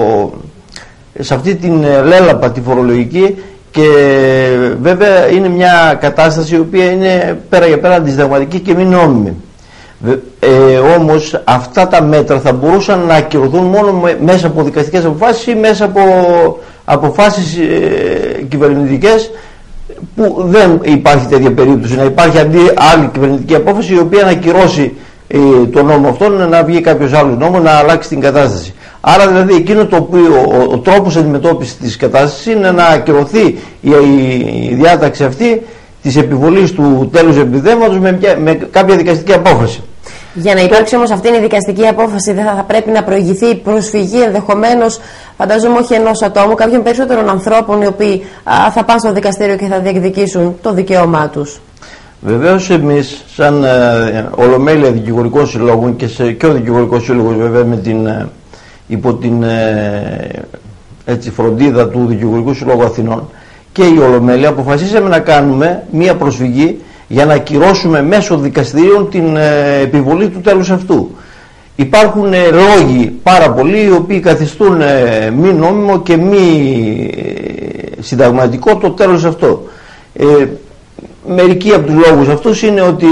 σε αυτή την λέλαπα τη φορολογική, και βέβαια είναι μια κατάσταση η οποία είναι πέρα για πέρα αντισυνταγματική και μη νόμιμη. Ε, όμως αυτά τα μέτρα θα μπορούσαν να ακυρωθούν μόνο μέσα από δικαστικές αποφάσεις ή μέσα από αποφάσεις ε, κυβερνητικές, που δεν υπάρχει τέτοια περίπτωση. Να υπάρχει αντί άλλη κυβερνητική απόφαση η οποία να ακυρώσει ε, το νόμο αυτόν, να βγει κάποιος άλλος νόμο να αλλάξει την κατάσταση. Άρα δηλαδή εκείνο το οποίο, ο, ο τρόπος αντιμετώπισης της κατάστασης είναι να ακυρωθεί η, η, η διάταξη αυτή της επιβολής του τέλους επιδέματος με, με κάποια δικαστική απόφαση. Για να υπάρξει όμως αυτή η δικαστική απόφαση, δεν θα, θα πρέπει να προηγηθεί προσφυγή ενδεχομένως, φαντάζομαι όχι ενός ατόμου, κάποιων περισσότερων ανθρώπων οι οποίοι α, θα πάνε στο δικαστήριο και θα διεκδικήσουν το δικαίωμά τους. Βεβαίως εμείς σαν ε, Ολομέλεια Δικηγορικών Συλλόγων και, σε, και ο Δικηγορικός Σύλλογος βέβαια με την, ε, υπό την ε, έτσι, φροντίδα του Δικηγορικού Συλλόγου Αθηνών και η Ολομέλεια, αποφασίσαμε να κάνουμε μία προσφυγή για να ακυρώσουμε μέσω δικαστηρίων την ε, επιβολή του τέλους αυτού. Υπάρχουν ε, λόγοι πάρα πολλοί οι οποίοι καθιστούν ε, μη νόμιμο και μη ε, συνταγματικό το τέλος αυτό. Ε, μερικοί από τους λόγους αυτούς είναι ότι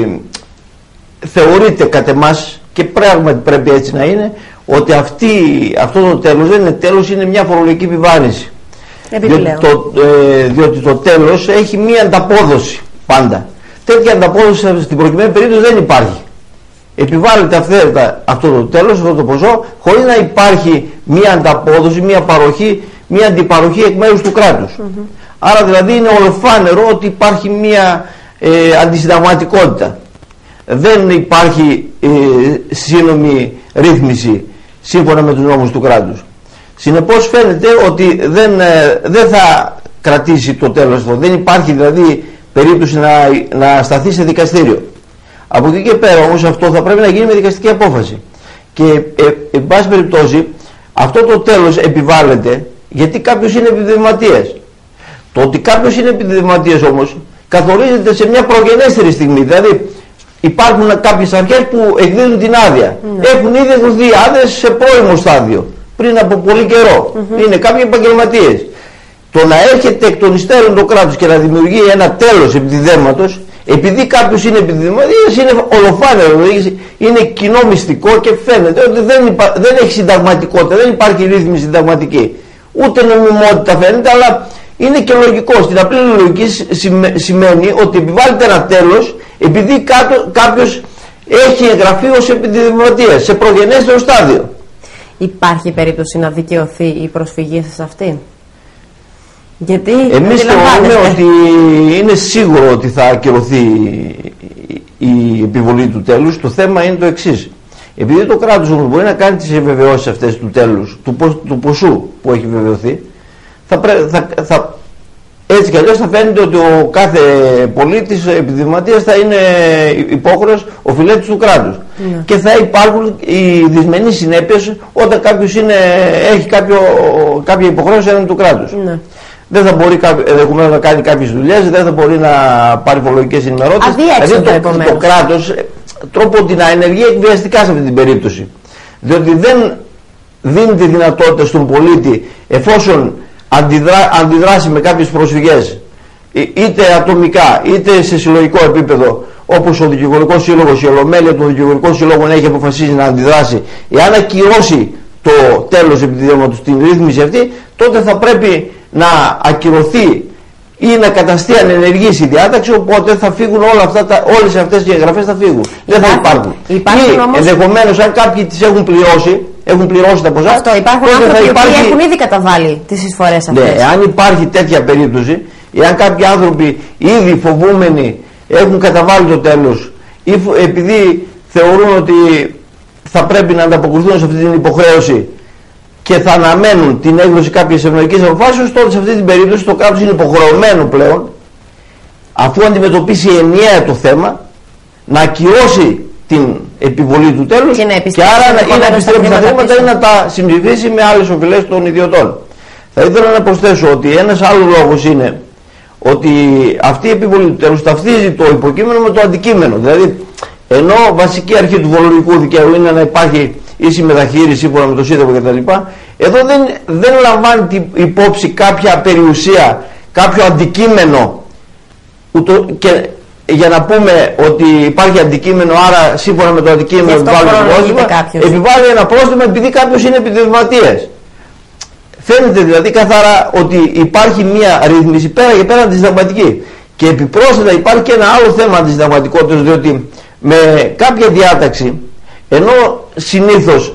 θεωρείται κατ' εμάς, και πράγματι πρέπει έτσι να είναι, ότι αυτή, αυτό το τέλος δεν είναι τέλος, είναι μια φορολογική επιβάρυνση. Διότι το, ε, διότι το τέλος έχει μια ανταπόδοση πάντα. Τέτοια ανταπόδοση στην προκειμένη περίπτωση δεν υπάρχει. Επιβάλλεται αυθαίρετα αυτό το τέλος, αυτό το ποσό, χωρίς να υπάρχει μια ανταπόδοση, μια παροχή, μια αντιπαροχή εκ μέρους του κράτους. Mm-hmm. Άρα δηλαδή είναι ολοφάνερο ότι υπάρχει μια ε, αντισυνταγματικότητα. Δεν υπάρχει ε, σύνομη ρύθμιση σύμφωνα με τους νόμους του κράτους. Συνεπώς φαίνεται ότι δεν, ε, δεν θα κρατήσει το τέλος αυτό. Δεν υπάρχει δηλαδή περίπτωση να, να σταθεί σε δικαστήριο. Από εκεί και πέρα όμως αυτό θα πρέπει να γίνει με δικαστική απόφαση. Και ε, ε, εν πάση περιπτώσει αυτό το τέλος επιβάλλεται γιατί κάποιος είναι επιδευματίας. Το ότι κάποιος είναι επιδευματίας όμως καθορίζεται σε μια προγενέστερη στιγμή. Δηλαδή υπάρχουν κάποιες αρχές που εκδίδουν την άδεια. Mm. Έχουν ήδη εκδοθεί άδειες σε πρώιμο στάδιο, πριν από πολύ καιρό. Mm-hmm. Είναι κάποιοι επαγγελματίες. Το να έρχεται εκ των υστέρων το κράτος και να δημιουργεί ένα τέλος επιδεύματος, επειδή κάποιος είναι επιδευματίας, είναι ολοφάνερο, είναι κοινό μυστικό και φαίνεται ότι δεν, υπά, δεν έχει συνταγματικότητα, δεν υπάρχει ρύθμιση συνταγματική. Ούτε νομιμότητα φαίνεται, αλλά είναι και λογικό. Στην απλή λογική σημαίνει ότι επιβάλλεται ένα τέλος επειδή κάποιος έχει εγγραφεί ως επιδευματίας σε προγενέστερο στάδιο. Υπάρχει περίπτωση να δικαιωθεί η προσφυγή σας αυτή? Γιατί εμείς θεωρούμε ότι είναι σίγουρο ότι θα ακυρωθεί η επιβολή του τέλους. Το θέμα είναι το εξής. Επειδή το κράτος όμως μπορεί να κάνει τις επιβεβαιώσεις αυτές του τέλους, του, του ποσού που έχει βεβαιωθεί, θα, θα, θα, έτσι κι αλλιώς θα φαίνεται ότι ο κάθε πολίτης επιδευματίας θα είναι υπόχρεος οφειλέτης του κράτους. Ναι. Και θα υπάρχουν οι δυσμενείς συνέπειες όταν κάποιος είναι, έχει κάποιο, κάποια υποχρέωση έναντι του κράτους. Ναι. Δεν θα μπορεί ενδεχομένως να κάνει κάποιες δουλειές, δεν θα μπορεί να πάρει φορολογικές ενημερώσεις. Δηλαδή το, το κράτος τρόπο ότι να ενεργεί εκβιαστικά σε αυτή την περίπτωση. Διότι δεν δίνει τη δυνατότητα στον πολίτη, εφόσον αντιδρά, αντιδράσει με κάποιες προσφυγές, είτε ατομικά είτε σε συλλογικό επίπεδο, όπως ο Δικηγορικός Σύλλογος, η Ολομέλεια των Δικηγορικών Συλλόγων έχει αποφασίσει να αντιδράσει, εάν ακυρώσει το τέλος επιδεύματος στην ρύθμιση αυτή, τότε θα πρέπει να ακυρωθεί ή να καταστεί ανενεργής η διάταξη, οπότε θα φύγουν όλα αυτά, τα, όλες αυτές οι εγγραφές θα φύγουν. Δεν θα υπάρχουν. Υπάρχουν ή όμως... ενδεχομένως αν κάποιοι τις έχουν πληρώσει, έχουν πληρώσει τα ποσά. Αυτό, υπάρχουν άνθρωποι που υπάρχει... έχουν ήδη καταβάλει τις εισφορές αυτές. Ναι, αν υπάρχει τέτοια περίπτωση, εάν κάποιοι άνθρωποι ήδη φοβούμενοι έχουν καταβάλει το τέλος ή επειδή θεωρούν ότι θα πρέπει να ανταποκριθούν σε αυτή την υποχρέωση και θα αναμένουν την έκδοση κάποιες ευνοϊκής αποφάσεως, τότε σε αυτή την περίπτωση το κράτος είναι υποχρεωμένο πλέον, αφού αντιμετωπίσει ενιαία το θέμα, να ακυρώσει την επιβολή του τέλους και, και άρα ή να επιστρέψει τα χρήματα ή να τα συμψηφίσει με άλλες οφειλές των ιδιωτών. Θα ήθελα να προσθέσω ότι ένας άλλος λόγος είναι ότι αυτή η επιβολή του τέλους ταυτίζει το υποκείμενο με το αντικείμενο. Δηλαδή, ενώ βασική αρχή του φορολογικού δικαίου είναι να υπάρχει ίση μεταχείριση σύμφωνα με το Σύνταγμα κτλ. Εδώ δεν, δεν λαμβάνει υπόψη κάποια περιουσία, κάποιο αντικείμενο, ούτω, και για να πούμε ότι υπάρχει αντικείμενο, άρα σύμφωνα με το αντικείμενο επιβάλλει ένα πρόστιμο, επιβάλλει ένα πρόστιμο επειδή κάποιος είναι επιδευματίας. Φαίνεται δηλαδή καθαρά ότι υπάρχει μια ρύθμιση πέρα και πέρα αντισυνταγματική. Και επιπρόσθετα υπάρχει και ένα άλλο θέμα αντισυνταγματικότητας, διότι με κάποια διάταξη, ενώ συνήθως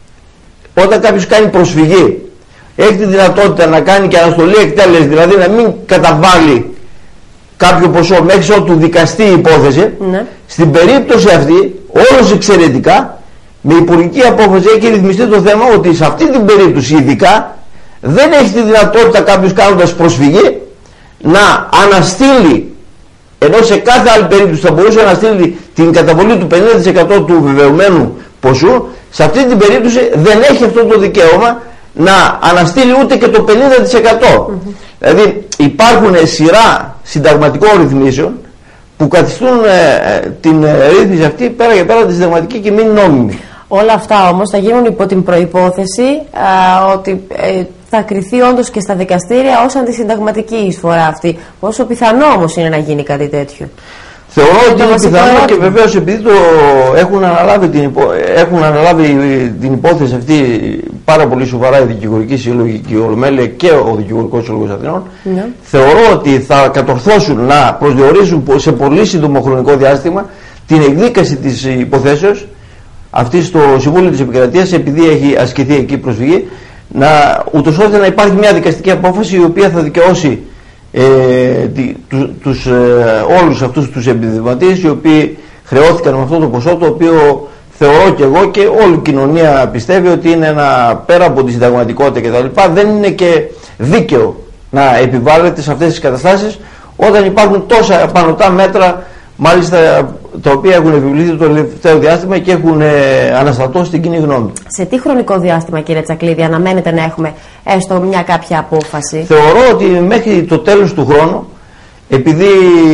όταν κάποιος κάνει προσφυγή έχει τη δυνατότητα να κάνει και αναστολή εκτέλεση, δηλαδή να μην καταβάλει κάποιο ποσό μέχρι ότου δικαστεί η υπόθεση, ναι. Στην περίπτωση αυτή όλος εξαιρετικά με υπουργική απόφαση έχει ρυθμιστεί το θέμα ότι σε αυτή την περίπτωση ειδικά δεν έχει τη δυνατότητα κάποιος κάνοντας προσφυγή να αναστείλει, ενώ σε κάθε άλλη περίπτωση θα μπορούσε να στείλει την καταβολή του πενήντα τοις εκατό του βεβαιωμένου ποσού, σε αυτή την περίπτωση δεν έχει αυτό το δικαίωμα να αναστείλει ούτε και το πενήντα τοις εκατό. Mm-hmm. Δηλαδή υπάρχουν σειρά συνταγματικών ρυθμίσεων που καθιστούν ε, την ε, ρύθμιση αυτή πέρα και πέρα τη συνταγματική και μην νόμιμη. Όλα αυτά όμως θα γίνουν υπό την προϋπόθεση α, ότι ε, θα κριθεί όντως και στα δικαστήρια ως αντισυνταγματική η εισφορά αυτή. Πόσο πιθανό όμως είναι να γίνει κάτι τέτοιο? Θεωρώ ότι είναι πιθανό και βεβαίως επειδή το έχουν αναλάβει, την υπο... έχουν αναλάβει την υπόθεση αυτή πάρα πολύ σοβαρά η Δικηγορική Σύλλογη και η Ολομέλεια και ο Δικηγορικός Σύλλογος Αθηνών, ναι. θεωρώ ότι θα κατορθώσουν να προσδιορίσουν σε πολύ σύντομο χρονικό διάστημα την εκδίκαση της υποθέσεως αυτή στο Συμβούλιο της Επικρατείας, επειδή έχει ασκηθεί εκεί προσφυγή, να, ούτως ώστε να υπάρχει μια δικαστική απόφαση η οποία θα δικαιώσει Ε, τη, του, τους, ε, όλους αυτούς τους επιδηματίες οι οποίοι χρεώθηκαν με αυτό το ποσό, το οποίο θεωρώ και εγώ και όλη η κοινωνία πιστεύει ότι είναι ένα, πέρα από τη συνταγματικότητα κτλ, δεν είναι και δίκαιο να επιβάλλεται σε αυτές τις καταστάσεις όταν υπάρχουν τόσα επανωτά μέτρα, μάλιστα τα οποία έχουν επιβληθεί το τελευταίο διάστημα και έχουν ε, αναστατώσει την κοινή γνώμη. Σε τι χρονικό διάστημα, κύριε Τσακλίδη, αναμένετε να έχουμε έστω μια κάποια απόφαση? Θεωρώ ότι μέχρι το τέλος του χρόνου, επειδή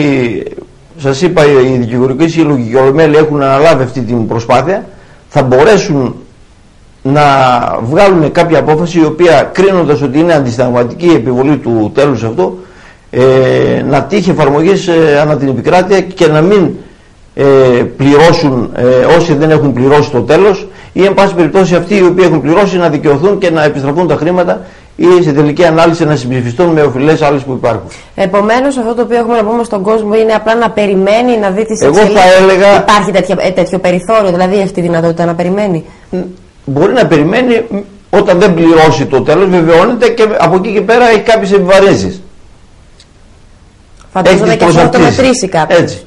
σας είπα οι Δικηγορικοί Σύλλογοι και η Ολομέλεια έχουν αναλάβει αυτή την προσπάθεια, θα μπορέσουν να βγάλουν κάποια απόφαση η οποία, κρίνοντας ότι είναι αντισυνταγματική η επιβολή του τέλους αυτού, ε, να τύχει εφαρμογής ε, ανά την επικράτεια και να μην ε, πληρώσουν ε, όσοι δεν έχουν πληρώσει το τέλος, ή εν πάση περιπτώσει αυτοί οι οποίοι έχουν πληρώσει να δικαιωθούν και να επιστραφούν τα χρήματα ή σε τελική ανάλυση να συμψηφιστούν με οφειλές άλλες που υπάρχουν. Επομένως, αυτό το οποίο έχουμε να πούμε στον κόσμο είναι απλά να περιμένει, να δει τις εξελίξεις. Εγώ θα έλεγα... Υπάρχει τέτοιο, ε, τέτοιο περιθώριο, δηλαδή έχει τη δυνατότητα να περιμένει? Μπορεί να περιμένει όταν δεν πληρώσει το τέλος, βεβαιώνεται και από εκεί και πέρα έχει κάποιες επιβαρύνσεις. Φαντάζομαι και αυτό να το μετρήσει κάποιος. Έτσι.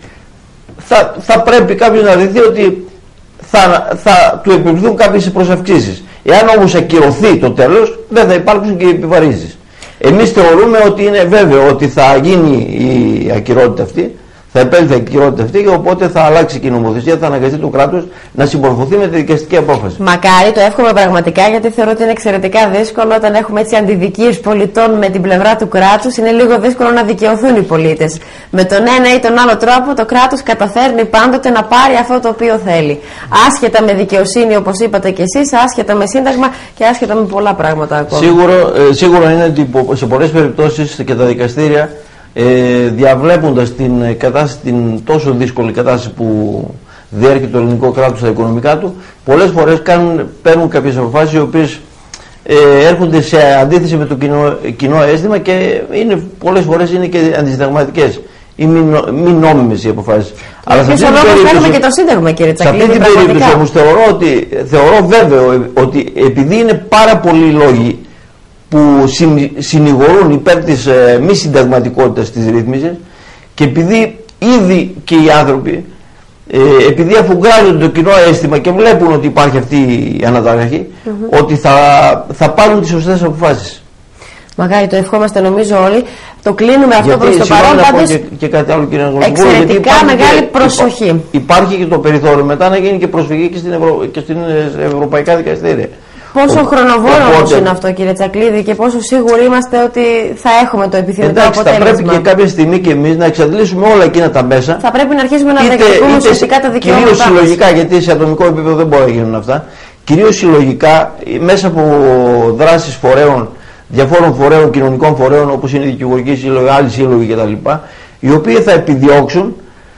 Θα, θα πρέπει κάποιος να δει ότι θα, θα του επιβληθούν κάποιες προσαυξήσεις. Εάν όμως ακυρωθεί το τέλος, δεν θα υπάρξουν και οι επιβαρύνσεις. Εμείς θεωρούμε ότι είναι βέβαιο ότι θα γίνει η ακυρότητα αυτή, θα επέλθει η ακυρότητα αυτή, και οπότε θα αλλάξει και η νομοθεσία, θα αναγκαστεί το κράτος να συμμορφωθεί με τη δικαστική απόφαση. Μακάρι, το εύχομαι πραγματικά, γιατί θεωρώ ότι είναι εξαιρετικά δύσκολο όταν έχουμε έτσι αντιδικίες πολιτών με την πλευρά του κράτους. Είναι λίγο δύσκολο να δικαιωθούν οι πολίτες. Με τον ένα ή τον άλλο τρόπο, το κράτος καταφέρνει πάντοτε να πάρει αυτό το οποίο θέλει. Άσχετα με δικαιοσύνη, όπως είπατε κι εσείς, άσχετα με σύνταγμα και άσχετα με πολλά πράγματα ακόμα. Σίγουρο, ε, σίγουρο είναι ότι σε πολλές περιπτώσεις και τα δικαστήρια, Ε, διαβλέποντας την, κατάσταση, την τόσο δύσκολη κατάσταση που διέρχεται το ελληνικό κράτος στα οικονομικά του, πολλές φορές κάνουν, παίρνουν κάποιες αποφάσεις οι οποίες ε, έρχονται σε αντίθεση με το κοινό, κοινό αίσθημα και είναι, πολλές φορές είναι και αντισυνταγματικές ή μη, μη νόμιμες οι αποφάσεις. Αλλά σε αυτή την περίπτωση, και το Σύνταγμα, κύριε Τσακλίδη, σε αυτή την περίπτωση όμως θεωρώ, ότι, θεωρώ βέβαιο ότι επειδή είναι πάρα πολλοί λόγοι που συνηγορούν υπέρ της ε, μη συνταγματικότητας της ρύθμισης, και επειδή ήδη και οι άνθρωποι, ε, επειδή αφουγκράζονται το κοινό αίσθημα και βλέπουν ότι υπάρχει αυτή η αναταραχή, mm-hmm. ότι θα, θα πάρουν τις σωστές αποφάσεις. Μακάρι, το ευχόμαστε νομίζω όλοι. Το κλείνουμε αυτό προς το παρόν. Πάντως, και, και κάτι άλλο, κύριε Νικολακοπούλου, εξαιρετικά μεγάλη και, προσοχή. Υπά, υπάρχει και το περιθώριο μετά να γίνει και προσφυγή και στην, Ευρω, και στην ευρωπαϊκά δικαστήρια. Πόσο ο, χρονοβόρο όμως είναι αυτό, κύριε Τσακλίδη, και πόσο σίγουροι είμαστε ότι θα έχουμε το επιθυμητό εντάξει, αποτέλεσμα? Θα πρέπει και κάποια στιγμή και εμείς να εξαντλήσουμε όλα εκείνα τα μέσα. Θα πρέπει να αρχίσουμε να διεκδικούμε ουσιαστικά τα δικαιώματα. Κυρίως συλλογικά, γιατί σε ατομικό επίπεδο δεν μπορεί να γίνουν αυτά. Κυρίως συλλογικά, μέσα από δράσεις φορέων, διαφόρων φορέων, κοινωνικών φορέων, όπως είναι η Δικηγορική Σύλλογη, άλλοι σύλλογοι κτλ., οι οποίοι θα επιδιώξουν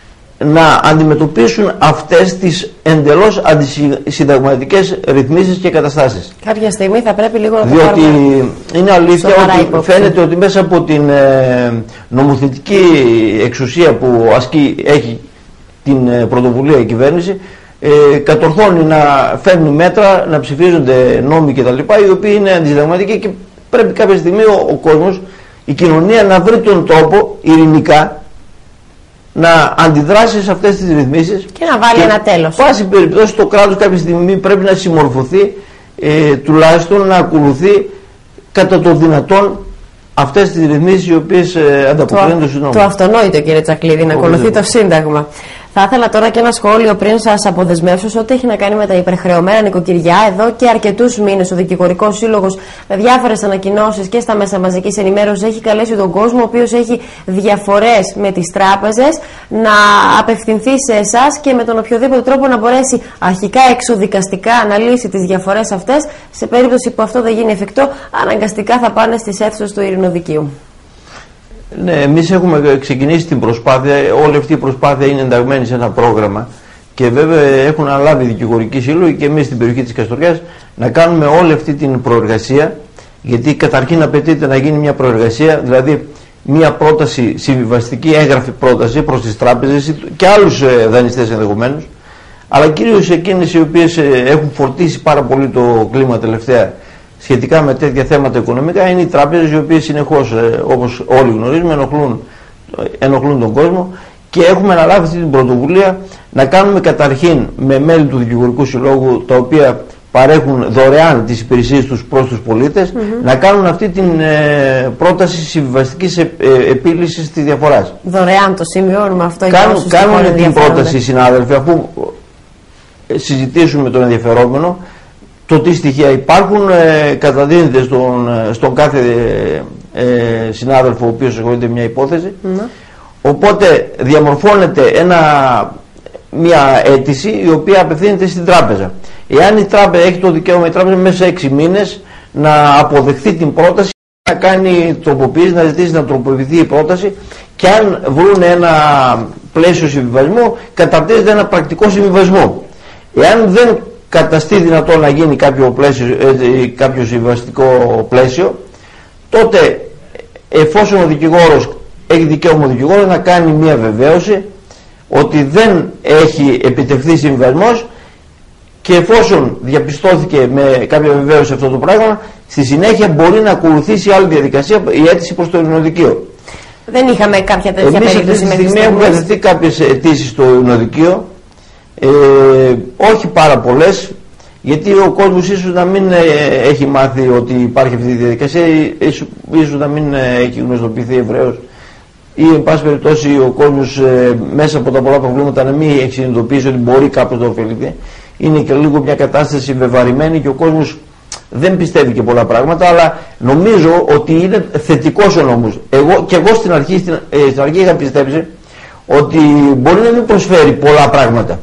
να αντιμετωπίσουν αυτές τις εντελώς αντισυνταγματικές ρυθμίσεις και καταστάσεις. Κάποια στιγμή θα πρέπει λίγο να το διότι πάρουμε. Είναι αλήθεια ότι υπόψη. Φαίνεται ότι μέσα από την ε, νομοθετική εξουσία που ασκεί, έχει την ε, πρωτοβουλία η κυβέρνηση, ε, κατορθώνει να φέρνει μέτρα, να ψηφίζονται νόμοι κτλ., οι οποίοι είναι αντισυνταγματικοί, και πρέπει κάποια στιγμή ο, ο κόσμος, η κοινωνία, να βρει τον τρόπο ειρηνικά να αντιδράσει σε αυτές τις ρυθμίσεις και να βάλει και ένα τέλος. Πάση περιπτώσει το κράτος κάποια στιγμή πρέπει να συμμορφωθεί, ε, τουλάχιστον να ακολουθεί κατά το δυνατόν αυτές τις ρυθμίσεις οι οποίες ε, ανταποκρίνονται στους νόμους. Το αυτονόητο, κύριε Τσακλίδη, να ακολουθεί το Σύνταγμα. Θα ήθελα τώρα και ένα σχόλιο πριν σας αποδεσμεύσω σε ό,τι έχει να κάνει με τα υπερχρεωμένα νοικοκυριά. Εδώ και αρκετούς μήνες ο Δικηγορικός Σύλλογος με διάφορες ανακοινώσεις και στα μέσα μαζικής ενημέρωσης έχει καλέσει τον κόσμο, ο οποίος έχει διαφορές με τις τράπεζες, να απευθυνθεί σε εσάς και με τον οποιοδήποτε τρόπο να μπορέσει αρχικά εξοδικαστικά να λύσει τις διαφορές αυτές. Σε περίπτωση που αυτό δεν γίνει εφικτό, αναγκαστικά θα πάνε στις αίθουσες του Ειρηνοδικείου. Ναι, εμείς έχουμε ξεκινήσει την προσπάθεια, όλη αυτή η προσπάθεια είναι ενταγμένη σε ένα πρόγραμμα και βέβαια έχουν αναλάβει οι δικηγορικοί σύλλογοι και εμείς στην περιοχή της Καστοριάς να κάνουμε όλη αυτή την προεργασία, γιατί καταρχήν απαιτείται να γίνει μια προεργασία, δηλαδή μια πρόταση, συμβιβαστική έγγραφη πρόταση προς τις τράπεζες και άλλους δανειστές ενδεχομένως, αλλά κυρίως εκείνες οι οποίες έχουν φορτίσει πάρα πολύ το κλίμα τελευταία σχετικά με τέτοια θέματα οικονομικά, είναι οι τράπεζες οι οποίες συνεχώς, όπως όλοι γνωρίζουμε, ενοχλούν, ενοχλούν τον κόσμο, και έχουμε αναλάβει αυτή την πρωτοβουλία να κάνουμε καταρχήν με μέλη του Δικηγορικού Συλλόγου, τα οποία παρέχουν δωρεάν τις υπηρεσίες τους προς τους πολίτες, mm-hmm. να κάνουν αυτή την ε, πρόταση συμβιβαστικής ε, ε, επίλυσης της διαφοράς. Δωρεάν το σημειώνουμε αυτό. Κάνουν, κάνουν την πρόταση οι συνάδελφοι, αφού συζητήσουμε τον ενδιαφερόμενο το τι στοιχεία υπάρχουν, ε, καταδίνεται στον, στον κάθε ε, ε, συνάδελφο ο οποίος ασχολείται μια υπόθεση, mm. οπότε διαμορφώνεται ένα, μια αίτηση η οποία απευθύνεται στην τράπεζα. Εάν η τράπεζα έχει το δικαίωμα, η τράπεζα μέσα σε έξι μήνες να αποδεχθεί την πρόταση, να κάνει τροποποίηση, να ζητήσει να τροποποιηθεί η πρόταση, και αν βρουν ένα πλαίσιο συμβιβασμού, καταρτίζεται ένα πρακτικό συμβιβασμό. Εάν δεν καταστεί δυνατό να γίνει κάποιο, πλαίσιο, κάποιο συμβαστικό πλαίσιο, τότε εφόσον ο δικηγόρος έχει δικαίωμα ο δικηγόρος να κάνει μια βεβαίωση ότι δεν έχει επιτευχθεί συμβασμός, και εφόσον διαπιστώθηκε με κάποια βεβαίωση αυτό το πράγμα, στη συνέχεια μπορεί να ακολουθήσει άλλη διαδικασία, η αίτηση προς το Ειρηνοδικείο. Δεν είχαμε κάποια τέτοια Εμείς περίπτωση. Εμείς αυτή τη στιγμή έχουμε δεχτεί κάποιες αιτήσεις στο Ειρηνοδικείο, ε, όχι πάρα πολλές, γιατί ο κόσμος ίσως να μην ε, έχει μάθει ότι υπάρχει αυτή η διαδικασία, ίσως, ίσως να μην ε, έχει γνωστοποιηθεί ευρέως, ή εν πάση περιπτώσει ο κόσμος ε, μέσα από τα πολλά προβλήματα να μην έχει συνειδητοποιήσει ότι μπορεί κάποιος να ωφεληθεί. Είναι και λίγο μια κατάσταση βεβαρημένη και ο κόσμος δεν πιστεύει και πολλά πράγματα, αλλά νομίζω ότι είναι θετικός ο νόμος. Εγώ, και εγώ στην αρχή, στην, ε, στην αρχή είχα πιστέψει ότι μπορεί να μην προσφέρει πολλά πράγματα.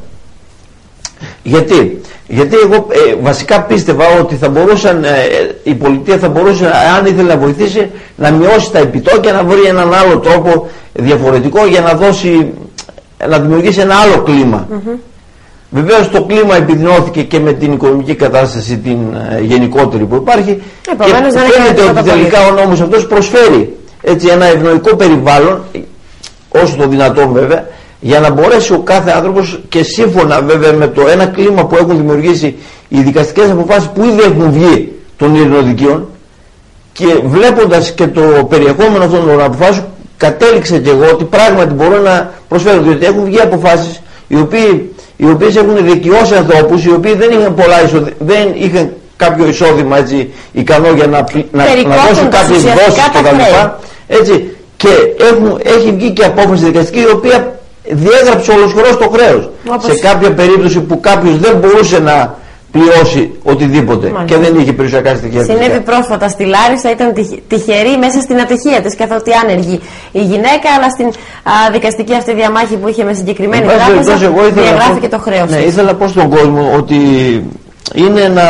Γιατί, Γιατί εγώ ε, βασικά πίστευα ότι θα μπορούσαν, ε, η πολιτεία θα μπορούσε, αν ήθελε να βοηθήσει, να μειώσει τα επιτόκια, να βρει έναν άλλο τρόπο διαφορετικό για να δώσει, να δημιουργήσει ένα άλλο κλίμα. Mm-hmm. Βεβαίως το κλίμα επιδεινώθηκε και με την οικονομική κατάσταση την ε, γενικότερη που υπάρχει. Επομένως, και φαίνεται ότι τελικά ο νόμος αυτός προσφέρει έτσι, ένα ευνοϊκό περιβάλλον, όσο το δυνατόν βέβαια, για να μπορέσει ο κάθε άνθρωπος, και σύμφωνα βέβαια με το ένα κλίμα που έχουν δημιουργήσει οι δικαστικές αποφάσεις που ήδη έχουν βγει των ειρηνοδικείων, και βλέποντας και το περιεχόμενο αυτών των αποφάσεων, κατέληξε και εγώ ότι πράγματι μπορώ να προσφέρω, διότι έχουν βγει αποφάσεις οι, οποίοι, οι οποίες έχουν δικαιώσει ανθρώπους οι οποίοι δεν είχαν, πολλά εισοδη... δεν είχαν κάποιο εισόδημα έτσι, ικανό για να, να, να δώσουν κάποιες δόσεις κτλ. Έτσι, και έχουν, έχει βγει και απόφαση δικαστική η οποία διέγραψε ολοσχερώς το χρέος. Όπως... σε κάποια περίπτωση που κάποιος δεν μπορούσε να πληρώσει οτιδήποτε. Μάλιστα. Και δεν είχε περιουσιακά στοιχεία. Συνέβη πρόσφατα στη Λάρισα, ήταν τυχερή μέσα στην ατυχία της, καθότι άνεργη η γυναίκα, αλλά στην α, δικαστική αυτή διαμάχη που είχε με συγκεκριμένη τράπεζα διαγράφηκε το χρέος. Ναι, ήθελα να πω στον κόσμο ότι είναι ένα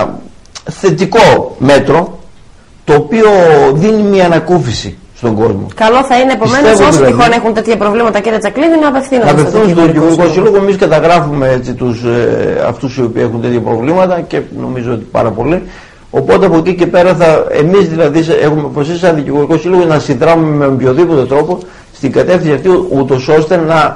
θετικό μέτρο το οποίο δίνει μια ανακούφιση στον κόσμο. Καλό θα είναι επομένως όσοι δηλαδή, τυχόν έχουν τέτοια προβλήματα και δεν τσακλείδι να απευθύνονται στον Δικηγορικό Σύλλογο. Εμείς καταγράφουμε έτσι, τους, ε, αυτούς οι οποίοι έχουν τέτοια προβλήματα και νομίζω ότι πάρα πολλοί. Οπότε από εκεί και πέρα θα, εμείς δηλαδή έχουμε αποφασίσει σαν Δικηγορικό Σύλλογο να συνδράμουμε με οποιοδήποτε τρόπο στην κατεύθυνση αυτή, ούτως ώστε να,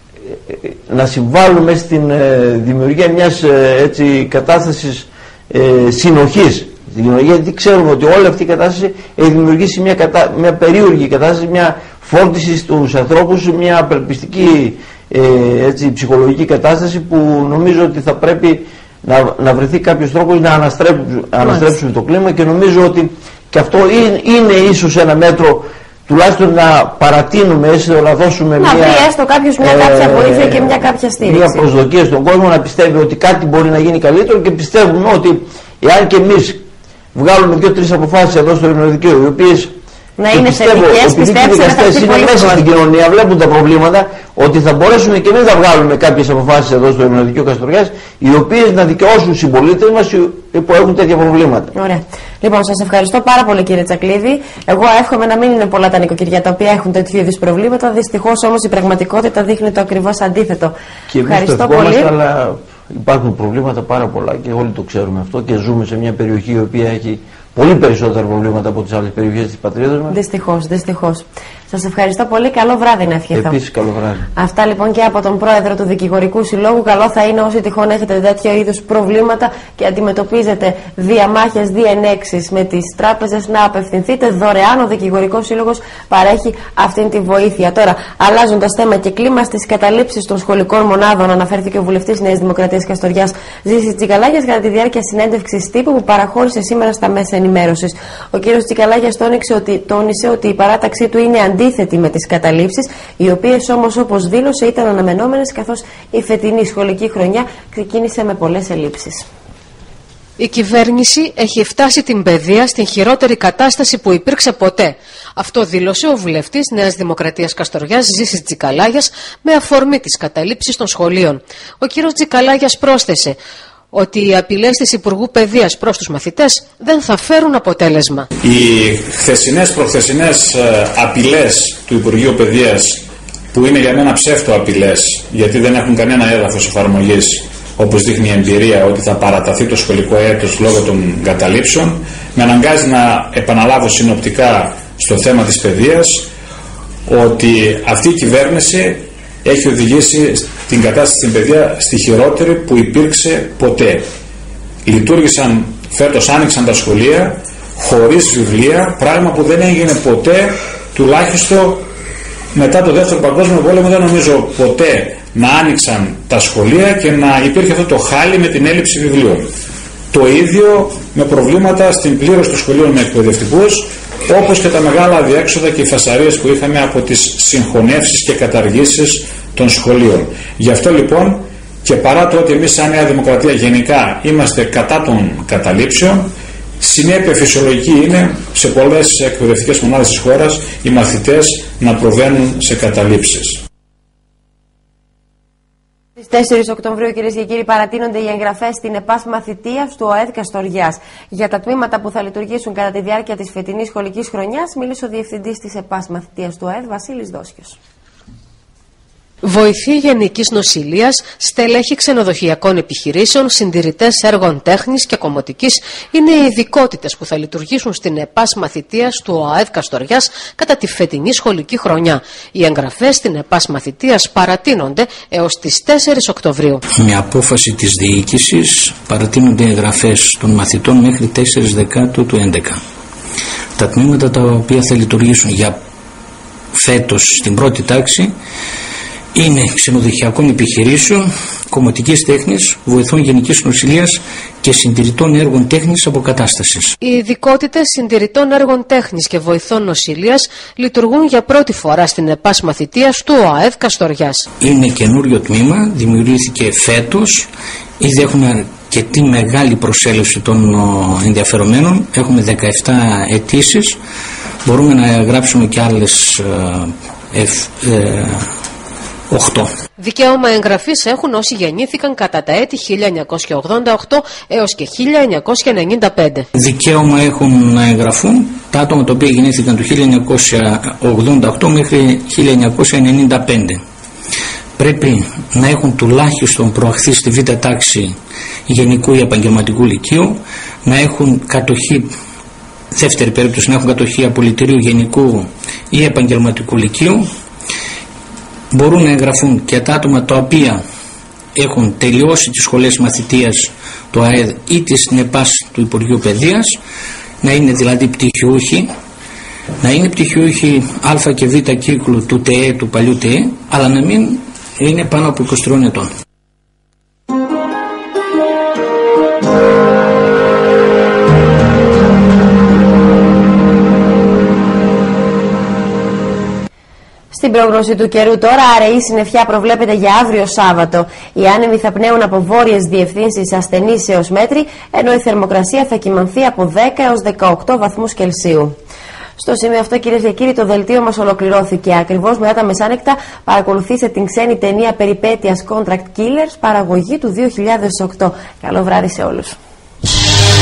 να συμβάλλουμε στην ε, δημιουργία μιας ε, έτσι, κατάστασης ε, συνοχής. Γιατί ξέρουμε ότι όλη αυτή η κατάσταση έχει δημιουργήσει μια, κατα... μια περίεργη κατάσταση, μια φόρτιση στους ανθρώπους, μια απελπιστική ε, έτσι, ψυχολογική κατάσταση που νομίζω ότι θα πρέπει να, να βρεθεί κάποιος τρόπος να αναστρέψουμε, αναστρέψουμε το κλίμα, και νομίζω ότι και αυτό είναι, είναι ίσως ένα μέτρο τουλάχιστον να παρατείνουμε, έστω να δώσουμε να μια, πει έστω κάποιος μια ε, κάποια βοήθεια και μια κάποια στήριξη. Μια προσδοκία στον κόσμο να πιστεύει ότι κάτι μπορεί να γίνει καλύτερο και πιστεύουμε ότι εάν και εμείς βγάλουμε δύο-τρεις αποφάσεις εδώ στο Ελληνοδικείο, οι οποίες να είναι θετικές, πιστέψτε, οι δικαστές είναι μέσα στην κοινωνία, βλέπουν τα προβλήματα, ότι θα μπορέσουμε και εμείς να βγάλουμε κάποιες αποφάσεις εδώ στο Ελληνοδικείο Καστοριάς, οι οποίες να δικαιώσουν οι συμπολίτες μας που έχουν τέτοια προβλήματα. Ωραία. Λοιπόν, σας ευχαριστώ πάρα πολύ, κύριε Τσακλίδη. Εγώ εύχομαι να μην είναι πολλά τα νοικοκυριά τα οποία έχουν τέτοιου είδους προβλήματα. Δυστυχώς όμως η πραγματικότητα δείχνει το ακριβώς αντίθετο. Και ευχαριστώ πολύ. Αλλά υπάρχουν προβλήματα πάρα πολλά και όλοι το ξέρουμε αυτό και ζούμε σε μια περιοχή η οποία έχει πολύ περισσότερα προβλήματα από τις άλλες περιοχές της πατρίδας μας. Δυστυχώς, δυστυχώς. Σας ευχαριστώ πολύ. Καλό βράδυ να ευχηθώ. Επίσης, καλό βράδυ. Αυτά λοιπόν και από τον πρόεδρο του Δικηγορικού Συλλόγου. Καλό θα είναι όσοι τυχόν έχετε τέτοιο είδους προβλήματα και αντιμετωπίζετε διαμάχες, διενέξεις με τις τράπεζες, να απευθυνθείτε δωρεάν. Ο Δικηγορικός Σύλλογος παρέχει αυτή τη βοήθεια. Τώρα, αλλάζοντας θέμα και κλίμα, στις καταλήψεις των σχολικών μονάδων, αναφέρθηκε ο βουλευτής Νέας Δημοκρατίας Καστοριάς Ζήσης Τσικαλάγιας κατά τη διάρκεια συνέντευξης τύπου που παραχώρησε σήμερα στα μέσα ενημέρωσης. Ο κ. Τσικαλάγιας τόνισε ότι, τόνισε ότι η παράταξή του είναι αντίθετη με τις καταλήψεις, οι οποίες όμως, όπως δήλωσε, ήταν αναμενόμενες, καθώς η φετινή σχολική χρονιά ξεκίνησε με πολλές ελλείψεις. Η κυβέρνηση έχει φτάσει την παιδεία στην χειρότερη κατάσταση που υπήρξε ποτέ. Αυτό δήλωσε ο βουλευτής Νέας Δημοκρατίας Καστοριάς Ζήσης Τσικαλάγιας με αφορμή τις καταλήψεις των σχολείων. Ο κ. Τσικαλάγιας πρόσθεσε ότι οι απειλές της Υπουργού Παιδείας προς τους μαθητές δεν θα φέρουν αποτέλεσμα. Οι χθεσινές προχθεσινές απειλές του Υπουργείου Παιδείας, που είναι για μένα ψεύτο απειλές, γιατί δεν έχουν κανένα έδαφος εφαρμογής, όπως δείχνει η εμπειρία ότι θα παραταθεί το σχολικό έτος λόγω των καταλήψεων, με αναγκάζει να επαναλάβω συνοπτικά στο θέμα της παιδείας ότι αυτή η κυβέρνηση έχει οδηγήσει την κατάσταση στην παιδεία στη χειρότερη που υπήρξε ποτέ. Λειτουργήσαν φέτος, άνοιξαν τα σχολεία χωρίς βιβλία, πράγμα που δεν έγινε ποτέ, τουλάχιστον μετά το δεύτερο παγκόσμιο πόλεμο δεν νομίζω ποτέ να άνοιξαν τα σχολεία και να υπήρχε αυτό το χάλι με την έλλειψη βιβλίων. Το ίδιο με προβλήματα στην πλήρωση των σχολείων με εκπαιδευτικούς, όπως και τα μεγάλα αδιέξοδα και οι φασαρίες που είχαμε από τις συγχωνεύσεις και καταργήσεις των σχολείων. Γι' αυτό λοιπόν, και παρά το ότι εμείς σαν Νέα Δημοκρατία γενικά είμαστε κατά των καταλήψεων, συνέπεια φυσιολογική είναι σε πολλές εκπαιδευτικές μονάδες της χώρας οι μαθητές να προβαίνουν σε καταλήψεις. Στις τέσσερις Οκτωβρίου, κυρίες και κύριοι, παρατείνονται οι εγγραφές στην ΕΠΑΣ Μαθητείας του ΟΑΕΔ Καστοριάς. Για τα τμήματα που θα λειτουργήσουν κατά τη διάρκεια της φετινής σχολικής χρονιάς, μίλησε ο Διευθυντής της ΕΠΑΣ Μαθητείας του ΟΑΕΔ, Βασίλης Δόσιος. Βοηθοί γενικής νοσηλείας, στελέχη ξενοδοχειακών επιχειρήσεων, συντηρητές έργων τέχνης και κομμωτικής είναι οι ειδικότητες που θα λειτουργήσουν στην ΕΠΑΣ Μαθητείας του ΟΑΕΔ Καστοριάς κατά τη φετινή σχολική χρονιά. Οι εγγραφές στην ΕΠΑΣ Μαθητείας παρατείνονται έως τις τέσσερις Οκτωβρίου. Με απόφαση της διοίκησης παρατείνονται οι εγγραφές των μαθητών μέχρι τέσσερις Δεκάτου του έντεκα. Τα τμήματα τα οποία θα λειτουργήσουν για φέτος στην πρώτη τάξη είναι ξενοδοχειακών επιχειρήσεων, κομμωτικής τέχνης, βοηθών γενικής νοσηλείας και συντηρητών έργων τέχνης αποκατάστασης. Οι ειδικότητες συντηρητών έργων τέχνης και βοηθών νοσηλείας λειτουργούν για πρώτη φορά στην ΕΠΑΣ Μαθητείας του ΟΑΕΔ Καστοριάς. Είναι καινούριο τμήμα, δημιουργήθηκε φέτος, ήδη έχουμε αρκετή μεγάλη προσέλευση των ενδιαφερομένων, έχουμε δεκαεπτά αιτήσεις, μπορούμε να γράψουμε και άλλες ε, ε, οκτώ. Δικαίωμα εγγραφής έχουν όσοι γεννήθηκαν κατά τα έτη χίλια εννιακόσια ογδόντα οκτώ έως και χίλια εννιακόσια ενενήντα πέντε. Δικαίωμα έχουν να εγγραφούν τα άτομα τα οποία γεννήθηκαν το χίλια εννιακόσια ογδόντα οκτώ μέχρι χίλια εννιακόσια ενενήντα πέντε. Πρέπει να έχουν τουλάχιστον προαχθεί στη β' τάξη γενικού ή επαγγελματικού λυκείου, να έχουν κατοχή, δεύτερη περίπτωση, να έχουν κατοχή απολυτηρίου γενικού ή επαγγελματικού λυκείου. Μπορούν να εγγραφούν και τα άτομα τα οποία έχουν τελειώσει τις σχολές μαθητείας του ΑΕΔ ή της ΝΕΠΑΣ του Υπουργείου Παιδείας, να είναι δηλαδή πτυχιούχοι, να είναι πτυχιούχοι Α και Β κύκλου του ΤΕΕ, του παλιού ΤΕΕ, αλλά να μην είναι πάνω από είκοσι τρία ετών. Στην πρόγνωση του καιρού τώρα, αραιή συννεφιά προβλέπεται για αύριο Σάββατο. Οι άνεμοι θα πνέουν από βόρειες διευθύνσεις ασθενείς έως μέτρη, ενώ η θερμοκρασία θα κυμανθεί από δέκα έως δεκαοκτώ βαθμούς Κελσίου. Στο σημείο αυτό, κυρίες και κύριοι, το δελτίο μας ολοκληρώθηκε. Ακριβώς μετά τα μεσάνυχτα παρακολουθήστε την ξένη ταινία περιπέτειας Contract Killers, παραγωγή του δύο χιλιάδες οκτώ. Καλό βράδυ σε όλους.